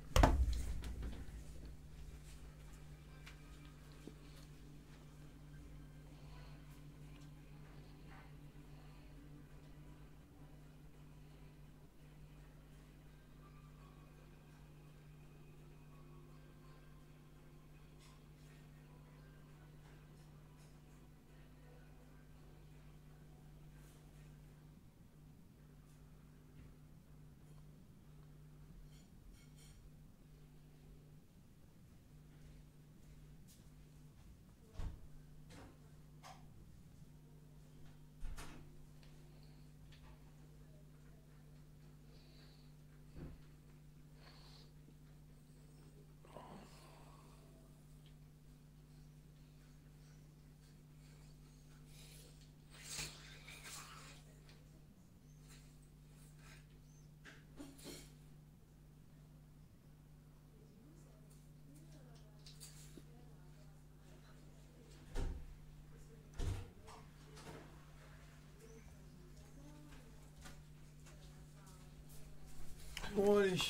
Bon allez.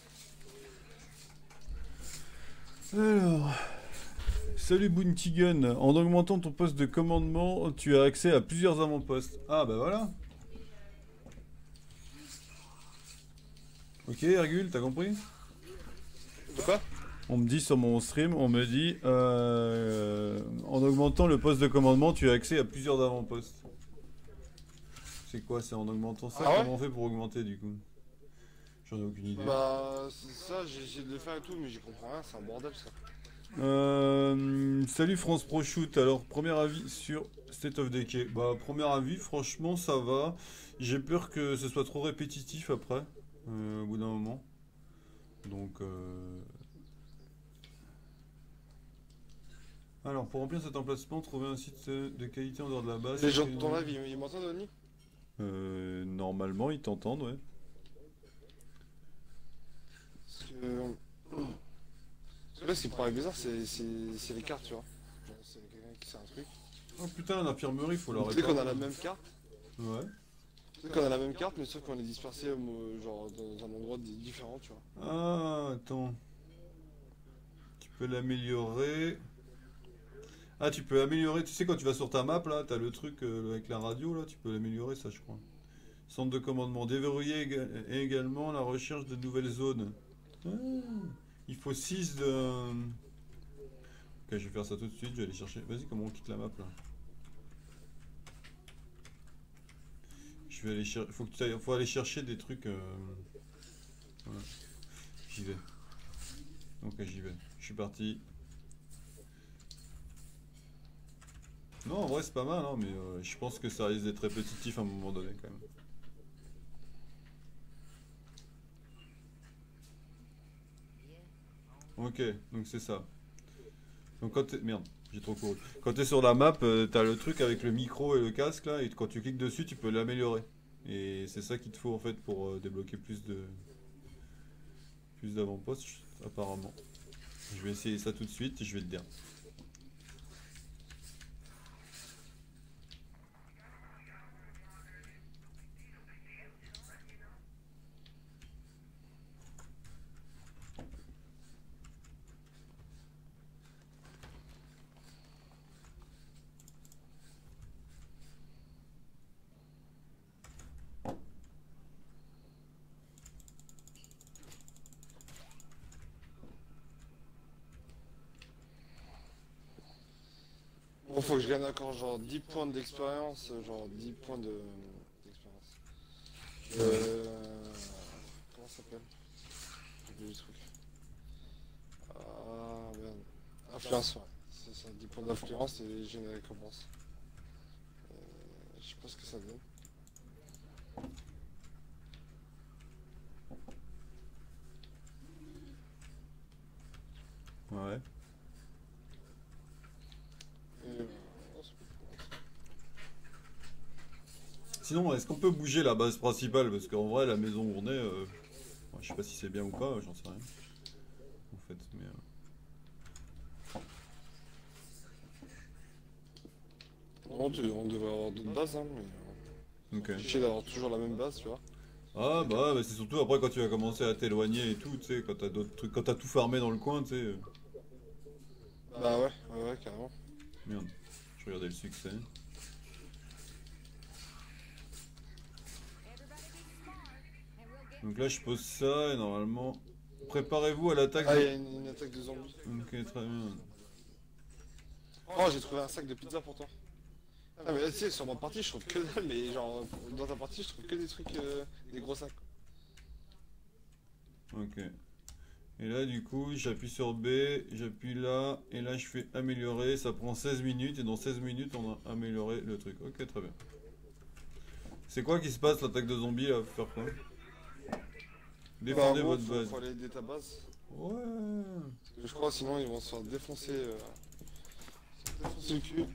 Alors. Salut Bounty Gun. En augmentant ton poste de commandement, tu as accès à plusieurs avant-postes. Ah bah voilà. Ok Hercule, t'as compris? De quoi? On me dit sur mon stream, on me dit euh, en augmentant le poste de commandement, tu as accès à plusieurs avant-postes. C'est quoi? C'est en augmentant ça? Ah ouais? Comment on fait pour augmenter du coup? J'en ai aucune idée. Bah, c'est ça, j'ai essayé de le faire et tout, mais j'y comprends rien, c'est un bordel ça. Euh, salut France Pro Shoot. Alors, premier avis sur State of Decay. Bah, premier avis, franchement, ça va. J'ai peur que ce soit trop répétitif après, euh, au bout d'un moment. Donc, euh... alors, pour remplir cet emplacement, trouver un site de qualité en dehors de la base. Les gens de ton live, ils, ils m'entendent, Denis? Euh, normalement, ils t'entendent, ouais. Parce que. Parce que là, ce qui me paraît bizarre, c'est c'est- c'est les cartes, tu vois. Bon, c'est quelqu'un qui sait un truc. Oh putain, l'infirmerie, faut la Tu sais réparer. qu'on a la même carte, Ouais. tu sais qu'on a la même carte, mais sauf qu'on est dispersé euh, genre dans un endroit di- différent, tu vois. Ah, attends. Tu peux l'améliorer. Ah, tu peux améliorer. Tu sais, quand tu vas sur ta map, là, t'as le truc euh, avec la radio, là, tu peux l'améliorer, ça, je crois. Centre de commandement. Déverrouiller éga- et également la recherche de nouvelles zones. Ah, il faut six de. Ok, je vais faire ça tout de suite, je vais aller chercher. Vas-y, comment on quitte la map là? Je vais aller chercher. Faut que tu ailles... Faut aller chercher des trucs. Euh... Voilà. J'y vais. Ok, j'y vais. Je suis parti. Non, en vrai, c'est pas mal, hein, mais euh, je pense que ça risque d'être répétitif à un moment donné quand même. Ok, donc c'est ça. Donc quand t'es... Merde, j'ai trop couru. Quand t'es sur la map, euh, t'as le truc avec le micro et le casque là, et quand tu cliques dessus, tu peux l'améliorer. Et c'est ça qu'il te faut en fait pour euh, débloquer plus de... plus d'avant-postes, apparemment. Je vais essayer ça tout de suite et je vais te dire. Bon, faut que je gagne encore genre dix points d'expérience, genre dix points de d'expérience. Euh... Comment ça s'appelle? J'ai oublié le truc. Ah merde. Influence, ouais. C'est ça, dix points d'influence et j'ai une récompense. Euh, je sais pas ce que ça donne. Ouais. Et, euh, oh, c'est pas Sinon, est-ce qu'on peut bouger la base principale? Parce qu'en vrai, la maison où on est, euh, ouais, je sais pas si c'est bien ou pas, j'en sais rien. En fait, mais... Euh... Non, tu- on devrait avoir d'autres bases, hein, mais... Ok. J'essaie d'avoir toujours la même base, tu vois. Ah bah, bah c'est surtout après quand tu vas commencer à t'éloigner et tout, tu sais, quand t'as d'autres trucs, quand t'as tout farmé dans le coin, tu sais. euh. Bah ouais, ouais, ouais, carrément. Merde, je regardais le succès. Donc là je pose ça et normalement... Préparez-vous à l'attaque Ah, il de... y a une, une attaque de zombies. Ok, très bien. Oh, j'ai trouvé un sac de pizza pour toi. Ah, mais là, tu sais, sur ma partie, je trouve que dalle, mais genre, dans ta partie, je trouve que des trucs, euh, des gros sacs. Ok. Et là du coup j'appuie sur B, j'appuie là, et là je fais améliorer, ça prend seize minutes, et dans seize minutes on a amélioré le truc. Ok, très bien. C'est quoi qui se passe l'attaque de zombies là? Faut faire quoi? Bah, en Défendez gros, votre faut, base. faut aller aider ta base. Ouais. Parce que je crois, sinon, ils vont se faire défoncer, euh, se faire défoncer le cul.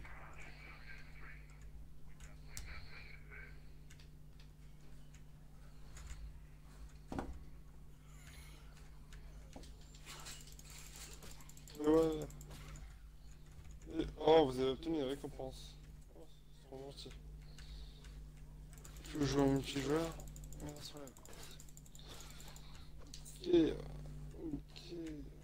Ouais, ouais. Et- oh, vous avez obtenu une récompense. Oh, c'est trop gentil. Tu veux jouer en multijoueur? Merci. Ok. Ok.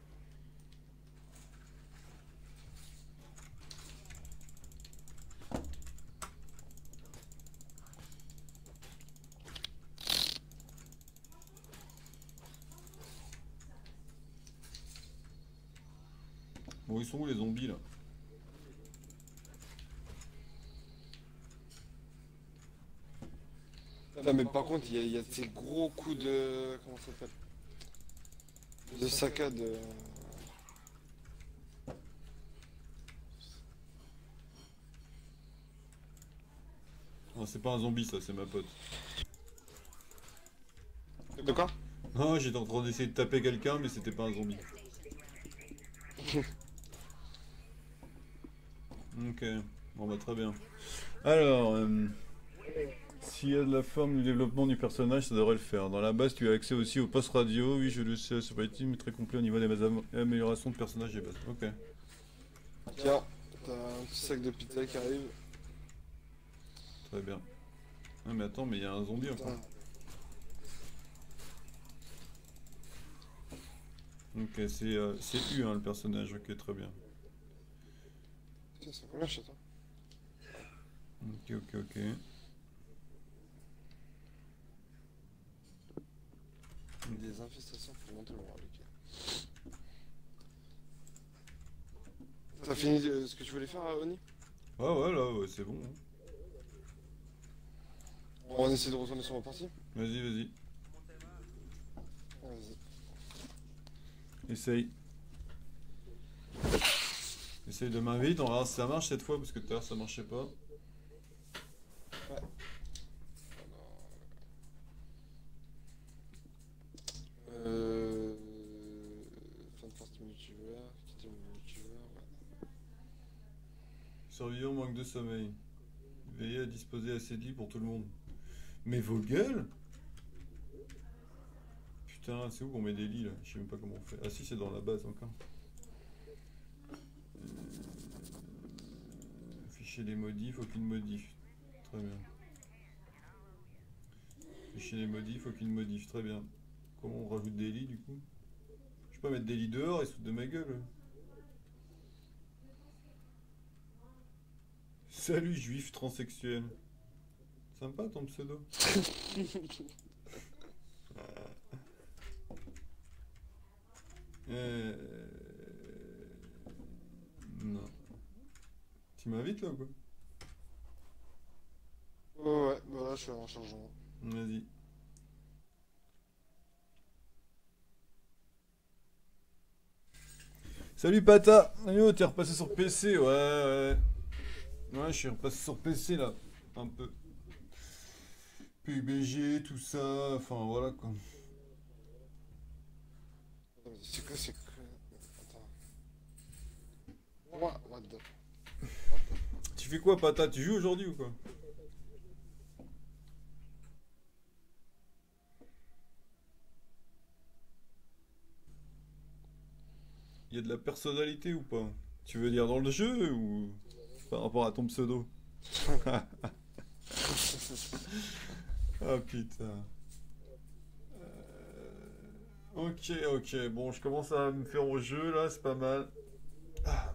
Bon, ils sont où les zombies là? Non, mais par contre, il y, a- il y a ces gros coups de. Comment ça s'appelle? De saccade. euh. Non, c'est pas un zombie ça, c'est ma pote. De quoi? Non, j'étais en train d'essayer de taper quelqu'un, mais c'était pas un zombie. Ok, bon bah très bien. Alors, euh, s'il y a de la forme du développement du personnage, ça devrait le faire. Dans la base, tu as accès aussi au post radio. Oui, je le sais, c'est pas utile, mais très complet au niveau des am- améliorations de personnages et bases. Ok. Tiens, t'as un petit sac de pizza qui arrive. Très bien. Ah mais attends, mais il y a un zombie encore. Putain. Ok, c'est euh, c'est U hein, le personnage, ok, très bien. Putain, c'est combien chez toi? Ok, ok, ok. Des infestations pour monter le roi, ok. T'as fini euh, ce que tu voulais faire, euh, Oni? Ouais, ouais, là, ouais, c'est bon. Hein. On essaie de retourner sur ma partie. Vas-y, vas-y. Vas-y. Essaye. Essaye de m'inviter, on va voir si ça marche cette fois, parce que tout à l'heure ça marchait pas. Ouais. Euh... Fin de partie multijoueur, quitter le multijoueur, ouais. Survivant manque de sommeil. Veillez à disposer assez de lits pour tout le monde. Mais vos gueules! Putain, c'est où qu'on met des lits là? Je sais même pas comment on fait. Ah si, c'est dans la base encore. Euh... Afficher les modifs, aucune modif. Très bien. Afficher les modifs, aucune modif. Très bien. Comment on rajoute des lits du coup? Je peux pas mettre des lits dehors, ils se foutent de ma gueule. Salut juif transsexuel. Sympa ton pseudo. euh... Non. Tu m'invites là ou quoi? Ouais, ouais, bah là je suis en chargement. Vas-y. Salut Pata. Yo, t'es repassé sur P C, ouais, ouais. Ouais, je suis repassé sur P C là, un peu. P U B G, tout ça, enfin voilà quoi. Attends, mais c'est quoi, c'est quoi? Attends. What, what the... Tu fais quoi Pata? Tu joues aujourd'hui ou quoi? Il y a de la personnalité ou pas? Tu veux dire dans le jeu ou par rapport à ton pseudo? Ah putain. Euh, Ok, ok, bon, je commence à me faire au jeu là, c'est pas mal. Ah.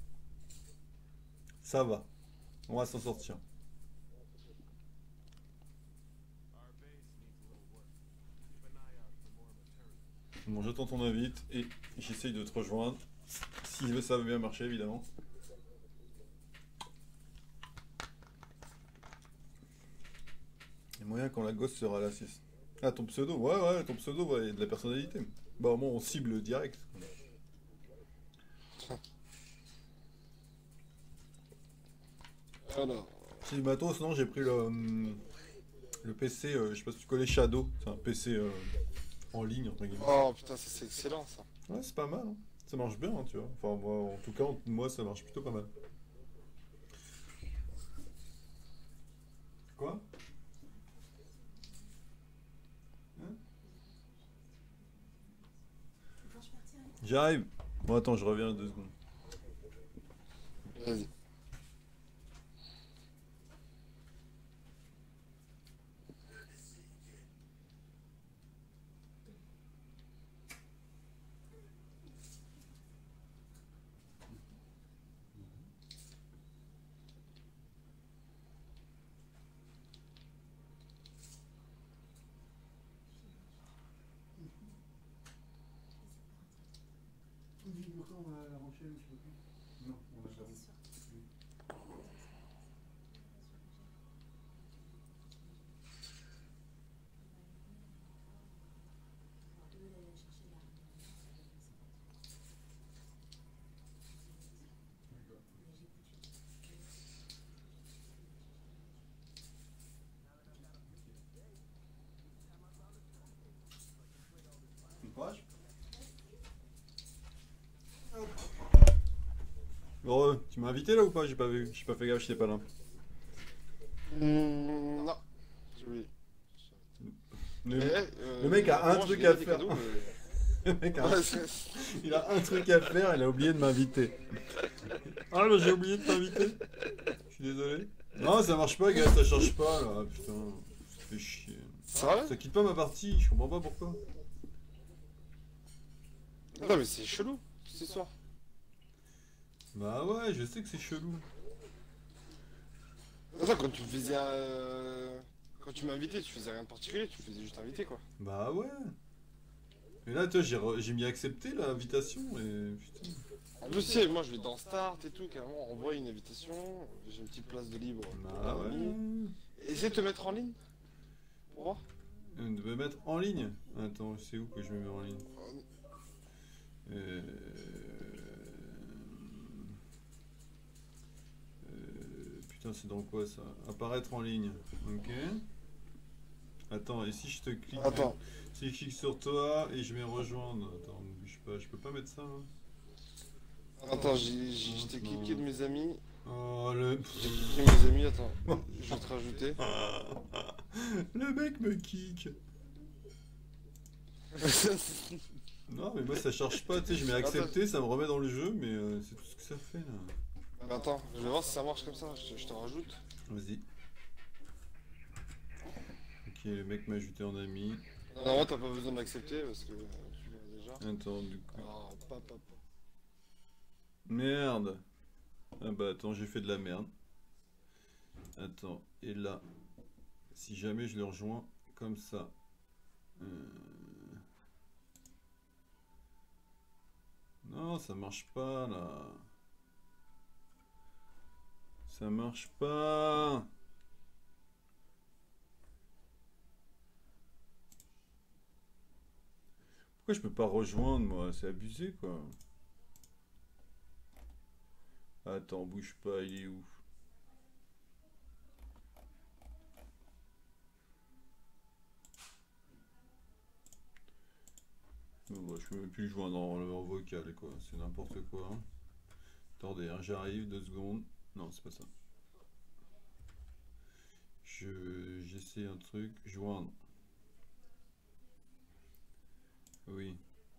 Ça va, on va s'en sortir. Our base needs a little work. Keep an eye out for more material. Bon, j'attends ton invite et j'essaye de te rejoindre. Si ça veut bien marcher, évidemment. Il y a moyen quand la gosse sera là, six. Ah, ton pseudo? Ouais, ouais, ton pseudo, ouais, il y a de la personnalité. Bah, au moins, on cible direct. Alors... Si, matos, non, j'ai pris le, hum, le P C, euh, je sais pas si tu connais Shadow. C'est un P C euh, en ligne, entre guillemets. Oh putain, ça, c'est excellent ça. Ouais, c'est pas mal, hein. Ça marche bien, hein, tu vois. Enfin, moi, en tout cas, moi, ça marche plutôt pas mal. Quoi? Hein? J'arrive. Bon, attends, je reviens deux secondes. Vas-y. Bon, tu m'as invité là ou pas? J'ai pas vu, j'ai pas fait gaffe, j'étais pas là. Mmh, non. J'ai oublié. Le, Mais, euh, le mec a un moi, truc j'ai à des faire. cadeaux, mais- Le mec a un- Ouais, c'est- Il a un truc à faire, il a oublié de m'inviter. Ah, bah j'ai oublié de t'inviter. Je suis désolé. Non, ça marche pas, gars, ça charge pas là. Putain, ça fait chier. Sérieux? Ça quitte pas ma partie, je comprends pas pourquoi. Non mais c'est chelou, cette histoire. Bah ouais, je sais que c'est chelou. Attends, quand tu faisais un... euh, Quand tu m'as invité, tu faisais rien de particulier, tu faisais juste inviter quoi. Bah ouais. Et là, toi, j'ai re- j'ai mis accepter l'invitation et putain. En plus, si, moi je vais dans Start et tout, carrément, on envoie une invitation, j'ai une petite place de libre. Ah ouais. Essaye de te mettre en ligne. Pour voir. Euh, De me mettre en ligne. Attends, c'est où que je me mets en ligne? Euh... euh, Putain, c'est dans quoi ça? Apparaître en ligne. Ok. Attends, et si je te clique... Attends. Si je clique sur toi et je mets rejoindre... Attends, ne bouge pas, je peux pas mettre ça hein. Attends, j'ai j'ai- je t'ai cliqué de mes amis. Oh le... J'ai cliqué mes amis, attends. Je vais te rajouter. Le mec me kick. Non mais moi ça charge pas, tu sais, je mets accepter, ça me remet dans le jeu, mais euh, c'est tout ce que ça fait là. Bah, attends, je vais voir si ça marche comme ça, je te, je te rajoute. Vas-y. Ok, le mec m'a ajouté en ami. Non, t'as pas besoin d'accepter parce que euh, tu l'as déjà. Attends, du coup... Alors, pa, pa, pa. Merde. Ah bah attends, j'ai fait de la merde. Attends, et là, si jamais je le rejoins comme ça. Euh... Non, ça marche pas là. Ça marche pas. Pourquoi je peux pas rejoindre moi? C'est abusé quoi. Attends, bouge pas, il est où? Bon, bah, je peux même plus le joindre en, en vocal quoi, c'est n'importe quoi. Hein. Attendez, hein, j'arrive, deux secondes. Non, c'est pas ça. Je j'essaie un truc, joindre. Oui.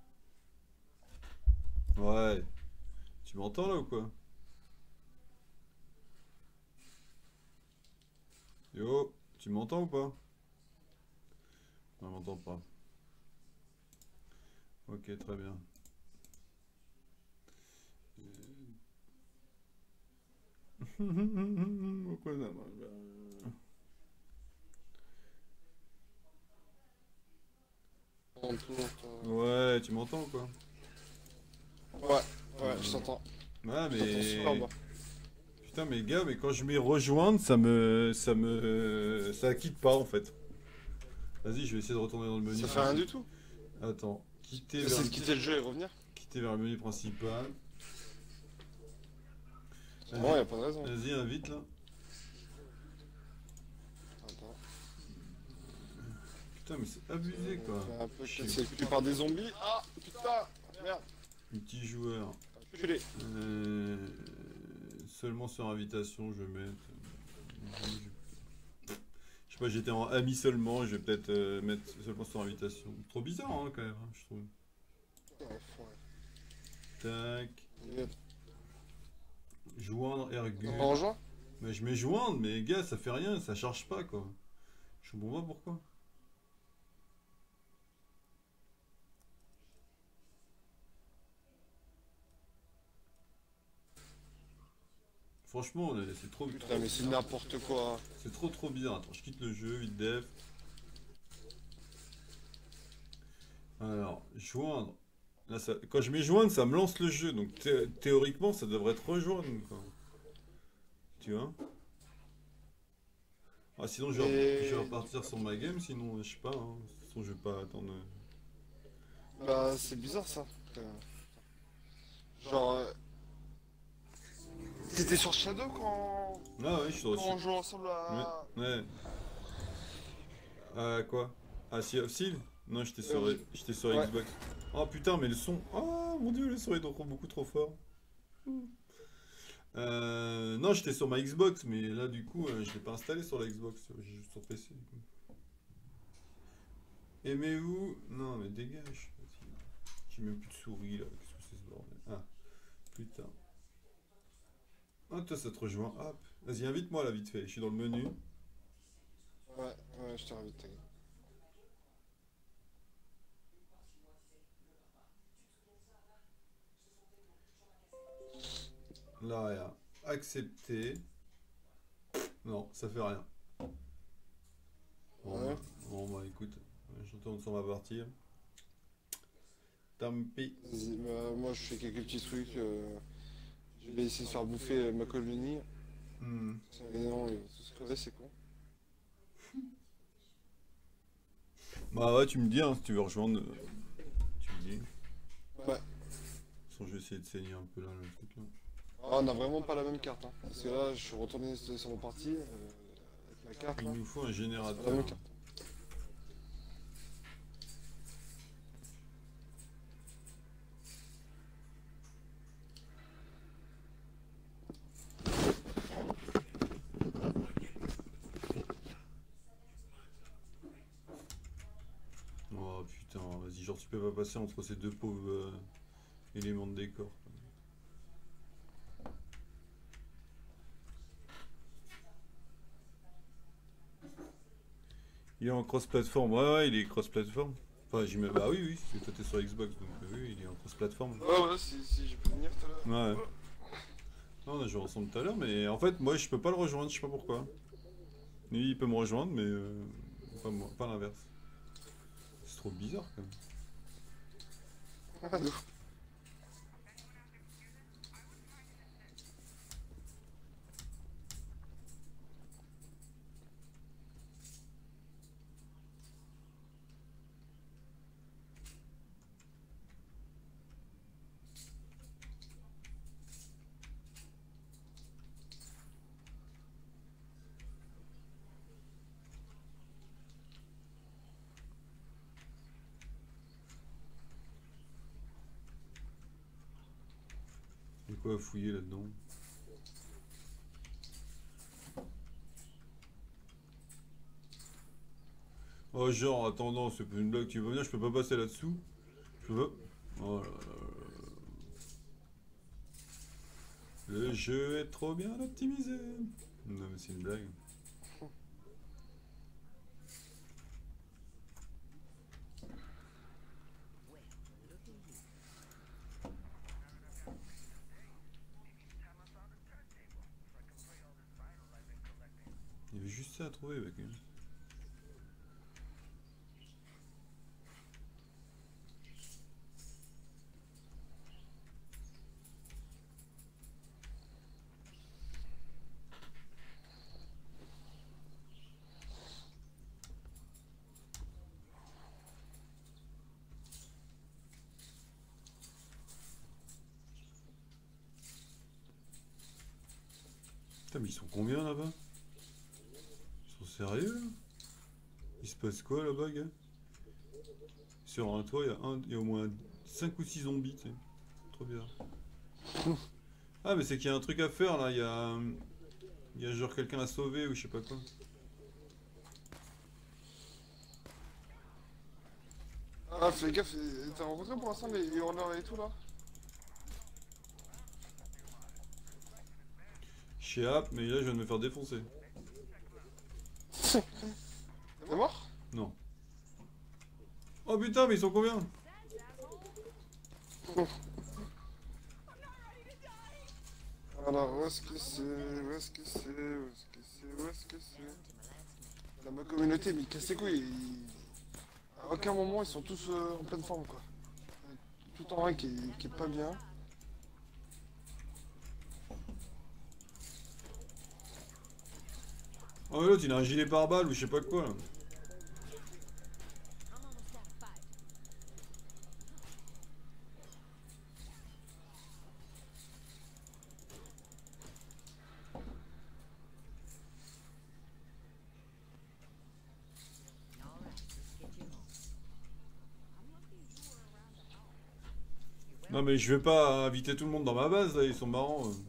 Ouais. Tu m'entends là ou quoi? Yo, tu m'entends ou pas? On m'entend pas. Ok, très bien. Pourquoi ça marche pas? Ouais, tu m'entends ou quoi? Ouais, ouais, je t'entends. Ouais, Je t'entends super mais... bas. Putain, mais gars, mais quand je mets rejoindre, ça me... Ça me... Ça quitte pas, en fait. Vas-y, je vais essayer de retourner dans le menu. Ça fait rien du tout. Attends, quitter vers... Essaye de quitter le jeu et revenir. Quitter vers le menu principal. Non, y a pas de raison. Vas-y, invite, là. Attends. Putain, mais c'est abusé, quoi. Un peu cassé par des zombies. Ah, putain, merde. Multijoueur. Culé. Euh... Seulement sur invitation, je vais mettre... Je sais pas, j'étais en ami seulement, je vais peut-être euh, mettre seulement sur invitation. Trop bizarre, hein, quand même, hein, je trouve. Tac. Joindre Ergu. On rejoint? Mais je mets joindre, mais gars, ça fait rien, ça charge pas, quoi. Je comprends pas pourquoi. Franchement, c'est trop... Putain, mais c'est n'importe quoi. C'est trop trop bizarre. Attends, je quitte le jeu, vite def. Alors, joindre. Là, ça... Quand je mets joindre, ça me lance le jeu. Donc thé théoriquement, ça devrait être rejoindre, quoi. Tu vois? Ah, sinon, je vais, Et... je vais repartir sur ma game. Sinon, je sais pas. Hein. Sinon, je vais pas attendre. Bah, c'est bizarre ça. Genre. Euh... T'étais sur Shadow quand. Ah, ouais, je suis sur quand on joue ensemble à. Ouais. ouais. Euh, quoi? Ah, Sea of Seal? Non, j'étais sur, Euh, j'étais sur ouais. Xbox. Oh putain, mais le son. Oh mon dieu, le son est trop, beaucoup trop fort. Euh, non, j'étais sur ma Xbox, mais là, du coup, euh, je l'ai pas installé sur la Xbox. J'ai juste sur P C. Du coup. Aimez-vous? Non, mais dégage. J'ai même plus de souris là. Qu'est-ce que c'est ce bordel? Ah, putain. Ah, toi, ça te rejoint. Hop. Vas-y, invite-moi là, vite fait. Je suis dans le menu. Ouais, ouais, je t'invite, t'inquiète. Là, rien. Accepter. Non, ça fait rien. Bon, Ouais. bah, bon, bah écoute, je retourne sur ma partie. Tac. tant pis. Vas-y, bah, moi je fais quelques petits trucs. euh, Je vais essayer de faire bouffer euh, ma colonie. Hmm. Sinon, ils vont tous crever, c'est con. Bah ouais, tu me dis, hein, si tu veux rejoindre, euh, tu me dis. De Ouais. toute façon, je vais essayer de saigner un peu là, le truc là. Ah, on n'a vraiment pas la même carte. Hein. Parce que là, je suis retourné sur sur mon parti euh, avec ma carte. Il Là. nous faut un C'est pas la générateur. même carte. Oh putain, vas-y, genre tu peux pas passer entre ces deux pauvres euh, éléments de décor. quoi. Il est en cross-platform, ouais, ouais, il est cross-platform. Enfin, j'y mets. Bah oui, oui, c'est toi t'es sur Xbox, donc euh, oui, il est en cross-platform. Ouais, ouais, si, si j'ai pu venir tout à l'heure. Ouais. Non, on a joué ensemble tout à l'heure, mais en fait, moi je peux pas le rejoindre, je sais pas pourquoi. Lui, il peut me rejoindre, mais euh, pas moi, pas l'inverse. C'est trop bizarre quand même. Ah, de ouf. Il y a quoi à fouiller là-dedans? Oh, genre, attends, non, c'est pas une blague, tu veux venir, je peux pas passer là-dessous. Je peux pas. Oh là là là. Le jeu est trop bien optimisé. Non, mais c'est une blague. Il y avait juste ça à trouver avec lui. Putain, mais ils sont combien là-bas? Ils sont sérieux là? Il se passe quoi là-bas, gars? Sur un toit, il y a, un, il y a au moins cinq ou six zombies, tu sais. Trop bizarre. Ah, mais c'est qu'il y a un truc à faire là, il y a. Il y a genre quelqu'un à sauver ou je sais pas quoi. Ah, fais gaffe, euh, t'as rencontré pour l'instant les hurleurs et tout là? Chez App, mais là je viens de me faire défoncer. T'es mort? Non. Oh putain, mais ils sont combien? Alors, où est-ce que c'est? Où est-ce que c'est? Où est-ce que c'est? Où est-ce que c'est? Dans ma communauté, mais casse les couilles. Ils... À aucun moment, ils sont tous euh, en pleine forme, quoi. Tout en un qui est, qui est pas bien. Oh, mais l'autre il a un gilet pare-balles ou je sais pas quoi là. Non mais je vais pas inviter tout le monde dans ma base là, ils sont marrants. euh.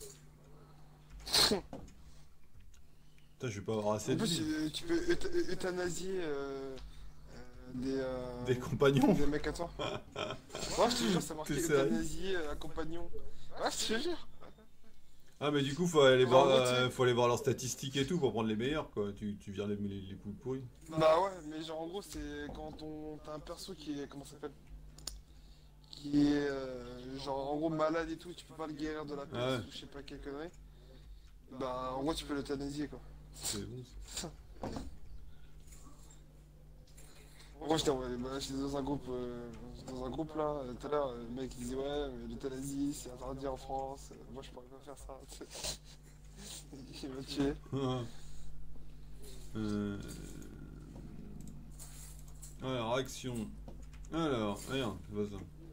Putain, je vais pas avoir assez En de plus, vie. euh, tu peux eut- euthanasier euh, euh, des, euh, Des compagnons. des mecs à toi. Ouais, je te jure, ça marqué T'es sérieux? euthanasier euh, compagnon. Ouais, je te jure. Ah mais du coup faut aller Bah, voir, en gros, tu sais- euh, faut aller voir leurs statistiques et tout pour prendre les meilleurs quoi. Tu, tu viens les, les, les poules pourries. Bah ouais, mais genre en gros, c'est quand on t'as un perso qui est, comment ça s'appelle? Qui est euh, genre en gros malade et tout, tu peux pas le guérir de la peste Ouais. ou je sais pas quelle connerie. Bah en gros, tu peux l'euthanasier quoi. C'est bon ça. En Moi j'étais ouais, bah, j'étais dans un groupe euh, j'étais dans un groupe là, euh, tout à l'heure, le mec il disait ouais mais l'euthanasie c'est interdit en France, euh, moi je pourrais pas faire ça. Il m'a tué. euh... Alors, action. Alors, merde, c'est pas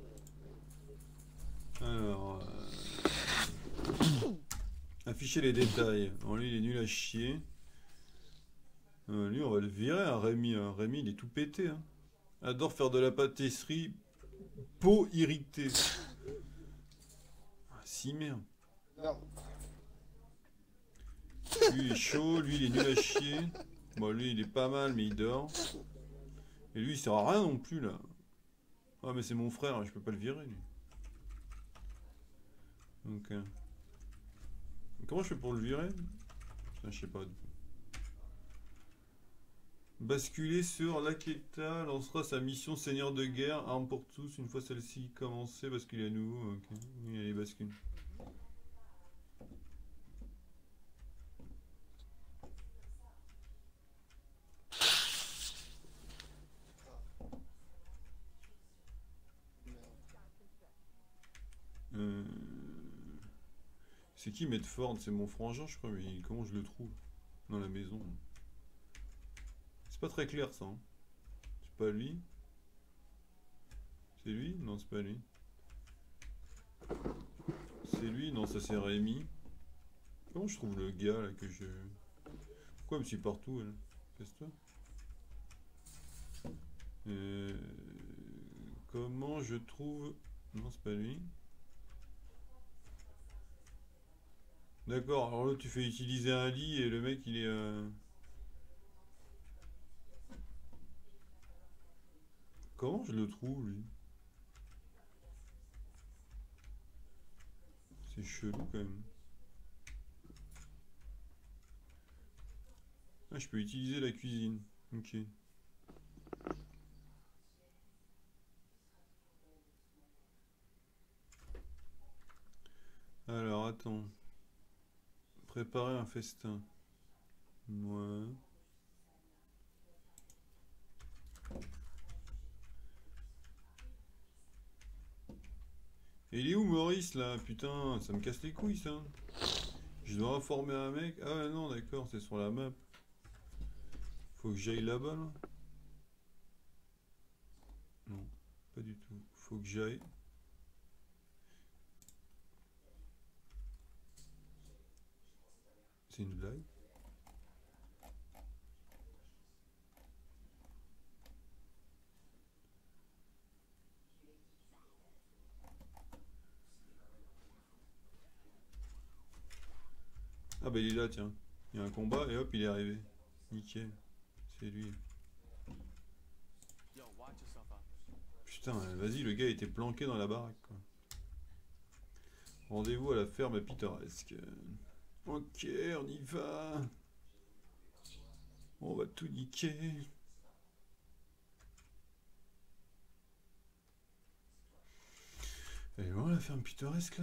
ça. Alors... Euh... Afficher les détails. Bon, lui il est nul à chier. Euh, lui on va le virer, hein, Rémi. Hein. Rémi il est tout pété. Hein. Adore faire de la pâtisserie. Peau irritée. Ah, si merde. Merde. Lui il est chaud, lui il est nul à chier. Bon lui il est pas mal mais il dort. Et lui il sert à rien non plus là. Ah mais c'est mon frère, je peux pas le virer lui. Donc euh... comment je fais pour le virer? Putain, je sais pas du tout. Basculer sur Laketa lancera sa mission Seigneur de guerre, arme pour tous, une fois celle-ci commencée, basculer à nouveau. Ok, oui, allez, bascule. Euh... C'est qui Medford? C'est mon frangin, je crois, mais comment je le trouve dans la maison? C'est pas très clair ça. Hein. C'est pas lui. C'est lui? Non, c'est pas lui. C'est lui? Non, ça c'est Rémi. Comment je trouve le gars là que je... Pourquoi il me suit partout elle? Casse-toi. Euh... Comment je trouve... Non, c'est pas lui. D'accord, alors là tu fais utiliser un lit et le mec il est... Euh... Comment je le trouve lui? C'est chelou quand même. Ah, je peux utiliser la cuisine. Ok. Alors attends. Préparer un festin. Ouais. Et il est où Maurice là? Putain, ça me casse les couilles ça. Je dois informer un mec. Ah ouais non d'accord, c'est sur la map. Faut que j'aille là-bas là. Non, pas du tout. Faut que j'aille. C'est une blague. Ah bah il est là tiens. Il y a un combat et hop il est arrivé. Nickel. C'est lui. Putain vas-y le gars était planqué dans la baraque quoi. Rendez-vous à la ferme pittoresque. Ok on y va. On va tout niquer. Elle est loin la ferme pittoresque là.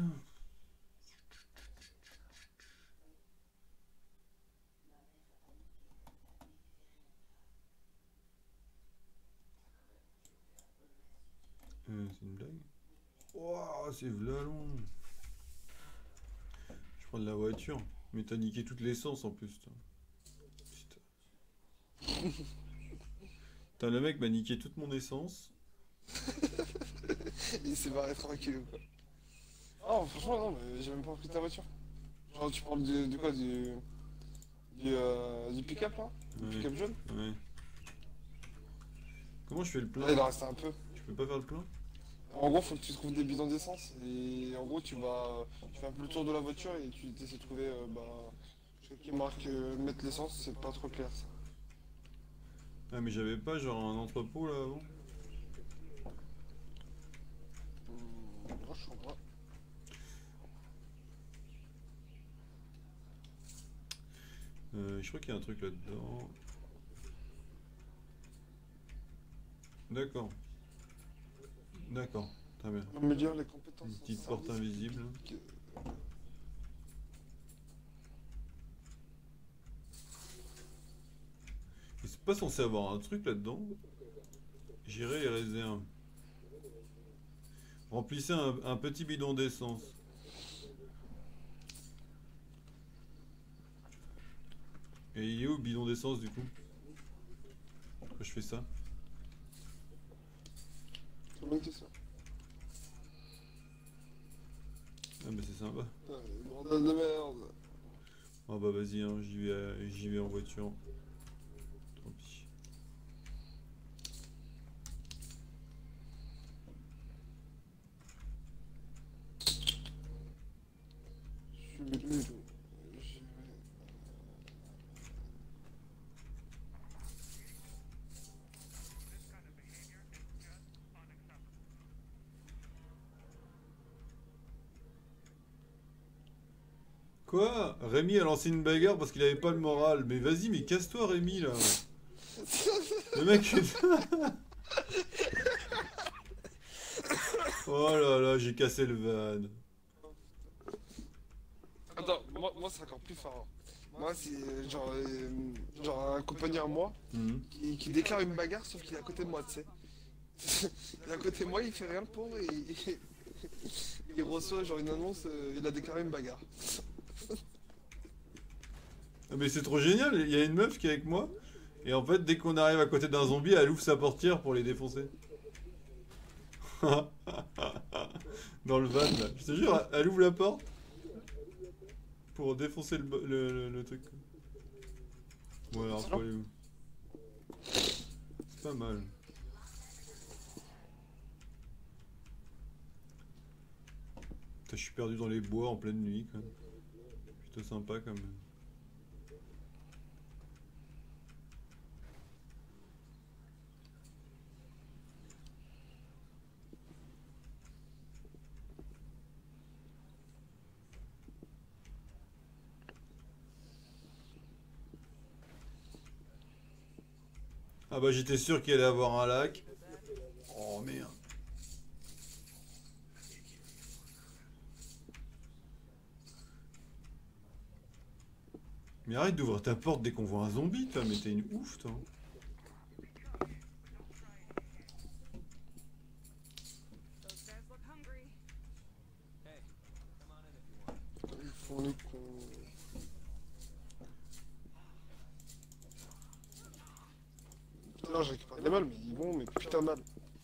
Euh, c'est une blague. Wouah, c'est vlalon. Je prends de la voiture. Mais t'as niqué toute l'essence en plus. Toi. Putain. Putain, le mec m'a niqué toute mon essence. Il s'est barré tranquille quoi. Oh franchement non mais j'ai même pas pris ta voiture. Genre tu parles de, de quoi? Du... Du, euh, du pick-up là? Du Ouais. pick-up jaune? Ouais. Comment je fais le plein? Là il en reste un peu. Je peux pas faire le plein? En gros faut que tu trouves des bidons d'essence et en gros tu vas... Tu fais un peu le tour de la voiture et tu essaies de trouver euh, bah... Je sais qui marque euh, mettre l'essence, c'est pas trop clair ça. Ah mais j'avais pas genre un entrepôt là avant? Hum, moi je crois pas. Euh, je crois qu'il y a un truc là-dedans. D'accord. D'accord, très bien. On va me dire les compétences. Une petite en porte service invisible. public. Et c'est pas censé avoir un truc là-dedans? Gérer les réserves. Remplissez un, un petit bidon d'essence. Et il est où le bidon d'essence du coup? Pourquoi je fais ça? Très bonne question. Ah bah c'est sympa. Putain, bordel de merde. Ah bah vas-y, hein, j'y vais, j'y vais en voiture. Tant pis. Je suis nul. J'ai- Quoi? Rémi a lancé une bagarre parce qu'il avait pas le moral. Mais vas-y, mais casse-toi Rémi là. Le mec... Oh là là, j'ai cassé le van. Attends, moi, moi c'est encore plus fort. Moi c'est euh, genre, euh, genre un compagnon à moi Mhm. qui, qui déclare une bagarre sauf qu'il est à côté de moi, tu sais. Il est à côté de moi, il fait rien le pauvre et il, il reçoit genre une annonce, euh, il a déclaré une bagarre. Ah, mais c'est trop génial, il y a une meuf qui est avec moi. Et en fait, dès qu'on arrive à côté d'un zombie, elle ouvre sa portière pour les défoncer. Dans le van là. Je te jure, elle ouvre la porte pour défoncer le, bo- le, le, le truc. Ouais, alors faut aller où? C'est pas mal. Putain, je suis perdu dans les bois en pleine nuit quand même. Plutôt sympa quand même. Ah bah j'étais sûr qu'il allait avoir un lac. Oh merde. Mais arrête d'ouvrir ta porte dès qu'on voit un zombie, toi, mais t'es une ouf, toi. Those guys look hungry. Hey, come on in if you want. Ils font les cons. Putain, je récupère des balles, mais ils vont, mais putain mal.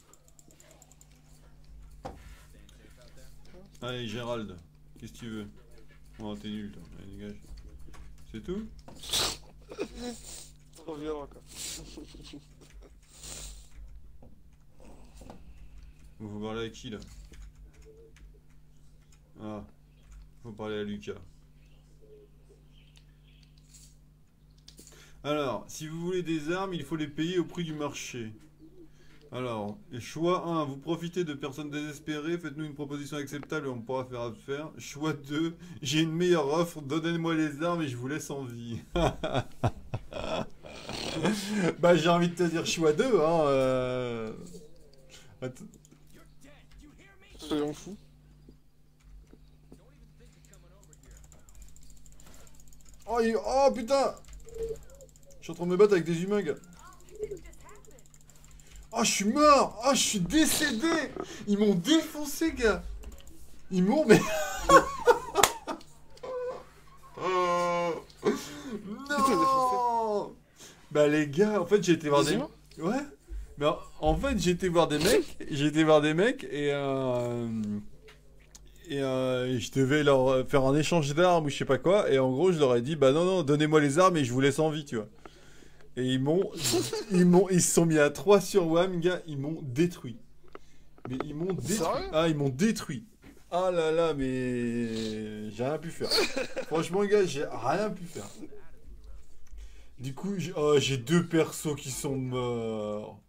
Allez, Gérald, qu'est-ce que tu veux? Oh, t'es nul, toi. Allez, dégage. C'est tout? Trop violent quoi. Vous faut parler à qui, là? Ah, faut parler à Lucas. Alors, si vous voulez des armes, il faut les payer au prix du marché. Alors, choix un, vous profitez de personnes désespérées, faites-nous une proposition acceptable et on pourra faire affaire. Choix deux, j'ai une meilleure offre, donnez-moi les armes et je vous laisse en vie. Bah j'ai envie de te dire choix deux, hein. Euh... Attends. Soyons fous. Oh, il- oh putain! Je suis en train de me battre avec des humains, gars. Oh, je suis mort! Oh, je suis décédé! Ils m'ont défoncé, gars! Ils m'ont, mais. Oh, non! Bah, les gars, en fait, j'ai été voir Des des. humains? Ouais? Mais en- en fait, j'ai été voir des mecs. J'ai été voir des mecs et. Euh... Et euh, je devais leur faire un échange d'armes ou je sais pas quoi. Et en gros, je leur ai dit, bah non, non, donnez-moi les armes et je vous laisse en vie, tu vois. Et ils m'ont, ils m'ont, ils se sont mis à trois sur W A M, gars, ils m'ont détruit. Mais ils m'ont détruit. Sérieux? Ah, ils m'ont détruit. Ah là là, mais j'ai rien pu faire. Franchement, gars, j'ai rien pu faire. Du coup, j'ai oh, j'ai deux persos qui sont morts.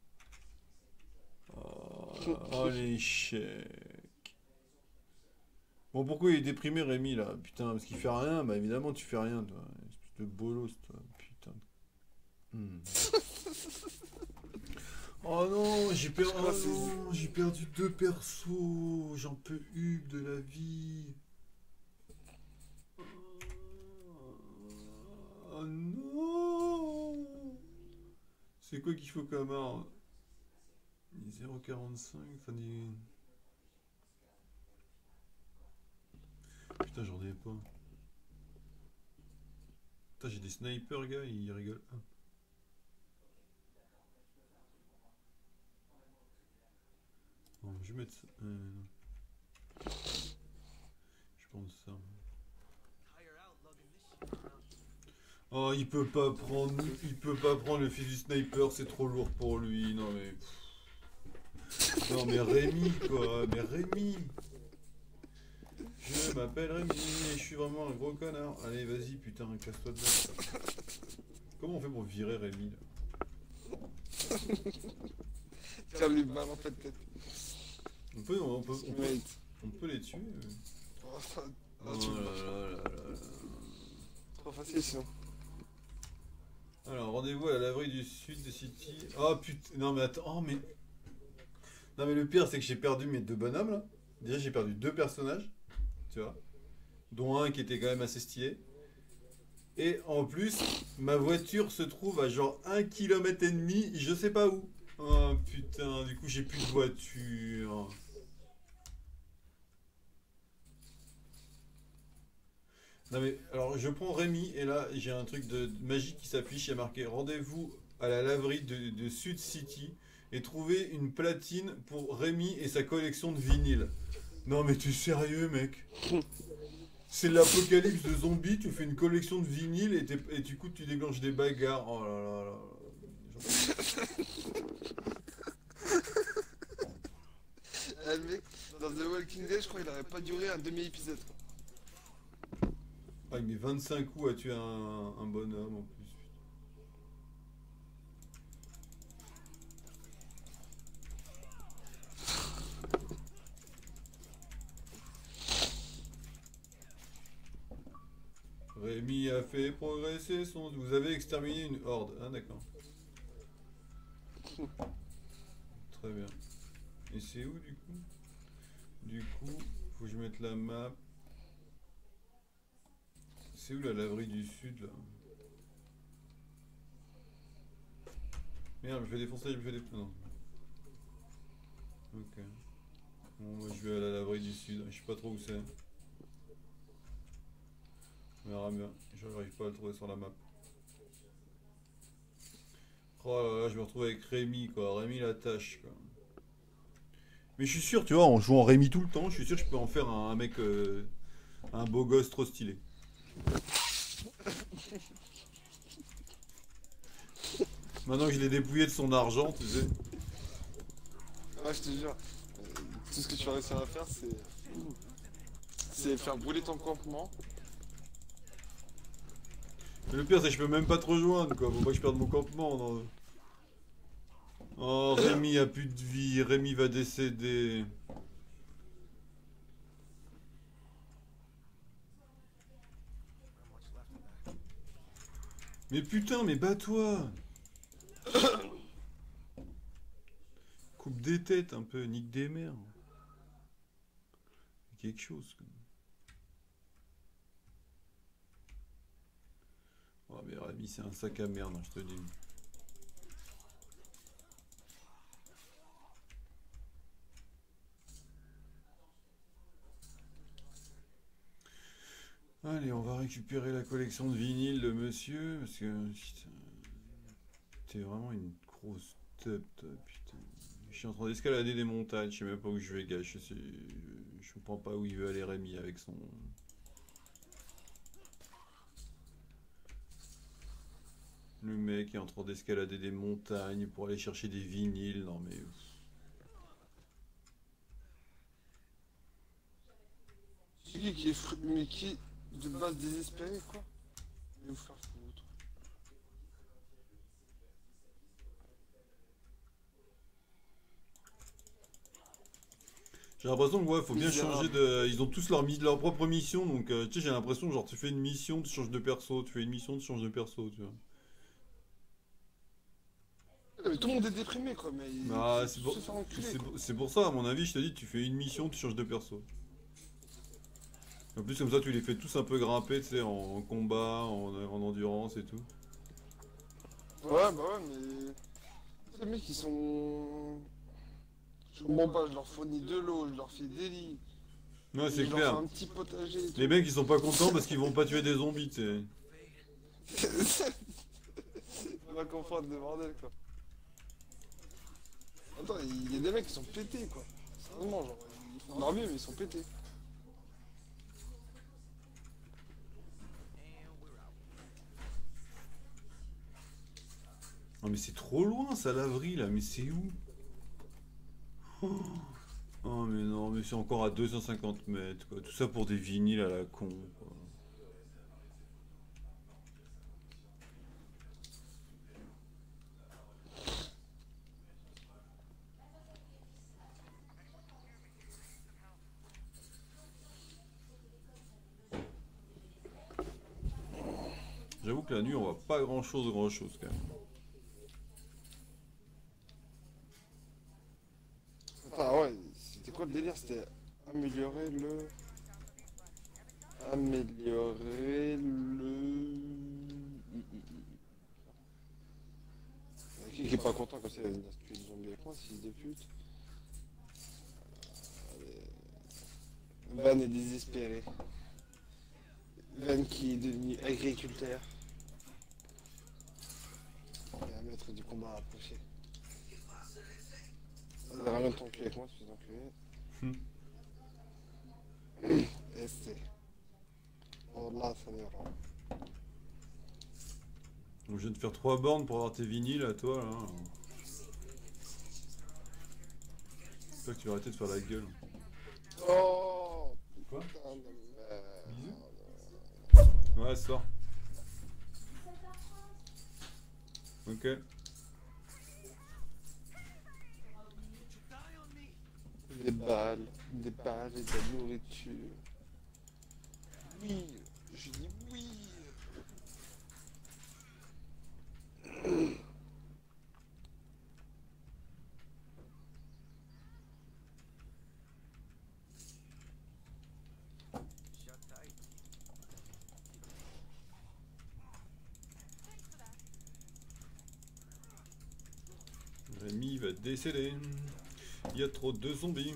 Oh, oh l'échec. Bon, pourquoi il est déprimé, Rémi, là? Putain, parce qu'il fait rien? Bah évidemment, tu fais rien, toi. Espèce de bolos, toi. Putain. Hmm. Oh non, j'ai perdu, oh non, j'ai perdu deux persos. J'en peux plus de la vie. Oh non. C'est quoi qu'il faut comme arme? zéro quarante-cinq, enfin des... Putain, j'en ai pas. Putain, j'ai des snipers, gars, ils rigolent. Ah. Bon, je vais mettre ça. Euh, non. Je pense ça. Oh, il peut pas prendre, il peut pas prendre le fusil sniper, c'est trop lourd pour lui. Non mais, pff. Non mais Rémi quoi, mais Rémi. Je m'appelle Rémi et je suis vraiment un gros connard. Allez, vas-y, putain, casse-toi de là. Comment on fait pour virer Rémi là? Faire lui balle en fait tête. On peut, on peut, on peut, Mate. on peut les tuer. euh. Oh, ça- Oh ah, tu là peux là pas. là là là. Trop facile sinon. Alors, rendez-vous à la laverie du sud de City. Oh putain, non mais attends, oh mais... Non mais le pire c'est que j'ai perdu mes deux bonhommes là. Déjà j'ai perdu deux personnages, tu vois. Dont un qui était quand même assez stylé. Et en plus, ma voiture se trouve à genre un kilomètre et demi, je sais pas où. Oh putain, du coup j'ai plus de voiture. Non mais, alors je prends Rémi et là j'ai un truc de de magique qui s'affiche, il y a marqué rendez-vous à la laverie de, de Sud City et trouver une platine pour Rémi et sa collection de vinyles. Non mais tu es sérieux mec? C'est l'apocalypse de zombies, tu fais une collection de vinyles et, t'es- et du coup tu déclenches des bagarres. Oh là là là. Eh, le mec, dans The Walking Dead, je crois qu'il aurait pas duré un demi-épisode. Ah, il met vingt-cinq coups à tuer un, un bonhomme en plus. Rémi a fait progresser son... Vous avez exterminé une horde. Ah d'accord. Très bien. Et c'est où du coup? Du coup, faut que je mette la map. C'est où la laverie du sud là? Merde, je me fais défoncer, je me fais défoncer. Non. Ok. Bon, moi je vais à la laverie du sud. Je sais pas trop où c'est. On verra bien. Je n'arrive pas à le trouver sur la map. Oh là là, je me retrouve avec Rémi quoi. Rémi la tâche quoi. Mais je suis sûr, tu vois, en jouant Rémi tout le temps, je suis sûr que je peux en faire un, un mec. euh, un beau gosse trop stylé. Maintenant que je l'ai dépouillé de son argent, tu sais. Ouais, je te jure. euh, Tout ce que tu vas réussir à faire, c'est. C'est faire brûler ton campement. Mais le pire, c'est que je peux même pas te rejoindre, quoi. Faut pas que je perde mon campement. Non. Oh, Rémi a plus de vie. Rémi va décéder. Mais putain, mais bats-toi. Coupe des têtes un peu, nique des mères. Quelque chose, quoi. Oh, mais Rémi, c'est un sac à merde, hein, je te dis. Allez, on va récupérer la collection de vinyles de monsieur, parce que putain, t'es vraiment une grosse teub, toi, putain. Je suis en train d'escalader des montagnes, je sais même pas où je vais, gars. Je sais, je, je comprends pas où il veut aller Rémi avec son. Le mec est en train d'escalader des montagnes pour aller chercher des vinyles, non mais. C'est qui qui est fru... mais qui de base désespéré quoi? Il va vous faire foutre. J'ai l'impression que ouais, faut bien Misérable. changer de. Ils ont tous leur, mi- leur propre mission, donc euh, tu sais, j'ai l'impression genre tu fais une mission, tu changes de perso, tu fais une mission, tu changes de perso, tu vois. Ah, mais tout le monde est déprimé quoi, mais. il- Bah, faut c'est pour, se faire enculer, c'est quoi. pour- c'est pour ça, à mon avis, je te dis, tu fais une mission, tu changes de perso. En plus, comme ça, tu les fais tous un peu grimper, tu sais, en, en combat, en, en endurance et tout. Ouais, bah ouais, mais. Les mecs, ils sont. Je comprends pas, je leur fournis de l'eau, je leur fais des lits. Ouais, je c'est leur clair. fais un petit potager et tout. Les mecs ils sont pas contents parce qu'ils vont pas tuer des zombies, tu sais. On va comprendre le bordel quoi. Attends, il y a des mecs qui sont pétés quoi. Sérieusement, genre, ils font leur mieux mais ils sont pétés. Non mais c'est trop loin ça, laverie là, mais c'est où? Oh. Oh mais non, mais c'est encore à deux cent cinquante mètres quoi. Tout ça pour des vinyles à la con quoi. J'avoue que la nuit on voit pas grand chose grand chose quand même. Attends, ouais, c'était quoi le délire? C'était améliorer le... Améliorer le... Qui qui est pas content comme ça, il va venir tuer des zombies avec moi, fils de pute. Van est désespéré. Van qui est devenu agriculteur. Et un maître du combat approché. Ramène ton cul avec moi, je suis enculé. Et c'est... Oh là, ça n'est pas. Donc je viens de faire trois bornes pour avoir tes vinyles à toi là. J'espère que tu vas arrêter de faire la gueule. Oh Quoi? putain de merde. Bisous. Ouais, sors. Ok. Des balles, des balles et de la nourriture. Oui, je dis oui. Rémi va décéder. Il y a trop de zombies.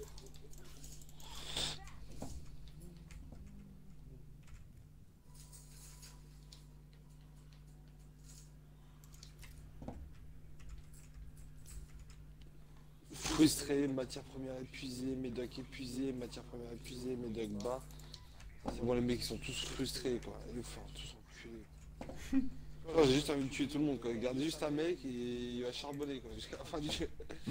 Frustré, matière première épuisée, médoc épuisé, matière première épuisée, médoc bas. C'est bon, les mecs ils sont tous frustrés quoi. Ils nous font tous enculer. Genre, j'ai juste envie de tuer tout le monde quoi. Gardez juste un mec et il va charbonner quoi jusqu'à la fin du jeu.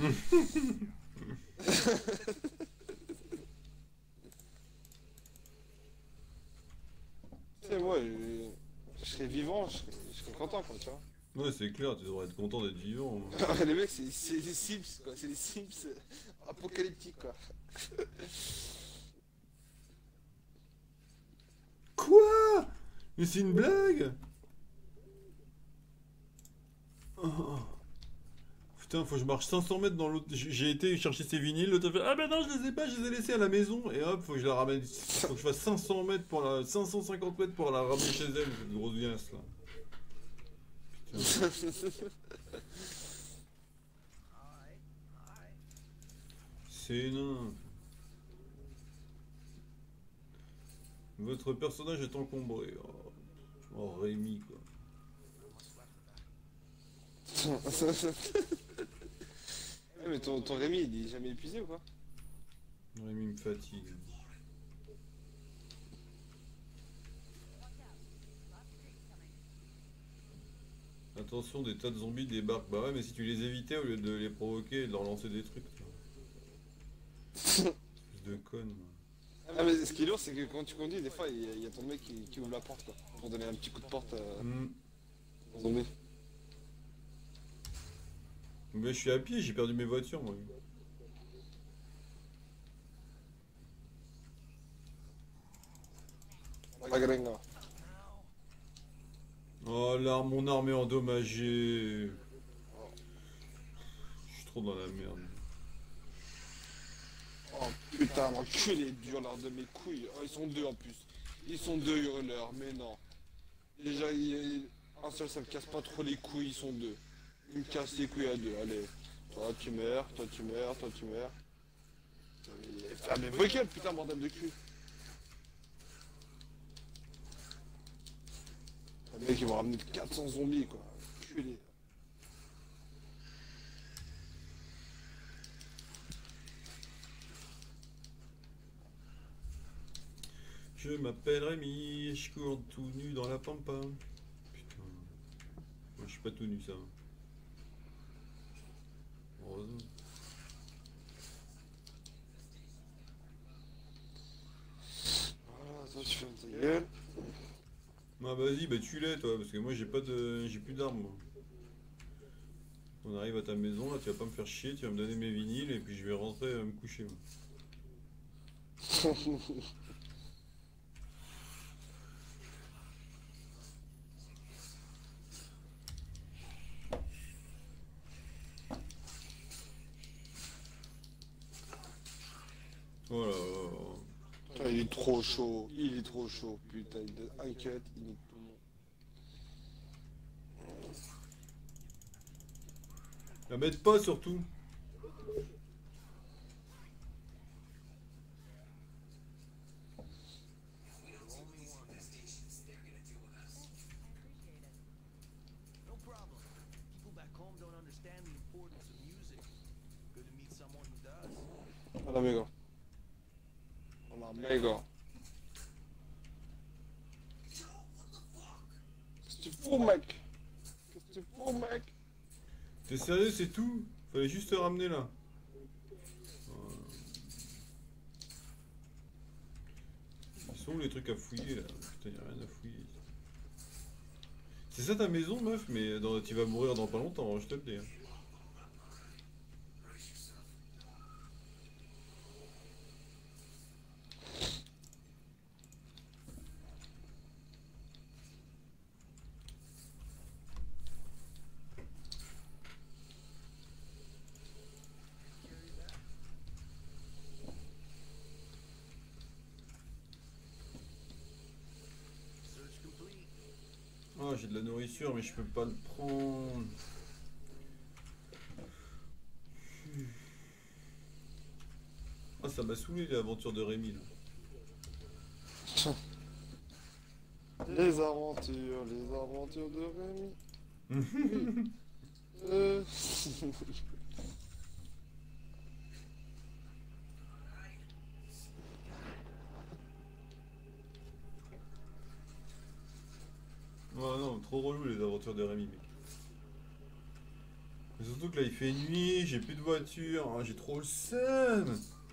Tu sais, moi, je, je serais vivant, je serais, je serais content quoi, tu vois. Ouais, c'est clair, tu devrais être content d'être vivant. Les mecs, c'est c'est des Sims quoi, c'est des Sims apocalyptiques quoi. Quoi? Mais c'est une blague? Oh. Putain, faut que je marche cinq cents mètres dans l'autre. J'ai été chercher ces vinyles, l'autre a fait ah ben non, je les ai pas, je les ai laissés à la maison. Et hop, faut que je la ramène. Faut que je fasse cinq cents mètres pour la. cinq cent cinquante mètres pour la ramener chez elle, cette grosse viasse là. Putain. C'est nain. Votre personnage est encombré. Oh, oh Rémi quoi. Ouais, mais ton, ton Rémi, il est jamais épuisé ou quoi? Rémi me fatigue. Attention, des tas de zombies débarquent. Bah ouais, mais si tu les évitais au lieu de les provoquer et de leur lancer des trucs. Plus de connes. Ah, mais ce qui est lourd, c'est que quand tu conduis, des fois, il y, a- il y a ton mec qui, qui ouvre la porte quoi. Pour donner un petit coup de porte à Mmh. aux zombies. Mais je suis à pied, j'ai perdu mes voitures moi. La gringa. Oh là, mon arme est endommagée. Je suis trop dans la merde. Oh putain, l'enculé dur l'heure de mes couilles. Oh, ils sont deux en plus. Ils sont deux hurleurs, mais non. Déjà, il, il- un seul, ça me casse pas trop les couilles, ils sont deux. Ils me cassent les couilles à deux, allez. Toi tu meurs, toi tu meurs, toi tu meurs. Ah mais Vocal, putain, bordel de cul. Les mecs ils vont ramener quatre cents zombies quoi. Culé. Je m'appelle Rémi, je cours tout nu dans la pampa. Putain. Moi je suis pas tout nu ça. Heureusement. Voilà, toi tu fermes ta gueule. Ah vas-y, bah tue-les toi, parce que moi j'ai pas de. J'ai plus d'armes moi. On arrive à ta maison, là tu vas pas me faire chier, tu vas me donner mes vinyles et puis je vais rentrer euh, me coucher moi. Voilà. Ah, il est trop chaud, il est trop chaud, putain, il donne un cut, il nique tout le monde. La mettre pas surtout. No problem. People back home don't understand the importance of music. Good to meet someone who does. Voilà, méga. Voilà, méga. Qu'est-ce que tu fous, mec? Qu'est-ce que tu fous, mec? T'es sérieux, c'est tout? Fallait juste te ramener là. Voilà. Ils sont où les trucs à fouiller là? Putain, y'a rien à fouiller. C'est ça ta maison, meuf? Mais dans... tu vas mourir dans pas longtemps, hein, je te le dis. Hein. Search complete. Oh, j'ai de la nourriture, mais je peux pas le prendre. Ah, ça m'a saoulé l'aventure de Rémi là. Les aventures, les aventures de Rémi. euh... Oh non, trop relou les aventures de Rémi, mec. Mais surtout que là il fait nuit, j'ai plus de voiture, hein, j'ai trop le seum.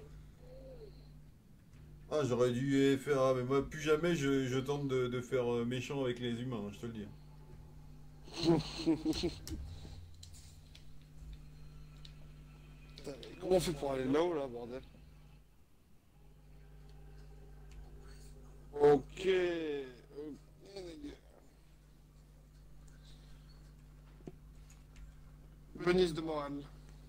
Ah, j'aurais dû faire. Ah, mais moi, plus jamais je, je tente de, de faire euh, méchant avec les humains, hein, je te le dis. Putain, mais comment on fait pour aller là-haut, là, bordel? Ok. Ok, les gars. Venise de morale.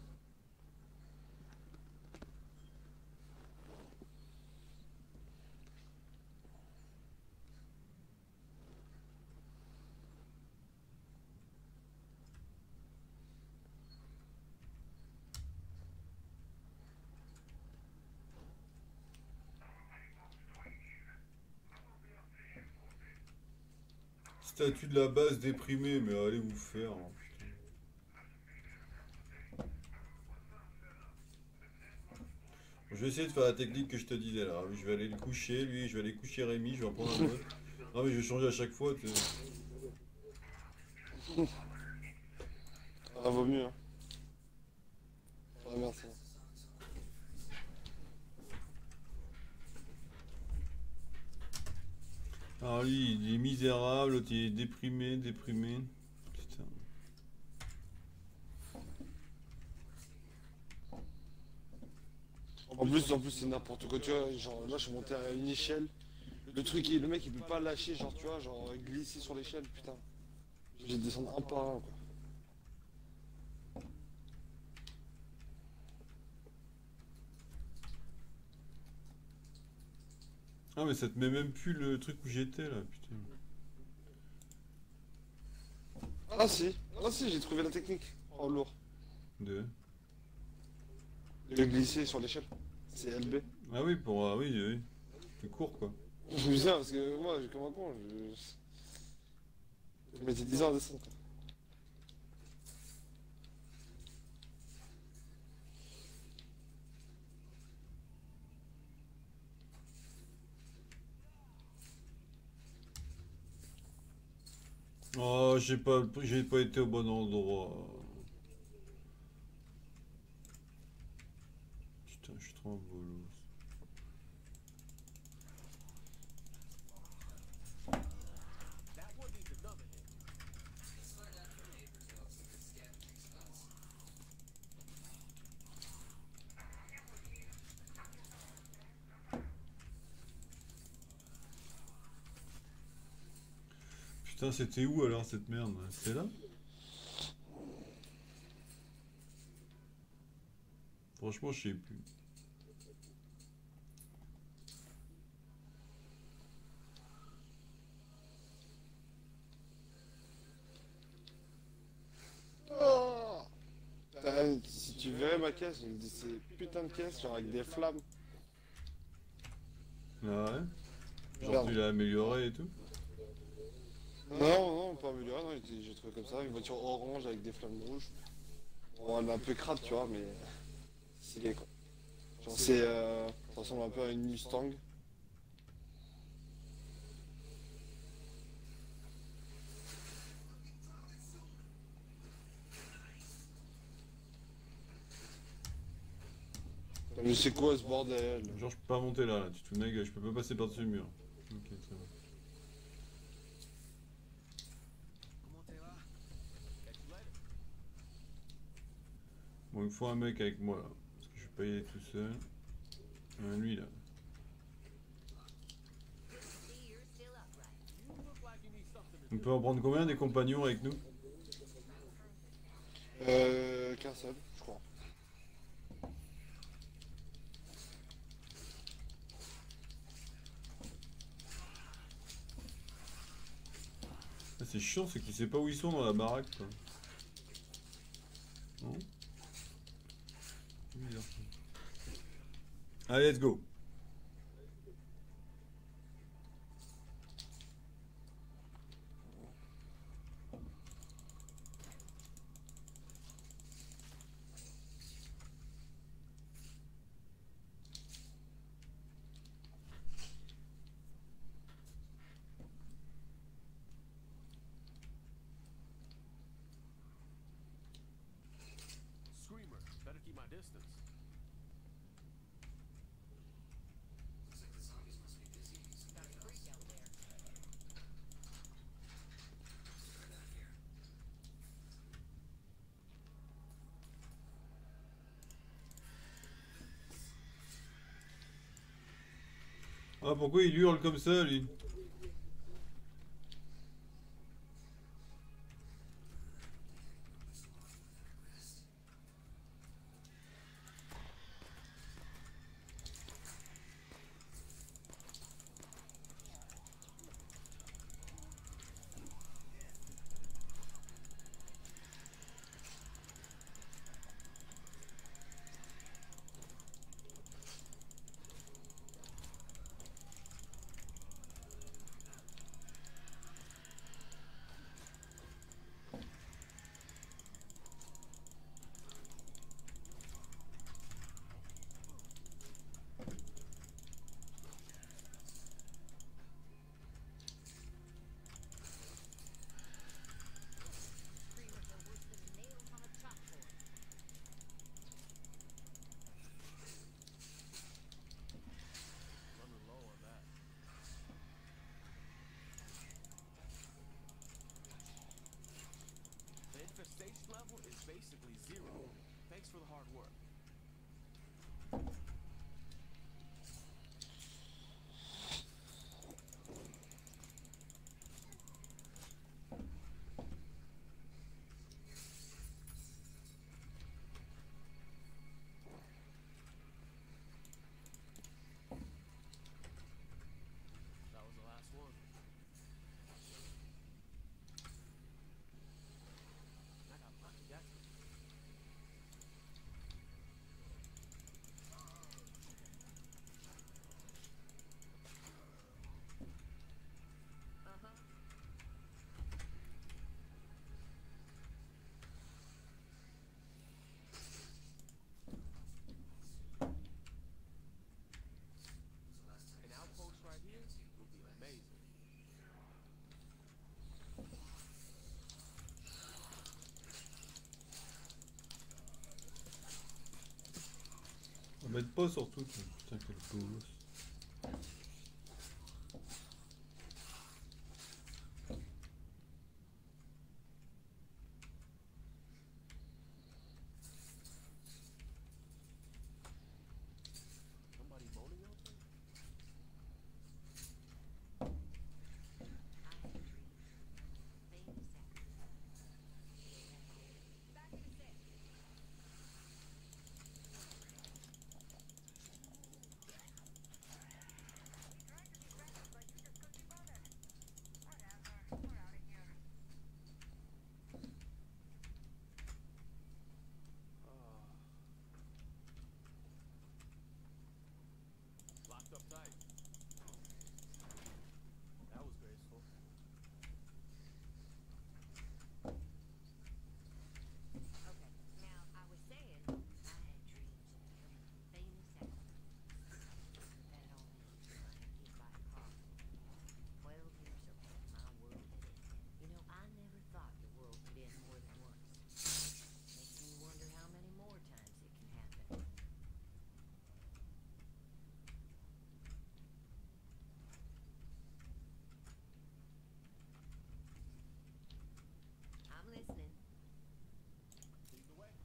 Statut de la base déprimé, mais allez vous faire. Hein, putain. Je vais essayer de faire la technique que je te disais là. Je vais aller le coucher, lui, je vais aller coucher Rémi, je vais en prendre un autre. Non mais je vais changer à chaque fois. Tu sais. Ah, vaut mieux. Hein. Ah, merci. Alors lui, il est misérable, l'autre il est déprimé, déprimé. Putain. En plus, en plus, c'est n'importe quoi, tu vois. Genre, là, je suis monté à une échelle. Le truc, il- le mec, il peut pas lâcher, genre, tu vois, genre, glisser sur l'échelle, putain. J'ai dû descendre un par un, quoi. Ah mais ça te met même plus le truc où j'étais là, putain. Ah si, ah si, j'ai trouvé la technique. Oh lourd. De... De glisser sur l'échelle. C'est L B. Ah oui, pour. Ah oui, oui. C'est court quoi. Je me souviens parce que moi, j'ai comme un con. Je, je mettais dix ans à descendre. Quoi. Oh, j'ai pas, j'ai pas été au bon endroit. Putain, je suis trop un bolos. That one needs another hit. Putain, c'était où alors cette merde? C'était là? Franchement, je sais plus. Oh Putain, si tu verrais ma caisse, je me dis c'est putain de caisse, genre avec des flammes. Ah ouais? Genre Merde. tu l'as amélioré et tout? Non, non, pas amélioré, non, j'ai j'ai trouvé comme ça, une voiture orange avec des flammes rouges. Bon, elle est un peu crade, tu vois, mais stylé quoi. Genre c'est, euh, ça ressemble un peu à une Mustang. Mais c'est quoi ce bordel? Genre, je peux pas monter là, là. Tu te fous de ma gueule, je peux pas passer par-dessus le mur. Ok, ça va. Comment te va? Catch you later. Bon, il me faut un mec avec moi là. Parce que je vais pas y aller tout seul. Un lui là. Good to see you're still upright. You look like you need something to On do. peut en prendre combien des compagnons avec nous? Euh, qu'un seul, je crois. Ah, c'est chiant, c'est que tu sais pas où ils sont dans la baraque quoi. Non? C'est bizarre, ça. Allez, let's go. Screamer. Better keep my distance. Got a freak out there. Ah, pourquoi il hurle comme ça lui? Screamers are worse than nails on a chalkboard. Running low on that. The infestation level is basically zero. Thanks for the hard work. That was the last one. I got lucky, that's it. Ça m'aide pas surtout. Putain, quel bolos. Somebody moaning out there? Locked up tight. That was graceful. Okay, now I was saying I had dreams of becoming famous actor. Put that on me, trying to get by a car. Twelve years old, my world had ended. You know, I never thought the world could end more than once. Makes me wonder how many more times it can happen. I'm listening. Lead the way.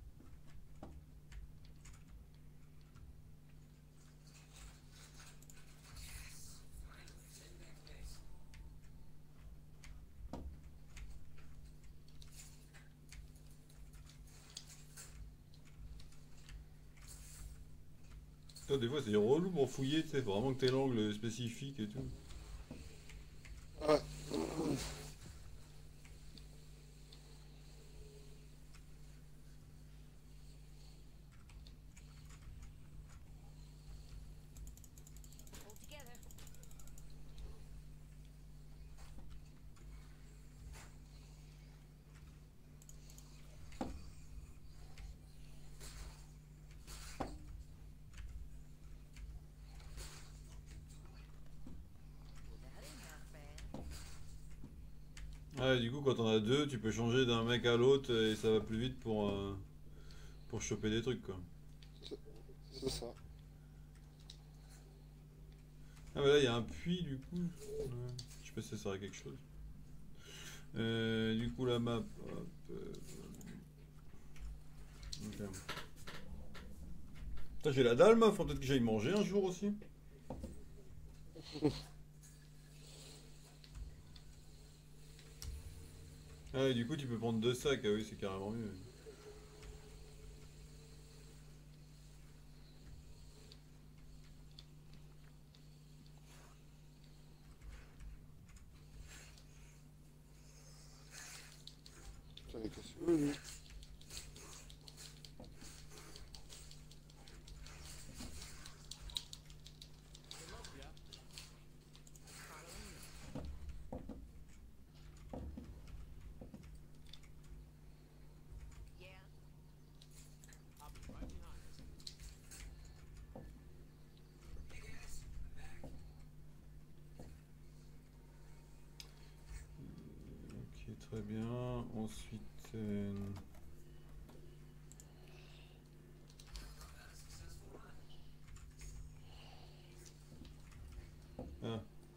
Toi, des fois, c'est relou pour fouiller, tu sais, faut vraiment que t'aies l'angle spécifique et tout. Ouais. Pull together. Well, that ain't half bad. Ouais, du coup, quand on a deux, tu peux changer d'un mec à l'autre et ça va plus vite pour, euh, pour choper des trucs, quoi. C'est ça. Ah, mais là, il y a un puits, du coup. Ouais. Je sais pas si ça sert à quelque chose. Euh, du coup, la map. Hop, euh, ok. Putain, j'ai la dalle, meuf. Faut peut-être que j'aille manger un jour aussi. Ah, et du coup, tu peux prendre deux sacs. Ah oui, c'est carrément mieux. J'avais cassé. Oui, oui. Yeah. I'll be right behind us. Ok, très bien. Ensuite. euh, Ah.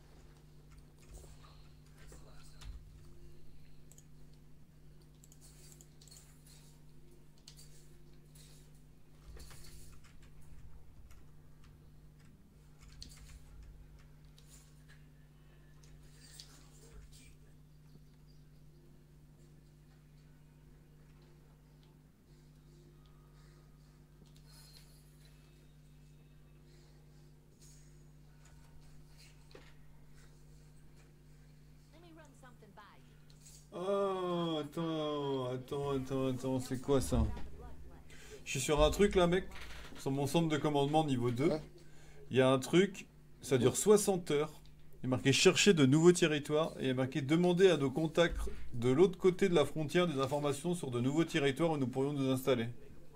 Let me run something by you. Oh, attends, attends, attends, attends, c'est quoi ça? Je suis sur un truc là, mec. Sur mon centre de commandement niveau deux. Ouais. Il y a un truc, ça dure soixante heures. Il est marqué chercher de nouveaux territoires. Et il est marqué demander à nos contacts de l'autre côté de la frontière des informations sur de nouveaux territoires où nous pourrions nous installer.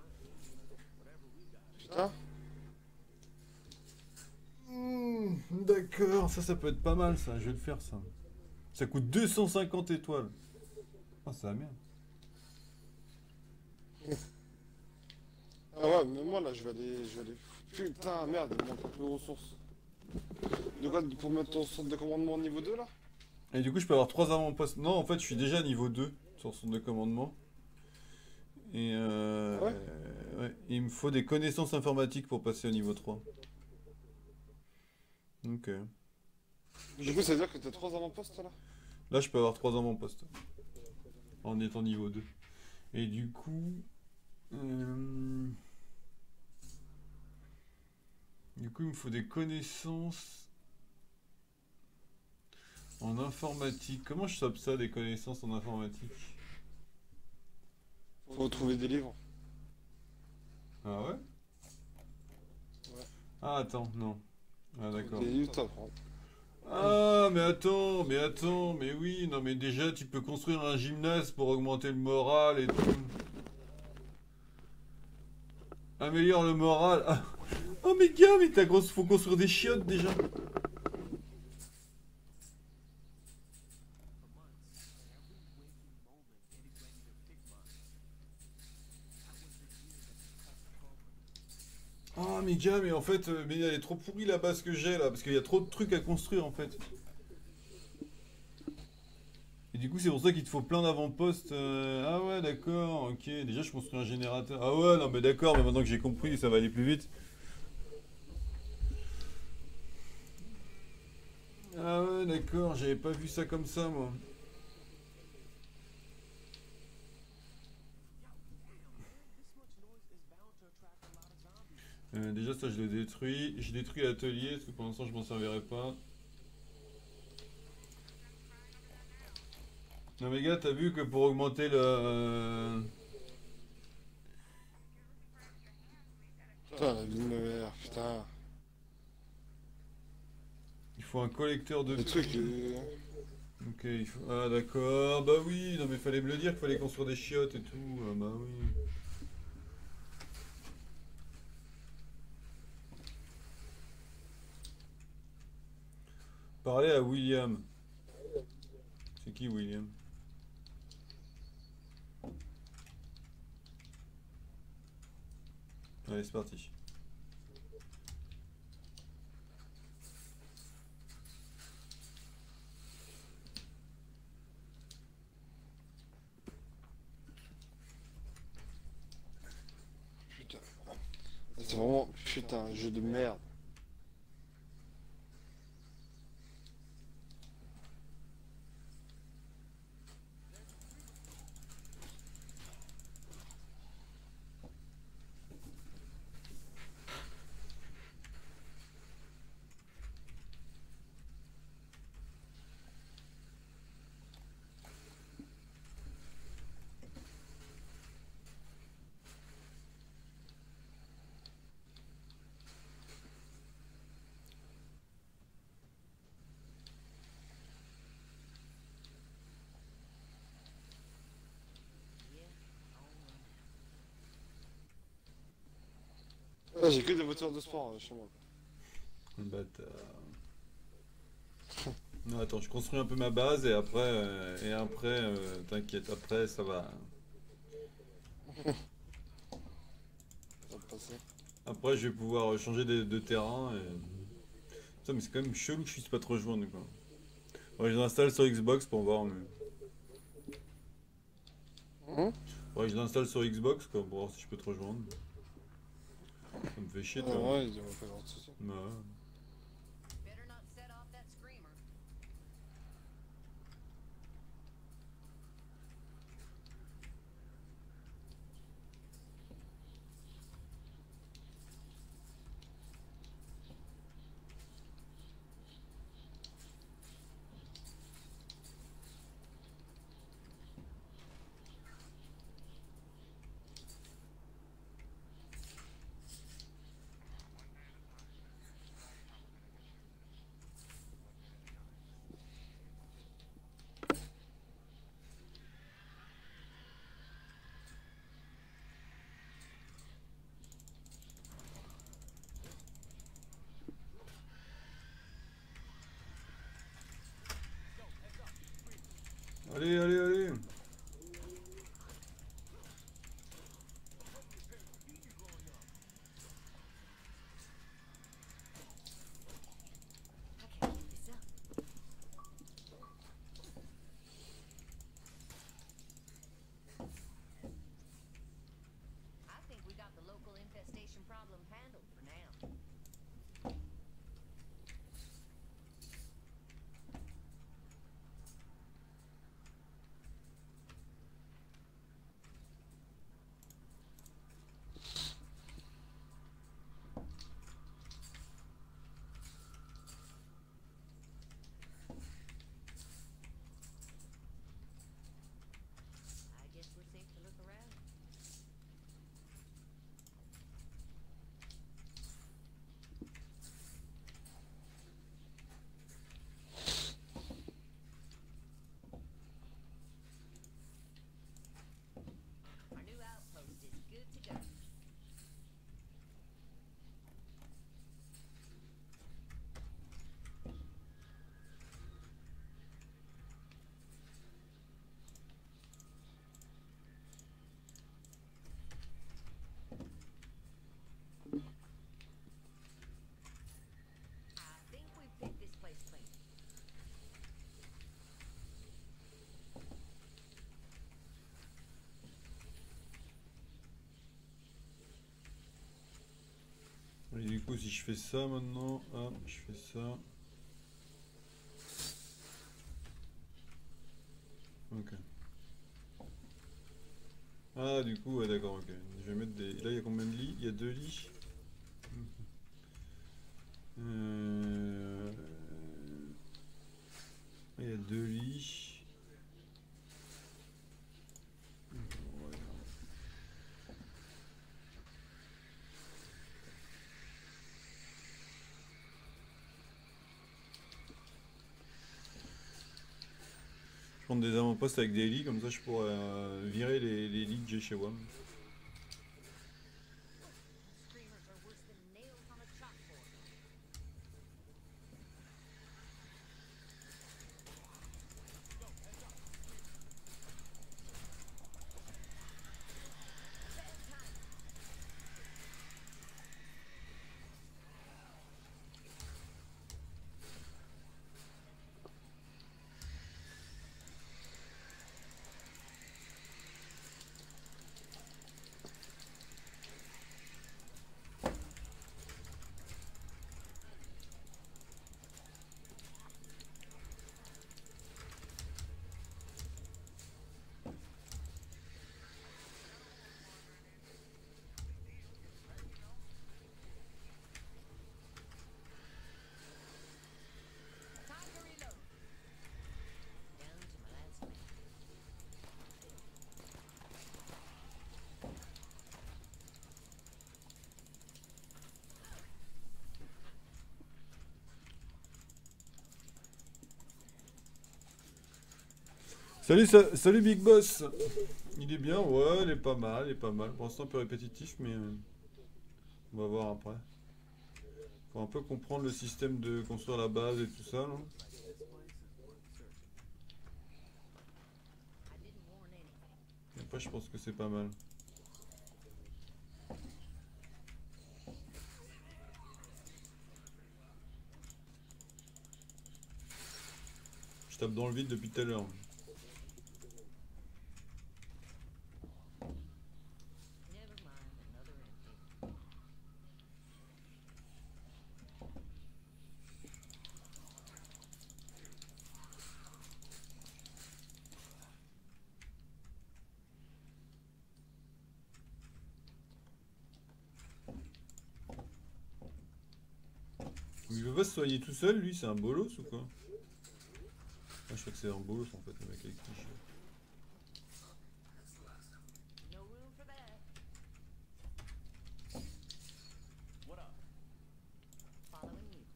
Putain. Hmm, d'accord, ça, ça peut être pas mal ça. Je vais le faire ça. Ça coûte deux cent cinquante étoiles. Ah, c'est la merde. Ah ouais, mais moi là, je vais aller. Je vais aller. Putain, merde, il manque un peu de ressources. De quoi pour mettre ton centre de commandement au niveau deux là? Et du coup, je peux avoir trois avant-postes. Non, en fait, je suis déjà niveau deux sur son de commandement. Et euh, Ah ouais? euh, ouais, il me faut des connaissances informatiques pour passer au niveau trois. Ok. Du coup, ça veut dire que t'as trois avant-postes là? Là, je peux avoir trois avant-postes en étant niveau deux. Et du coup, euh, du coup, il me faut des connaissances en informatique. Comment je chope ça, des connaissances en informatique? Faut trouver des livres. Ah ouais? Ouais. Ah attends, non. Ah d'accord. Des livres, t'apprends. Ah mais attends, mais attends, mais oui, non mais déjà tu peux construire un gymnase pour augmenter le moral et tout. Améliore le moral. Ah. Oh mais gars, mais t'as gros, faut construire des chiottes déjà. Ah mais gars, mais en fait, euh, mais elle est trop pourrie la base que j'ai là, parce qu'il y a trop de trucs à construire en fait. Et du coup, c'est pour ça qu'il te faut plein d'avant-postes. euh, Ah ouais, d'accord, ok. Déjà, je construis un générateur. Ah ouais, non mais d'accord, mais maintenant que j'ai compris, ça va aller plus vite. Ah ouais, d'accord, j'avais pas vu ça comme ça, moi. Euh, déjà, ça, je le détruis. Je détruis l'atelier, parce que pour l'instant, je m'en servirai pas. Non mais gars, t'as vu que pour augmenter le... euh, Putain, la vie de ma mère, putain. Il faut un collecteur de... Le truc. euh, Ok, il faut... Ah d'accord, bah oui, non mais fallait me le dire qu'il fallait construire des chiottes et tout. Ah bah oui. Parler à William. C'est qui William? Allez, c'est parti. Putain. C'est vraiment. Putain, un jeu de merde. Ah, j'ai que des voitures de sport euh, chez moi. Le bâtard. Non, attends, je construis un peu ma base et après, euh, et après, euh, t'inquiète, après ça va. Ça va passer. Après, je vais pouvoir changer de, de terrain et... Putain, mais c'est quand même chelou que je puisse pas te rejoindre, quoi. Ouais, je l'installe sur Xbox pour voir, mais... Hum Ouais, je l'installe sur Xbox, quoi, pour voir si je peux te rejoindre. Ça me fait chier, Ah, toi. ouais, ils vont pas avoir de soucis. Bah ouais. Better not set off that screamer. problem handled for now. I guess we're safe to look around. Our new outpost is good to go. I think we picked this place clean. Et du coup, si je fais ça maintenant, ah, je fais ça. Ok. Ah, du coup, ouais, d'accord, ok. Je vais mettre des. Là, il y a combien de lits? Il y a deux lits. Euh... Il y a deux lits. Ouais. Je prends des avant-postes avec des lits, comme ça je pourrais euh, virer les, les lits que j'ai chez WAM. Screamers are worse than nails on a chalkboard. Time to reload. Down to my last man. Salut, sa- salut Big Boss. Il est bien, ouais, il est pas mal, il est pas mal. Pour l'instant un peu répétitif, mais euh, on va voir après. Faut un peu comprendre le système de construire la base et tout ça, là. I didn't warn anything. Et après, je pense que c'est pas mal. Je tape dans le vide depuis tout à l'heure. Never mind, another empty. Il veut pas se soigner tout seul, lui, c'est un bolos ou quoi? Ah, je crois que c'est un bolos en fait, le mec avec le t-shirt. No room for that. What up? Following you.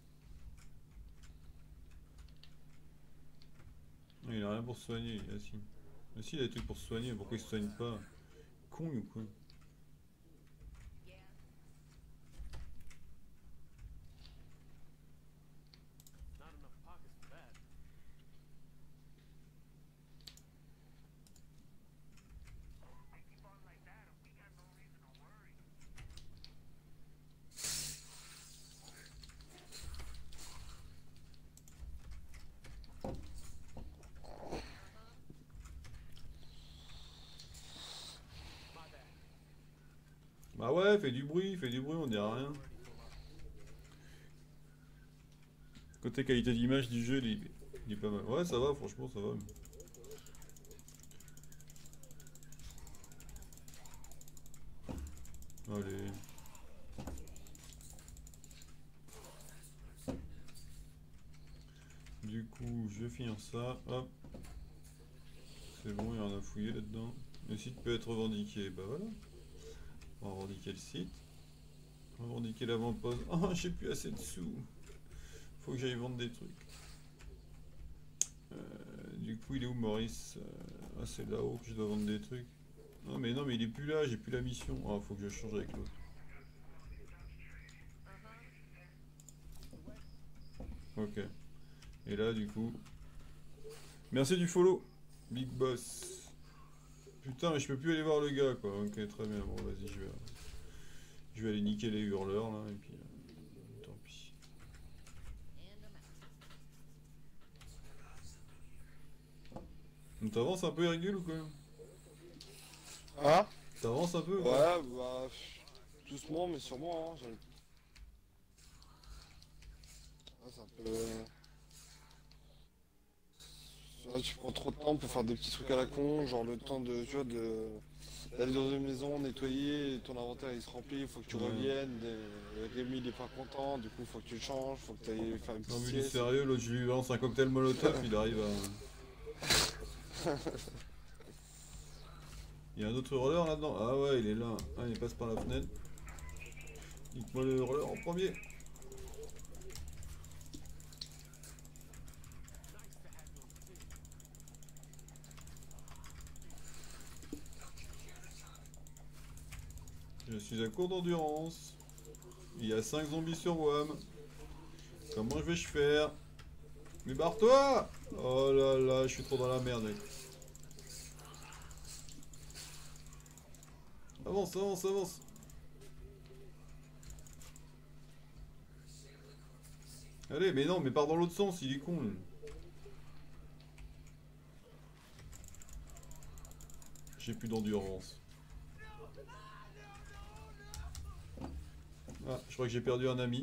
Ah, il a rien pour se soigner, ah si. Ah si, il a des trucs pour se soigner, pourquoi il se soigne pas? Con ou quoi? Yeah. Not enough pockets for that. They keep on like that, and we got no reason to worry. My bad. ouais, fais du bruit, fais du bruit, on dira rien. Côté qualité d'image du jeu, il est, il est pas mal. Ouais, ça va, franchement, ça va. Allez. Du coup, je vais finir ça. Hop. C'est bon, il n'y a rien à fouiller là-dedans. Le site peut être revendiqué. Bah voilà. On va revendiquer le site. Revendiquer l'avant-poste. Oh, j'ai plus assez de sous. Faut que j'aille vendre des trucs. Euh, du coup, il est où Maurice? euh, Ah, c'est là-haut que je dois vendre des trucs. Non, mais non, mais il est plus là. J'ai plus la mission. Ah, faut que je change avec l'autre. Ok. Et là, du coup... Merci du follow, Big Boss. Putain, mais je peux plus aller voir le gars, quoi. Ok, très bien. Bon, vas-y, je vais... Je vais aller niquer les hurleurs, là, et puis... euh, Tant pis. Donc t'avances un peu, Ergul, ou quoi? Hein? T'avances un peu, ou Ouais, quoi? bah... pff, doucement, mais sûrement, hein. j'ai- Ouais, c'est un peu... Là, tu prends trop de temps pour faire des petits trucs à la con, genre le temps de, tu vois, de... d'aller dans une maison, nettoyer, ton inventaire il se remplit, il faut que tu Ouais. reviennes, et Rémi il est pas content, du coup faut que tu le changes, faut que tu ailles faire une Non, petite mais il est sieste. sérieux, l'autre, je lui lance un cocktail molotov, il arrive à... Il y a un autre hurleur là-dedans? Ah ouais, il est là. Ah, il passe par la fenêtre. Nique-moi le hurleur en premier. Je suis à court d'endurance. Il y a cinq zombies sur W A M. Comment je vais-je faire? Mais barre-toi! Oh là là, je suis trop dans la merde, mec. Avance, avance, avance. Allez, mais non, mais pars dans l'autre sens, il est con, lui. J'ai plus d'endurance. Ah, je crois que j'ai perdu un ami.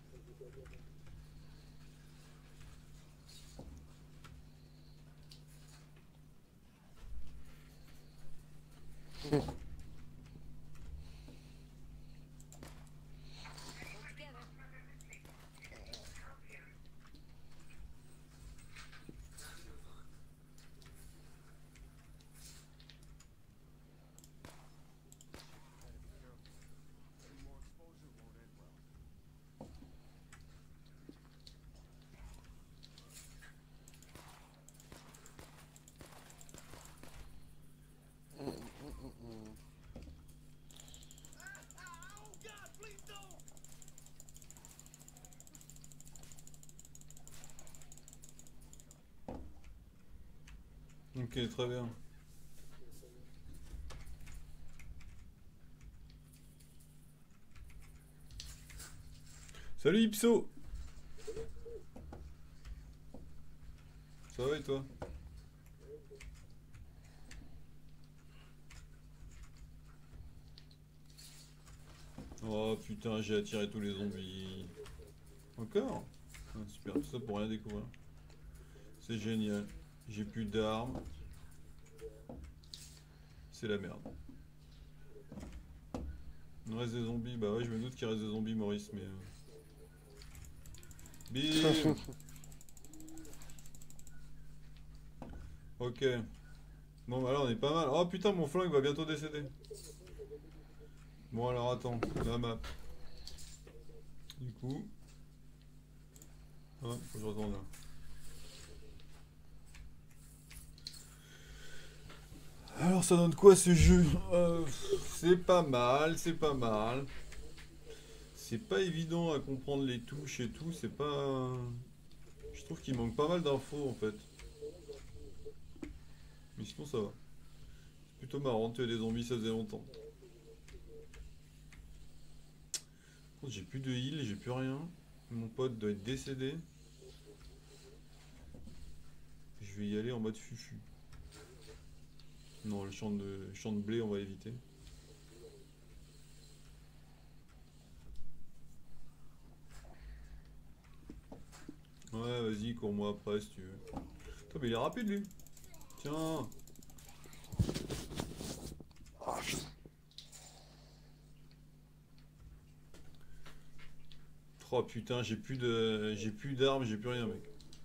Any more exposure won't end well. Hum, hum, hum, hum. Ok, très bien. Salut Ipso! Ça va et toi? Oh putain, j'ai attiré tous les zombies. Encore? Ah, super, tout ça pour rien découvrir. C'est génial. J'ai plus d'armes. C'est la merde. Il reste des zombies. Bah ouais, je me doute qu'il reste des zombies, Maurice, mais... euh, Bim! Ok. Bon bah là on est pas mal. Oh putain, mon flingue va bientôt décéder. Bon alors attends, la map. Du coup... Ah, faut que je retourne là. Alors ça donne quoi ce jeu? euh, C'est pas mal, c'est pas mal. C'est pas évident à comprendre les touches et tout, c'est pas... Je trouve qu'il manque pas mal d'infos en fait. Mais sinon ça va. C'est plutôt marrant de tuer des zombies, ça faisait longtemps. Par contre, j'ai plus de heal, j'ai plus rien. Mon pote doit être décédé. Je vais y aller en mode fufu. Non, le champ de, champ de blé, on va éviter. Ouais, vas-y, cours-moi après si tu veux. Putain, mais il est rapide lui. Tiens. Ah, putain. Oh putain, j'ai plus de. J'ai plus d'armes, j'ai plus rien, mec.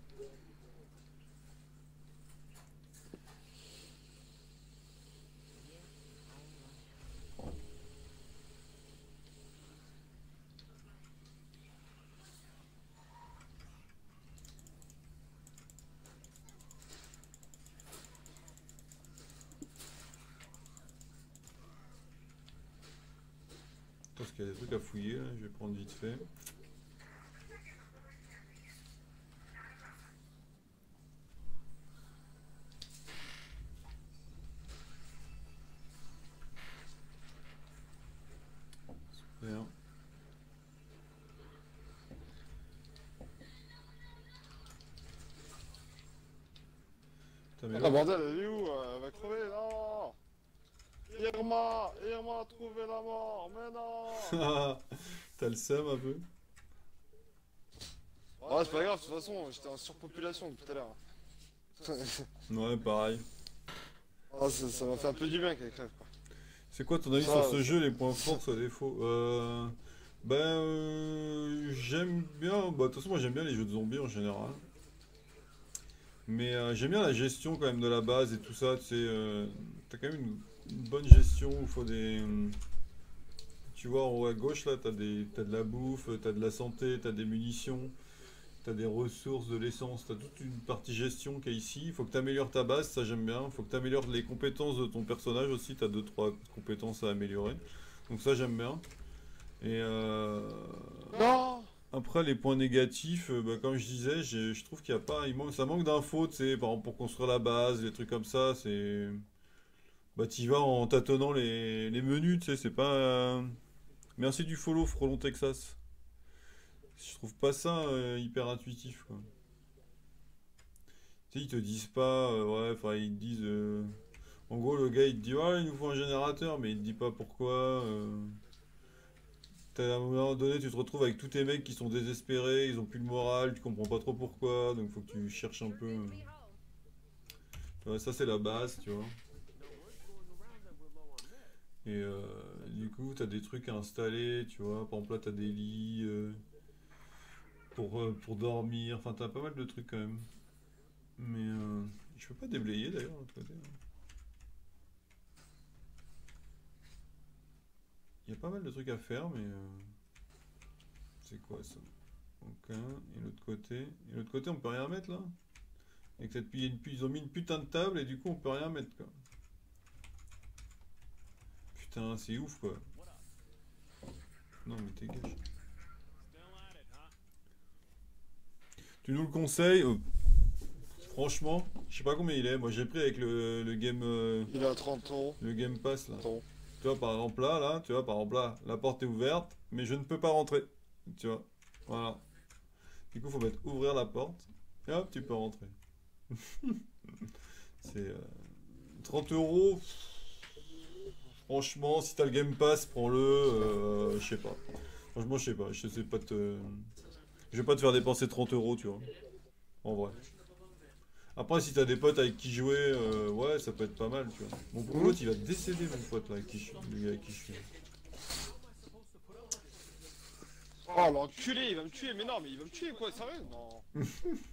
Parce qu'il y a des trucs à fouiller, là. Je vais prendre vite fait. Super. Putain, mais Ah là, bordel, elle est où? Elle va crever, non! Irma! Irma a trouvé la mort, mais non! t'as le seum un peu. Ouais, c'est pas grave, de toute façon, j'étais en surpopulation tout à l'heure. Ouais, pareil. Ah, ça ça m'a fait un peu du bien qu'elle crève, quoi. C'est quoi ton avis Ça, sur ce ça- jeu, les points forts, soit défaut? Euh... Ben, euh, j'aime bien. Bah, de toute façon, moi j'aime bien les jeux de zombies en général. Mais euh, j'aime bien la gestion quand même de la base et tout ça. Tu sais, euh, t'as quand même une, une bonne gestion. Il faut des. hum, Tu vois, en haut à gauche là, t'as des, t'as de la bouffe, t'as de la santé, t'as des munitions, t'as des ressources, de l'essence. T'as toute une partie gestion qui est ici. Il faut que t'améliores ta base, ça j'aime bien. Il faut que t'améliores les compétences de ton personnage aussi. T'as deux trois compétences à améliorer. Donc ça j'aime bien. Et euh, Non! après, les points négatifs, euh, bah, comme je disais, j'ai- je trouve qu'il y a pas, il manque, ça manque d'infos, tu sais, par exemple pour construire la base, les trucs comme ça, c'est, bah t'y vas en tâtonnant les, les menus, tu sais, c'est pas, euh, merci du follow, Frelon Texas. Je trouve pas ça euh, hyper intuitif, quoi. Tu sais, ils te disent pas, euh, ouais, enfin ils te disent, euh, en gros le gars il te dit, ouais, il nous faut un générateur, mais il te dit pas pourquoi. euh, T'as- à un moment donné, tu te retrouves avec tous tes mecs qui sont désespérés, ils ont plus le moral, tu comprends pas trop pourquoi, donc faut que tu cherches un peu. euh. Ouais, ça c'est la base, tu vois. Et euh, du coup, t'as des trucs à installer, tu vois. Par exemple, là, t'as des lits euh, pour, euh, pour dormir, enfin, t'as pas mal de trucs quand même. Mais euh, je peux pas déblayer d'ailleurs, de l'autre côté. Il y a pas mal de trucs à faire, mais euh, c'est quoi ça? Donc un, et l'autre côté. Et l'autre côté, on peut rien mettre là? Et que cette, il y a une pu- ils ont mis une putain de table et du coup, on peut rien mettre quoi. Putain, c'est ouf quoi. Non, mais t'es gage. Tu nous le conseilles? Euh, franchement, je sais pas combien il est. Moi, j'ai pris avec le, le game, euh, Il est à trente euros. le game pass là. Attends. Tu vois, par exemple là, là, tu vois, par exemple là, la porte est ouverte, mais je ne peux pas rentrer. Tu vois, voilà. Du coup, faut mettre ouvrir la porte et hop, tu peux rentrer. C'est euh, trente euros. Franchement, si t'as le Game Pass, prends-le. euh, je sais pas. Franchement, je sais pas. Je sais pas te. Je vais pas te faire dépenser trente euros, tu vois. En vrai. Après, si t'as des potes avec qui jouer, euh, ouais, ça peut être pas mal, tu vois. Mon Mhm. pote, il va décéder, mon pote, là, avec qui je, lui, avec qui je suis. Oh l'enculé, il va me tuer, mais non, mais il va me tuer quoi, sérieux? Non.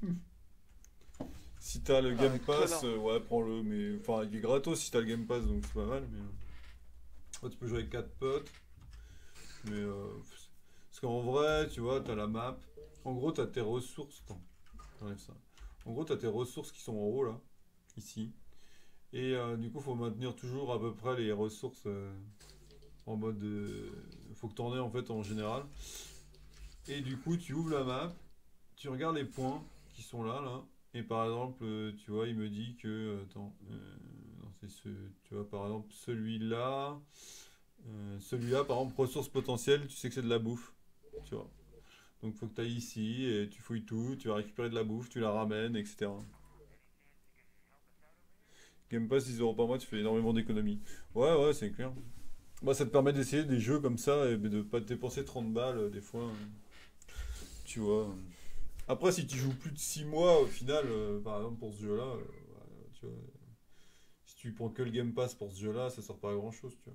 Si t'as le Ah, Game Pass, connard. euh, ouais, prends-le. Mais enfin, il est gratos si t'as le Game Pass, donc c'est pas mal. Mais euh, ouais, tu peux jouer avec quatre potes. Mais euh, parce qu'en vrai, tu vois, t'as la map. En gros, t'as tes ressources. Attends, j'enlève ça. En gros, t'as tes ressources qui sont en haut là, ici. Et euh, du coup, faut maintenir toujours à peu près les ressources euh, en mode. euh, faut que t'en aies en fait en général. Et du coup, tu ouvres la map, tu regardes les points qui sont là, là. Et par exemple, euh, tu vois, il me dit que. euh, Attends, euh, non, c'est ce. Tu vois, par exemple, celui-là. euh, celui-là, par exemple, ressources potentielles, tu sais que c'est de la bouffe. Tu vois. Donc, faut que tu ailles ici et tu fouilles tout, tu vas récupérer de la bouffe, tu la ramènes, et cetera. Game Pass, dix euros par mois, tu fais énormément d'économies. Ouais, ouais, c'est clair. Bah, ça te permet d'essayer des jeux comme ça et de pas te dépenser trente balles euh, des fois. euh, Tu vois. Après, si tu joues plus de six mois, au final, euh, par exemple pour ce jeu-là, euh, voilà, tu vois, si tu prends que le Game Pass pour ce jeu-là, ça sert pas à grand-chose, tu vois.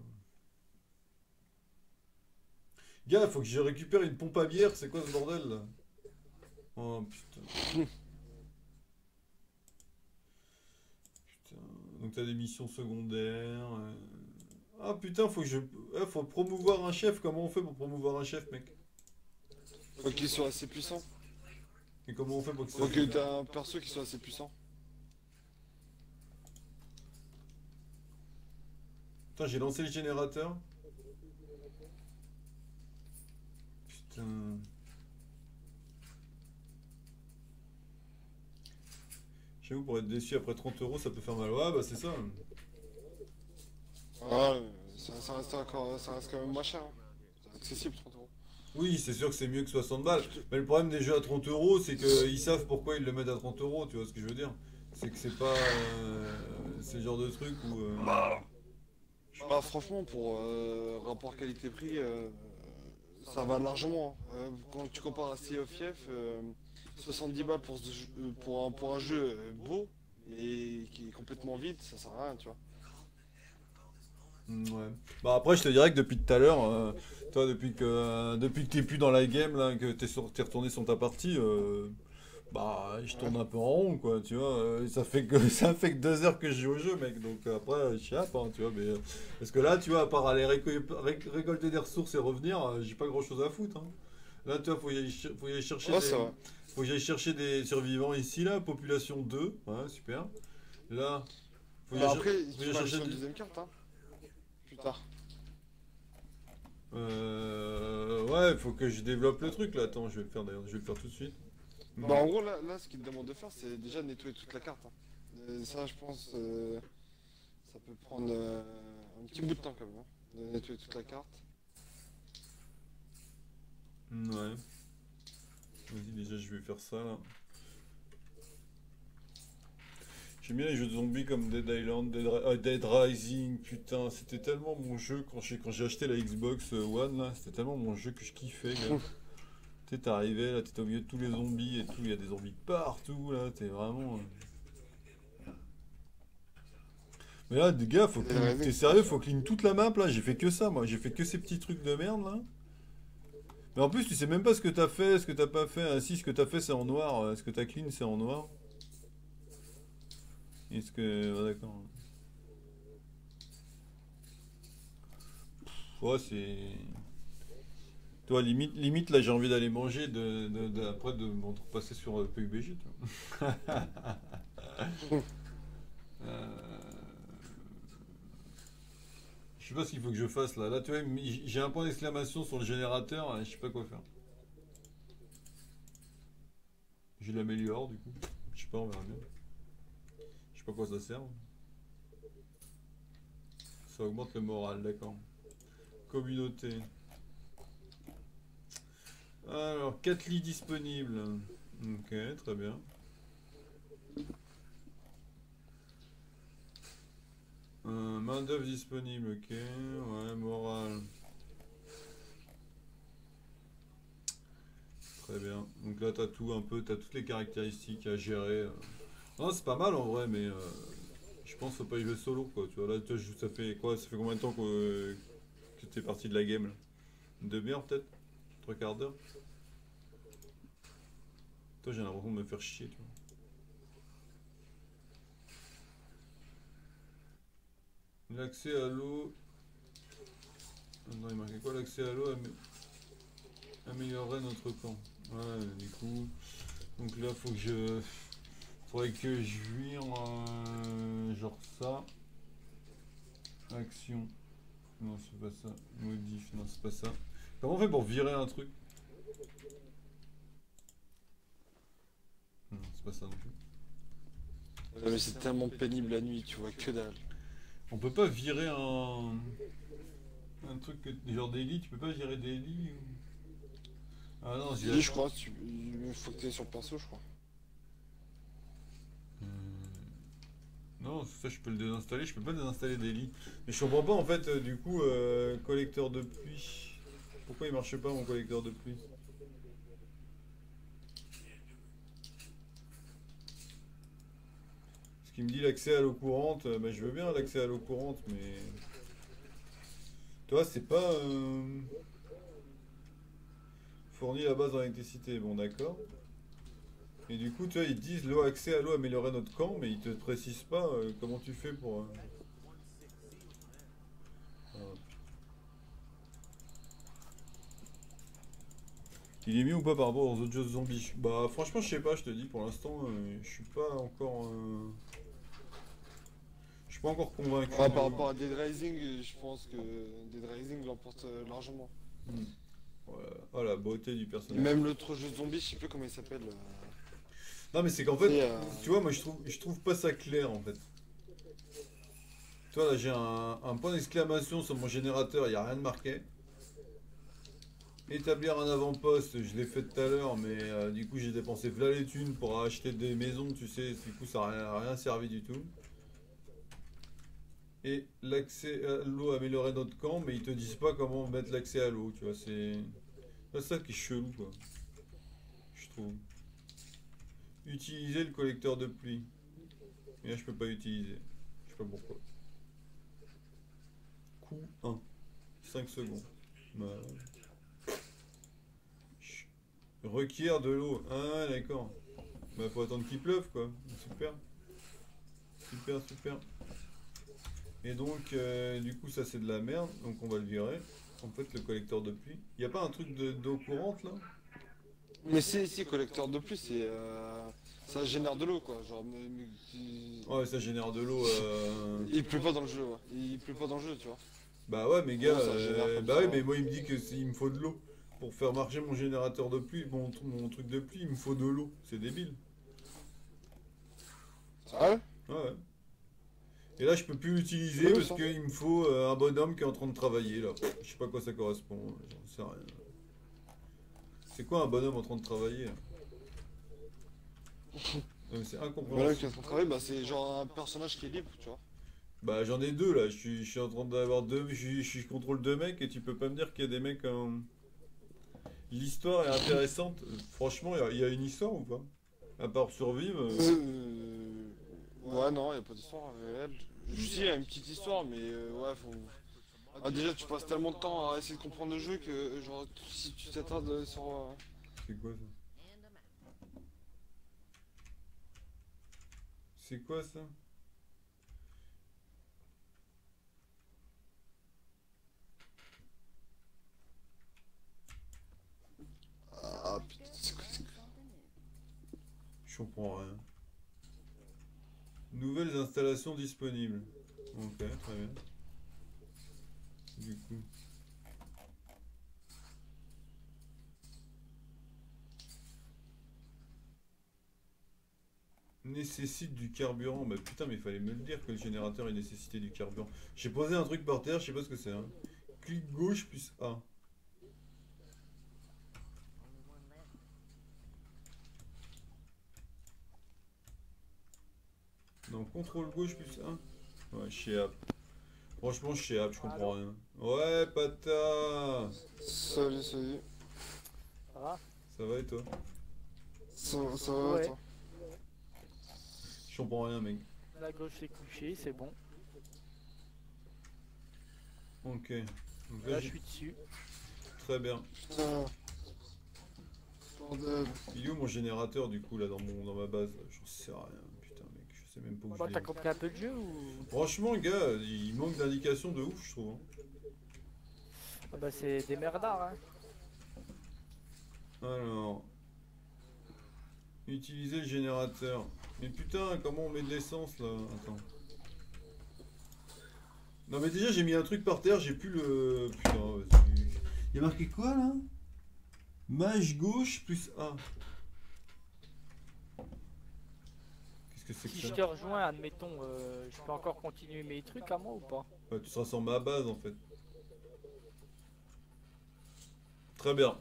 Gars, faut que je récupère une pompe à bière, c'est quoi ce bordel là? Oh putain. Putain. Donc t'as des missions secondaires. euh. Ah putain, faut que je. eh, faut promouvoir un chef, comment on fait pour promouvoir un chef, mec? Faut qu'il soit assez puissant. Et comment on fait pour que ça. Faut que t'as un perso qui soit assez puissant. Putain, j'ai lancé le générateur. Putain. J'avoue, pour être déçu après trente euros, ça peut faire mal. Ouais, bah c'est ça. Ouais, ça, ça reste encore, ça reste quand même moins cher. Hein. C'est accessible trente euros. Oui, c'est sûr que c'est mieux que soixante balles. Mais le problème des jeux à trente euros, c'est qu'ils savent pourquoi ils le mettent à trente euros, tu vois ce que je veux dire? C'est que c'est pas. euh, c'est le genre de truc où. euh, Bah, franchement, pour euh, rapport qualité-prix, euh, ça va largement. Hein. Euh, quand tu compares à Sea of Thief, euh, soixante-dix balles pour, ce jeu- euh, pour, un, pour un jeu euh, beau et qui est complètement vide, ça sert à rien, tu vois. Mm, ouais. Bah après, je te dirais que depuis tout à l'heure, euh, toi, depuis que euh, depuis que t'es plus dans la game, là, que t'es sur- t'es retourné sur ta partie, euh, bah je tourne un peu en rond, quoi, tu vois. euh, ça fait que ça fait que deux heures que je joue au jeu, mec. Donc euh, après, je chape, hein, tu vois. Mais euh, parce que là, tu vois, à part aller récol- ré- récolter des ressources et revenir, euh, j'ai pas grand-chose à foutre. Hein. Là, tu vois, faut y aller, ch- faut y aller chercher Ouais, des, c'est vrai. faut y aller chercher des survivants ici, là, population deux, ouais, super. Là, faut y Alors aller, après, cher- faut y tu aller vas aller chercher sur une des- deuxième carte, hein, plus tard. Euh, ouais, faut que je développe le truc là. Attends, je vais le faire d'ailleurs, je vais le faire tout de suite. Bah, en gros, là, là, ce qu'il te demande de faire, c'est déjà nettoyer toute la carte. Hein. Et ça, je pense, euh, ça peut prendre euh, un petit bout de temps quand même, hein, de nettoyer toute la carte. Ouais. Vas-y, déjà, je vais faire ça là. J'aime bien les jeux de zombies comme Dead Island, Dead, Ri- ah, Dead Rising, putain, c'était tellement mon jeu quand j'ai quand j'ai acheté la Xbox One là, c'était tellement mon jeu que je kiffais, gars. Tu sais, t'arrivais là, t'étais au milieu de tous les zombies et tout, il y a des zombies partout là, t'es vraiment. euh. Mais là, des gars, faut Dead clean- Rising, t'es sérieux, faut clean toute la map là, j'ai fait que ça, moi, j'ai fait que ces petits trucs de merde là. Mais en plus, tu sais même pas ce que t'as fait, ce que t'as pas fait. Ah si, ce que t'as fait c'est en noir, euh, ce que t'as clean c'est en noir. Est-ce que. Ah, d'accord. Pff, Ouais, c'est. Toi, limite, limite là, j'ai envie d'aller manger, de, de- de- après de me repasser sur euh, P U B G, tu vois. Euh, Je sais pas ce qu'il faut que je fasse là. Là, tu vois, j'ai un point d'exclamation sur le générateur, et je sais pas quoi faire. Je l'améliore du coup. Je sais pas, on verra bien. Je sais pas quoi ça sert. Ça augmente le moral, d'accord. Communauté. Alors, quatre lits disponibles. Ok, très bien. Euh, main d'œuvre disponible, ok. Ouais, morale. Très bien. Donc là, t'as tout un peu, t'as toutes les caractéristiques à gérer. euh. Non, c'est pas mal en vrai, mais euh, je pense qu'il faut pas y jouer solo, quoi. Tu vois, là, tu vois, je- ça fait quoi? Ça fait combien de temps que, que t'es parti de la game, là? Une demi-heure, peut-être? Trois quarts d'heure? Toi, j'ai l'impression de me faire chier, tu vois. L'accès à l'eau. Attends, il marquait quoi? L'accès à l'eau amé- améliorerait notre camp. Ouais, du coup. Donc là, faut que je. Faudrait que je vire. euh, genre ça. Action. Non, c'est pas ça. Modif. Non, c'est pas ça. Comment on fait pour virer un truc? Non, c'est pas ça non plus. Ouais, mais c'est tellement pénible la nuit, tu vois que dalle. On peut pas virer un. Un truc que. Genre des lits, tu peux pas virer des lits ou... Ah non, Si, je crois, tu... il faut que tu es sur le perso, je crois. Euh, Non, ça je peux le désinstaller, je peux pas désinstaller des lits. Mais je comprends pas en fait, euh, du coup, euh, collecteur de pluie. Pourquoi il marche pas mon collecteur de pluie? Ce qui me dit l'accès à l'eau courante, euh, bah, je veux bien l'accès à l'eau courante, mais... Toi, c'est pas... Euh... Fournit la base en électricité, bon d'accord. Et du coup, tu vois, ils disent l'eau, accès à l'eau améliorer notre camp, mais ils te précisent pas euh, comment tu fais pour... euh, ah. Il est mieux ou pas par rapport aux autres jeux de zombies? Bah franchement je sais pas, je te dis pour l'instant euh, je suis pas encore... euh, Je suis pas encore convaincu. Ah, de- par rapport à Dead Rising, je pense que Dead Rising l'emporte euh, largement. Hmm. Voilà. Oh la beauté du Et personnage. même l'autre jeu de zombie, je sais plus comment il s'appelle. euh, Non mais c'est qu'en fait, Et, euh, tu vois, moi je trouve, je trouve pas ça clair en fait. Tu vois là j'ai un, un point d'exclamation sur mon générateur, il n'y a rien de marqué. Établir un avant-poste, je l'ai fait tout à l'heure, mais euh, du coup j'ai dépensé v'là les thunes pour acheter des maisons, tu sais, du coup ça n'a rien, rien servi du tout. Et l'accès à l'eau améliorer notre camp, mais ils te disent pas comment mettre l'accès à l'eau, tu vois, c'est... C'est ça qui est chelou quoi, je trouve. Utiliser le collecteur de pluie. Et là je peux pas utiliser, je sais pas pourquoi. Coup un, cinq secondes. Bah, Ch- requiert de l'eau. Ah d'accord. Bah faut attendre qu'il pleuve quoi. Super. Super super. Et donc euh, du coup ça c'est de la merde. Donc on va le virer. En fait le collecteur de pluie. Y a pas un truc de- d'eau courante là? Mais si, si, collecteur de pluie, c'est. Euh... Ça génère de l'eau quoi. Genre, mais- mais qui- Ouais ça génère de l'eau. euh, Il pleut pas dans le jeu, ouais. Il pleut pas dans le jeu, tu vois. Bah ouais mais gars. Ouais, ça génère euh, comme Bah ça. ouais mais moi il me dit que c'est- il me faut de l'eau. Pour faire marcher mon générateur de pluie, mon, mon truc de pluie, il me faut de l'eau. C'est débile. Sérieux? Ouais, ouais. Et là, je peux plus l'utiliser Ouais, parce ça. qu'il me faut euh, un bonhomme qui est en train de travailler là. Je sais pas à quoi ça correspond, j'en sais rien. C'est quoi un bonhomme en train de travailler là? Non, mais c'est Voilà, qui incompréhensible. est en train de travailler, bah c'est genre un personnage qui est libre, tu vois. Bah j'en ai deux là, je suis, je suis en train d'avoir deux, je, suis- je, suis- je contrôle deux mecs et tu peux pas me dire qu'il y a des mecs en... L'histoire est intéressante. Euh, Franchement, il y a- il y, a une histoire ou pas? À part survivre. euh, Euh... Ouais, non, y a pas d'histoire réelle. Je sais, y a une petite histoire, mais euh, ouais, faut. Ah, déjà, tu passes tellement de temps à essayer de comprendre le jeu que, euh, genre, si tu t'attardes sur. euh, C'est quoi ça? C'est quoi ça? Ah putain, c'est quoi, c'est quoi? Je comprends rien. Nouvelles installations disponibles. Ok, très bien. Du coup. Nécessite du carburant. Bah putain, mais il fallait me le dire que le générateur il nécessitait du carburant. J'ai posé un truc par terre, je sais pas ce que c'est. Hein. Clic gauche plus A. Only one left. Non, contrôle gauche plus A. Ouais, chez App. Franchement, chez App, je comprends rien. Ouais, pata. Salut, salut. Ça va? Ça va et toi? Ça, ça va, Ouais. toi? Je comprends rien, mec. La gauche est couchée, c'est bon. Ok. Donc là, Là, je j'ai- suis dessus. très bien. Putain. Bordel. Il est où mon générateur du coup là dans mon dans ma base là? J'en sais rien, putain mec, je sais même pas où Bah, je t'as l'ai. compris un peu le jeu ou? Franchement gars, il manque d'indications de ouf je trouve. Hein. Ah bah, c'est des merdards, hein. Alors. Utiliser le générateur. Mais putain, comment on met de l'essence là? Attends. Non mais déjà j'ai mis un truc par terre, j'ai plus le... Putain, vas-y. Il y a marqué quoi là? Mage gauche plus A. Qu'est-ce que c'est Si que je ça? te rejoins, admettons, euh, je peux encore continuer mes trucs à moi ou pas? Ouais, tu seras sur ma base en fait. Très bien.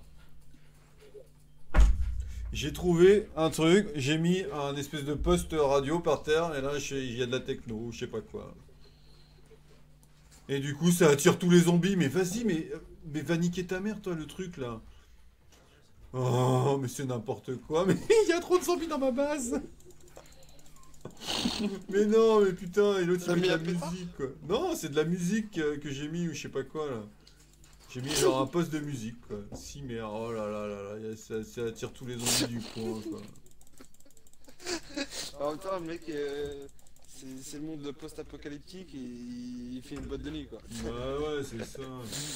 J'ai trouvé un truc, j'ai mis un espèce de poste radio par terre et là j'ai- il y a de la techno, je sais pas quoi. Et du coup ça attire tous les zombies, mais vas-y, mais, mais va niquer ta mère toi le truc là. Oh mais c'est n'importe quoi, mais il y a trop de zombies dans ma base. Mais non, mais putain, et l'autre T'as il met mis de un la pétard musique quoi. Non, c'est de la musique euh, que j'ai mis ou je sais pas quoi là. J'ai mis genre un poste de musique quoi. Si mais oh là là là là, y a- ça, ça attire tous les zombies du coin quoi. En même temps, le mec, euh, c'est c'est le monde post-apocalyptique et il fait une boîte de nuit quoi. Bah ouais, c'est ça.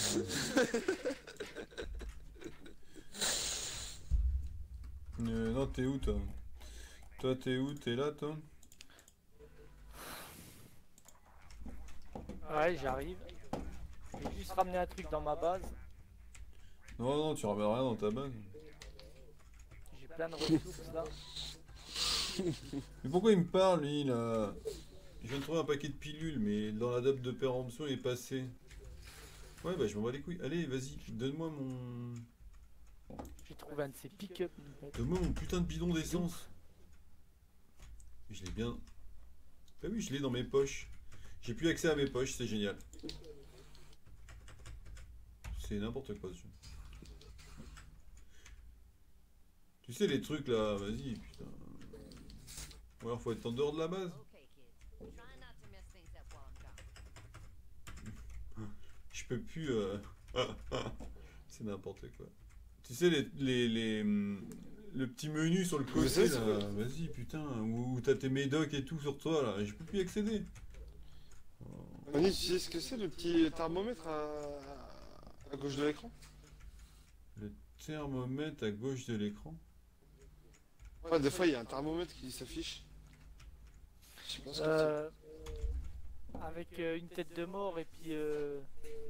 Euh, non, t'es où toi? Toi, t'es où? T'es là toi? Ouais, j'arrive. J'ai juste ramené un truc dans ma base. Non, non, tu ramènes rien dans ta base. J'ai plein de ressources là. Mais pourquoi il me parle lui là? Je viens de trouver un paquet de pilules, mais dans la date de péremption il est passé. Ouais, bah je m'en bats les couilles. Allez, vas-y, donne-moi mon. J'ai trouvé un de ces pick-up. Donne-moi mon putain de bidon d'essence. Je l'ai bien. Bah oui, je l'ai dans mes poches. J'ai plus accès à mes poches, c'est génial. C'est n'importe quoi ce jeu. Tu sais les trucs là, vas-y, putain. Ou alors faut être en dehors de la base. Okay, kids. Try not to mess things up while I'm gone. Je peux plus. euh, C'est n'importe quoi. Tu sais les, les, les, hum, le petit menu sur le Mais côté c'est là, ça. vas-y putain, où, où t'as tes médocs et tout sur toi là, je peux plus y accéder. Manu, tu sais ce que c'est le petit thermomètre à, à gauche de l'écran? Le thermomètre à gauche de l'écran. Ouais, des fois il y a un thermomètre qui s'affiche. Je sais pas ce que Euh, avec euh, une tête de mort et puis euh,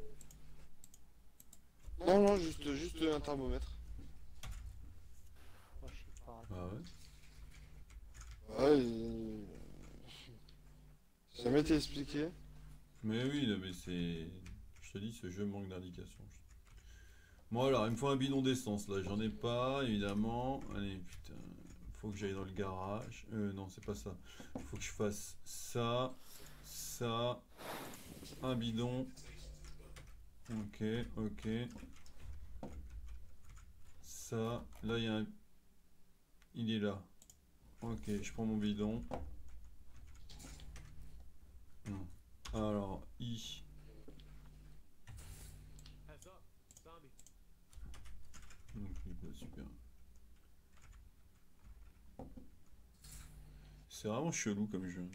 c'est. Non, non, juste, juste un thermomètre. oh, je sais pas. Ah ouais. Ouais, il... Ça m'a été expliqué. Mais oui, non, mais c'est. Je te dis, ce jeu manque d'indications. Bon alors, il me faut un bidon d'essence là, j'en ai pas, évidemment. Allez, putain, faut que j'aille dans le garage. Euh, non, c'est pas ça. Faut que je fasse ça, ça, un bidon. Ok, ok. Ça, là il y a un. Il est là. Ok, je prends mon bidon. Non. Alors, I. Heads up, zombie. Donc, il est pas super. C'est vraiment chelou comme jeu.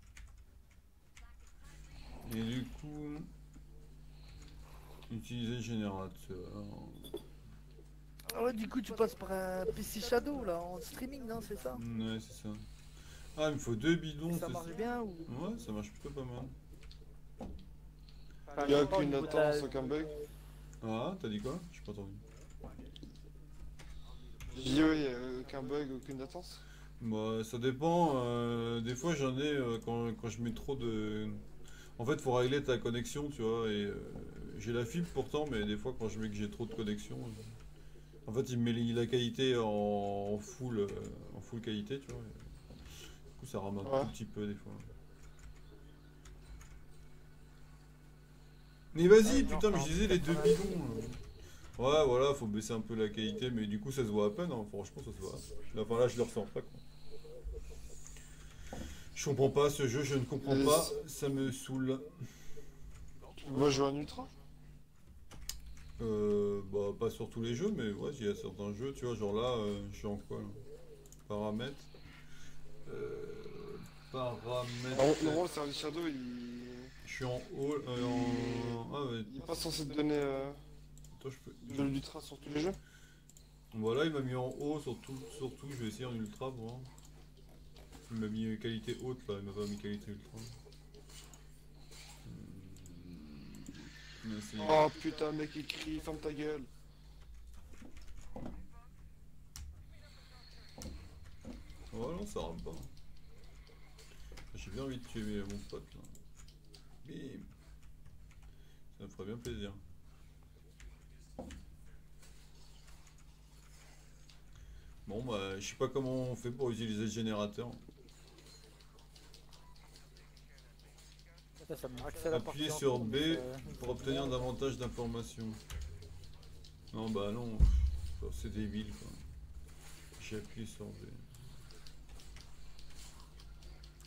Et du coup, utiliser le générateur. Ah ouais, du coup, tu passes par un P C Shadow là en streaming, non? C'est ça? Ouais, c'est ça. Ah, il me faut deux bidons. Ça c'est marche bien ou? Ouais, ça marche plutôt pas mal. Il n'y a aucune latence, aucun bug. Ah, t'as dit quoi? J'ai pas entendu. J'ai dit oui, il n'y a aucun bug, aucune latence. Bah, ça dépend. euh, des fois, j'en ai euh, quand, quand je mets trop de. En fait, faut régler ta connexion, tu vois. Et euh, j'ai la fibre pourtant, mais des fois, quand je mets que j'ai trop de connexion, euh, en fait, il me met la qualité en, en full, euh, en full qualité, tu vois. et, du coup, ça rame un Ouais. tout petit peu des fois. Mais vas-y, Ouais, putain, mais genre, je disais les deux quatre-vingts. bidons. là. Ouais, voilà, faut baisser un peu la qualité, mais du coup, ça se voit à peine, hein. Franchement, ça se voit. Là, enfin, là, je le ressens pas, quoi. Je comprends pas ce jeu, je ne comprends Mais pas, c'est- ça me saoule. Tu veux jouer en ultra? Euh, bah, pas sur tous les jeux, mais ouais, il y a certains jeux, tu vois, genre là, euh, je suis en quoi, là? Paramètres. Euh, paramètres. Normalement, le service Shadow, il... Je suis en haut, euh, en... Ah ouais, il est pas censé te donner euh, attends, je peux... de l'ultra sur tous les jeux. Voilà, il m'a mis en haut sur tout, sur tout, je vais essayer en ultra, moi. Il m'a mis qualité haute, là, il m'a pas mis qualité ultra. Hmm. On va essayer. Oh putain, mec, il crie, ferme ta gueule. Oh non, ça rame pas. J'ai bien envie de tuer mon pote là. Bim. Ça me ferait bien plaisir. Bon bah je sais pas comment on fait pour utiliser le générateur. Ça, ça me maxe à la Appuyez partie sur en cours, B mais, euh, pour obtenir davantage d'informations. Non bah non, c'est débile quoi. J'ai appuyé sur B.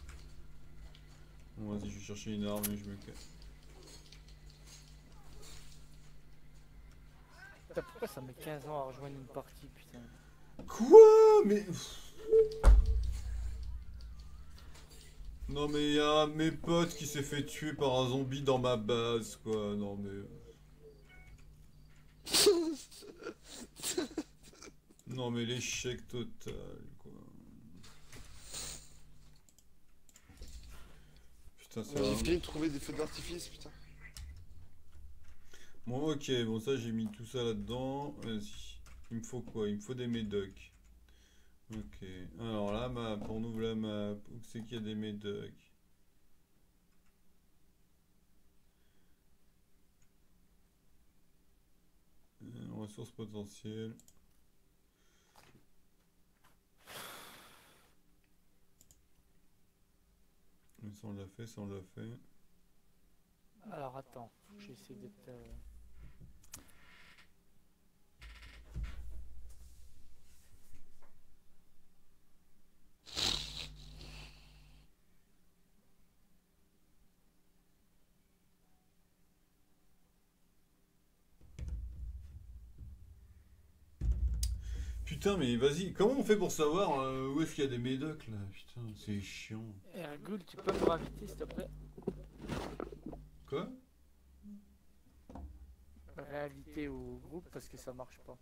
Bon, vas-y, je vais chercher une arme et je me casse. Putain, pourquoi ça met quinze ans à rejoindre une partie, putain? Quoi? Mais... Non mais il y a un de mes potes qui s'est fait tuer par un zombie dans ma base, quoi. Non mais... Non mais l'échec total, quoi. Putain, c'est J'ai vraiment... fini de trouver des feux d'artifice, putain. Bon, ok, bon ça j'ai mis tout ça là-dedans. Vas-y. Il me faut quoi? Il me faut des médocs. Ok. Alors la map, on ouvre la map. Où c'est qu'il y a des médocs? Euh, ressources potentielles. Mais ça on l'a fait, ça on l'a fait. Alors attends, j'essaie d'être... euh, Putain, mais vas-y, comment on fait pour savoir euh, où est-ce qu'il y a des médocs là? Putain, c'est chiant. Ergul, tu peux me réinviter s'il te plaît? Quoi? Réinviter au groupe parce que ça marche pas.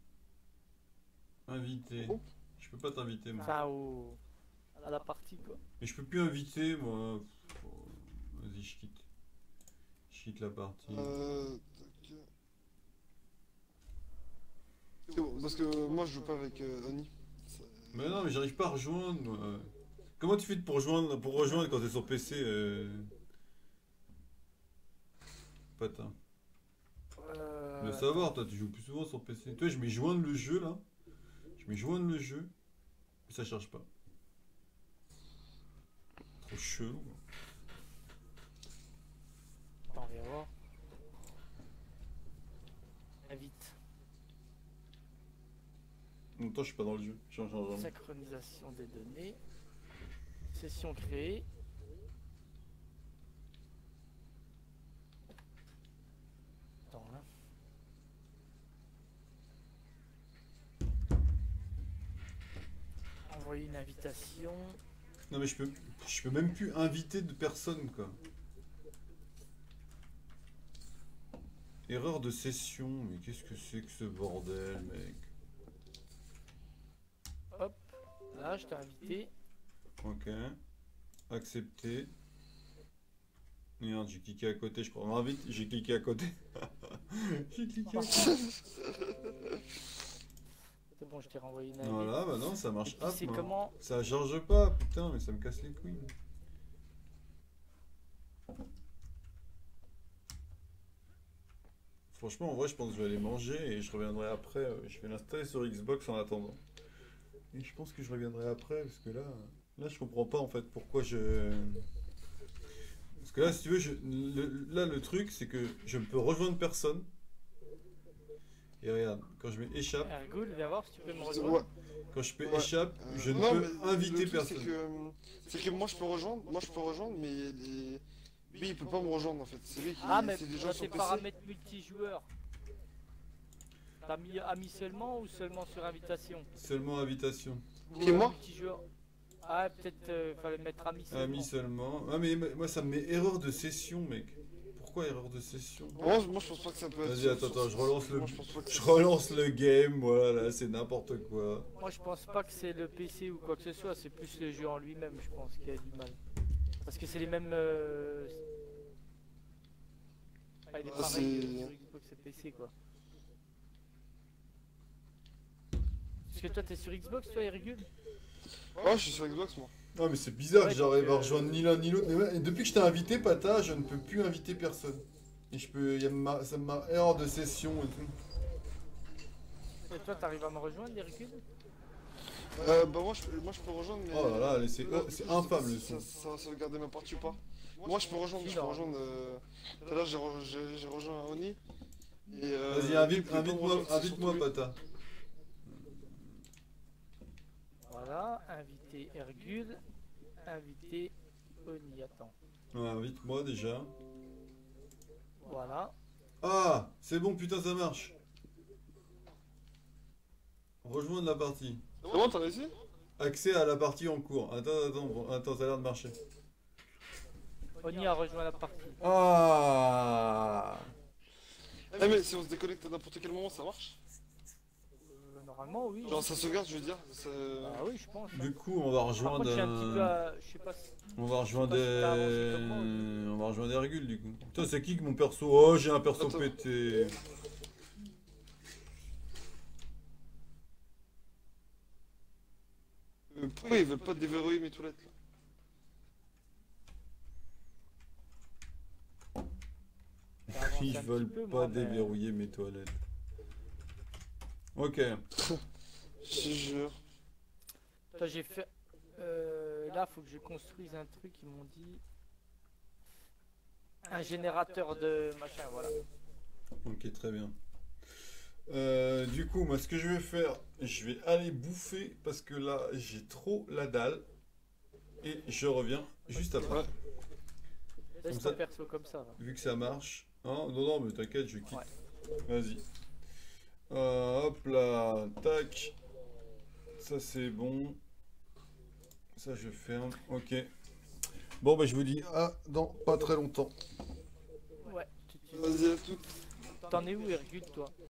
Invité. Je peux pas t'inviter moi. Enfin, au... à la partie quoi. Mais je peux plus inviter moi. Pff, oh, vas-y, je quitte. Je quitte la partie. Euh... tac. C'est bon, parce que moi je joue pas avec euh, Oni. Ça- Mais non, mais j'arrive pas à rejoindre moi. Comment tu fais pour rejoindre, pour rejoindre quand t'es sur P C euh... Patin. Euh... Le savoir, toi tu joues plus souvent sur P C. Toi je mets joindre le jeu là. Je mets joindre le jeu. Mais ça charge pas. Trop chelou. Attends, on va voir. Invite. En même temps je suis pas dans le jeu. Je change en Synchronisation des données. Session créée. Attends là. Envoyer une invitation. Non mais je peux, je peux même plus inviter de personne quoi. Erreur de session, mais qu'est-ce que c'est que ce bordel mec? Hop. Là, je t'ai invité. Ok. Accepter. Merde, j'ai cliqué à côté, je crois. M'invite, j'ai cliqué à côté. J'ai cliqué à côté. C'est bon, je t'ai renvoyé une invite. Voilà, bah non, ça marche. Et puis, Hop, c'est moi. comment? Ça charge pas, putain, mais ça me casse les couilles. Franchement, en vrai, je pense que je vais aller manger et je reviendrai après. euh, Je vais l'installer sur Xbox en attendant. Et je pense que je reviendrai après parce que là, là, je comprends pas en fait pourquoi je. Parce que là, si tu veux, je... le- là, le truc, c'est que je ne peux rejoindre personne. Et regarde, quand je mets échappe, Ergul, viens voir si tu peux me Ouais. rejoindre. quand je fais Ouais. échappe, je Euh, ne non, peux mais inviter le truc, personne. C'est que, c'est que moi je peux rejoindre, moi je peux rejoindre, mais les... lui il peut pas me rejoindre en fait. C'est lui qui Ah, mais c'est des gens dans sur tes P C. paramètres multijoueurs, t'as mis ami seulement ou seulement sur invitation? Seulement invitation. Qui, moi Multijoueur. Ah, peut-être euh, fallait mettre ami seulement. Ami seulement. Ah mais moi ça me met erreur de session mec. Pourquoi erreur de session? moi, moi je pense pas que ça peut être. Vas-y sur- attends sur- attends, je relance le moi, je pense pas que je ça- relance le game, voilà, c'est n'importe quoi. Moi, je pense pas que c'est le P C ou quoi que ce soit, c'est plus le jeu en lui-même, je pense, qui a du mal. Parce que c'est les mêmes. Euh... Ah, il est Ah, pareil c'est- euh, sur Xbox et P C quoi. Parce que toi, t'es sur Xbox, toi, Ergul? Ouais, je suis sur Xbox moi. Ah mais c'est bizarre Ouais, que j'arrive donc, à euh, rejoindre ni l'un ni l'autre. Mais ouais, et depuis que je t'ai invité, Pata, je ne peux plus inviter personne. Et je peux. Y a ma, ça m'a erreur de session et tout. Et toi, t'arrives à me rejoindre, Ergul? Euh, bah moi je, peux- moi je peux rejoindre mais... Oh là là, allez, c'est Là, oh, c'est je sais pas infâme si le ça, son. ça va sauvegarder ma partie ou pas. Moi je peux rejoindre, Si, je peux non. rejoindre... Euh... Tout à l'heure j'ai re- j'ai- j'ai rejoint Oni. Et, euh, Vas-y, lui, il invite, pouvait pas me invite-moi, rejoindre, c'est invite-moi surtout lui. Pata. Voilà, inviter Ergul, inviter Oni, attends. Ah, vite, moi déjà. Voilà. Ah, c'est bon, putain, ça marche. Rejoindre la partie. C'est bon, t'as réussi? Accès à la partie en cours. Attends, attends, bon, attends, ça a l'air de marcher. Oni a rejoint la partie. Ah. Eh mais si on se déconnecte à n'importe quel moment, ça marche? Euh, normalement, oui. Genre ça sauvegarde, je veux dire. ça- Ah oui, je pense. Du coup, on va Par rejoindre. contre, je suis un petit peu un- à... Je sais pas si... On va rejoindre je sais pas si t'as avancé des... comme moi, Oli. On va rejoindre Hercule du coup. Putain, c'est qui que mon perso? Oh, j'ai un perso Attends. pété. Euh, pourquoi ils veulent pas déverrouiller mes toilettes là? J'ai avancé Ils un veulent petit peu, pas moi, mais- déverrouiller mes toilettes. Ok. Je te jure. Toi, j'ai fait... Euh, là, faut que je construise un truc, ils m'ont dit... Un générateur de machin, voilà. Ok, très bien. Euh, du coup, moi, ce que je vais faire, je vais aller bouffer parce que là, j'ai trop la dalle. Et je reviens juste après. Ouais. Laisse Comme ton ça. perso comme ça. va. Vu que ça marche. Hein, non, non, mais t'inquiète, je quitte. Ouais. Vas-y. Euh, hop là, tac. Ça c'est bon. Ça je ferme. Ok. Bon, bah je vous dis à dans pas très longtemps. Ouais. tu- tu- Vas-y à tout. T'en es où, Hercule, toi?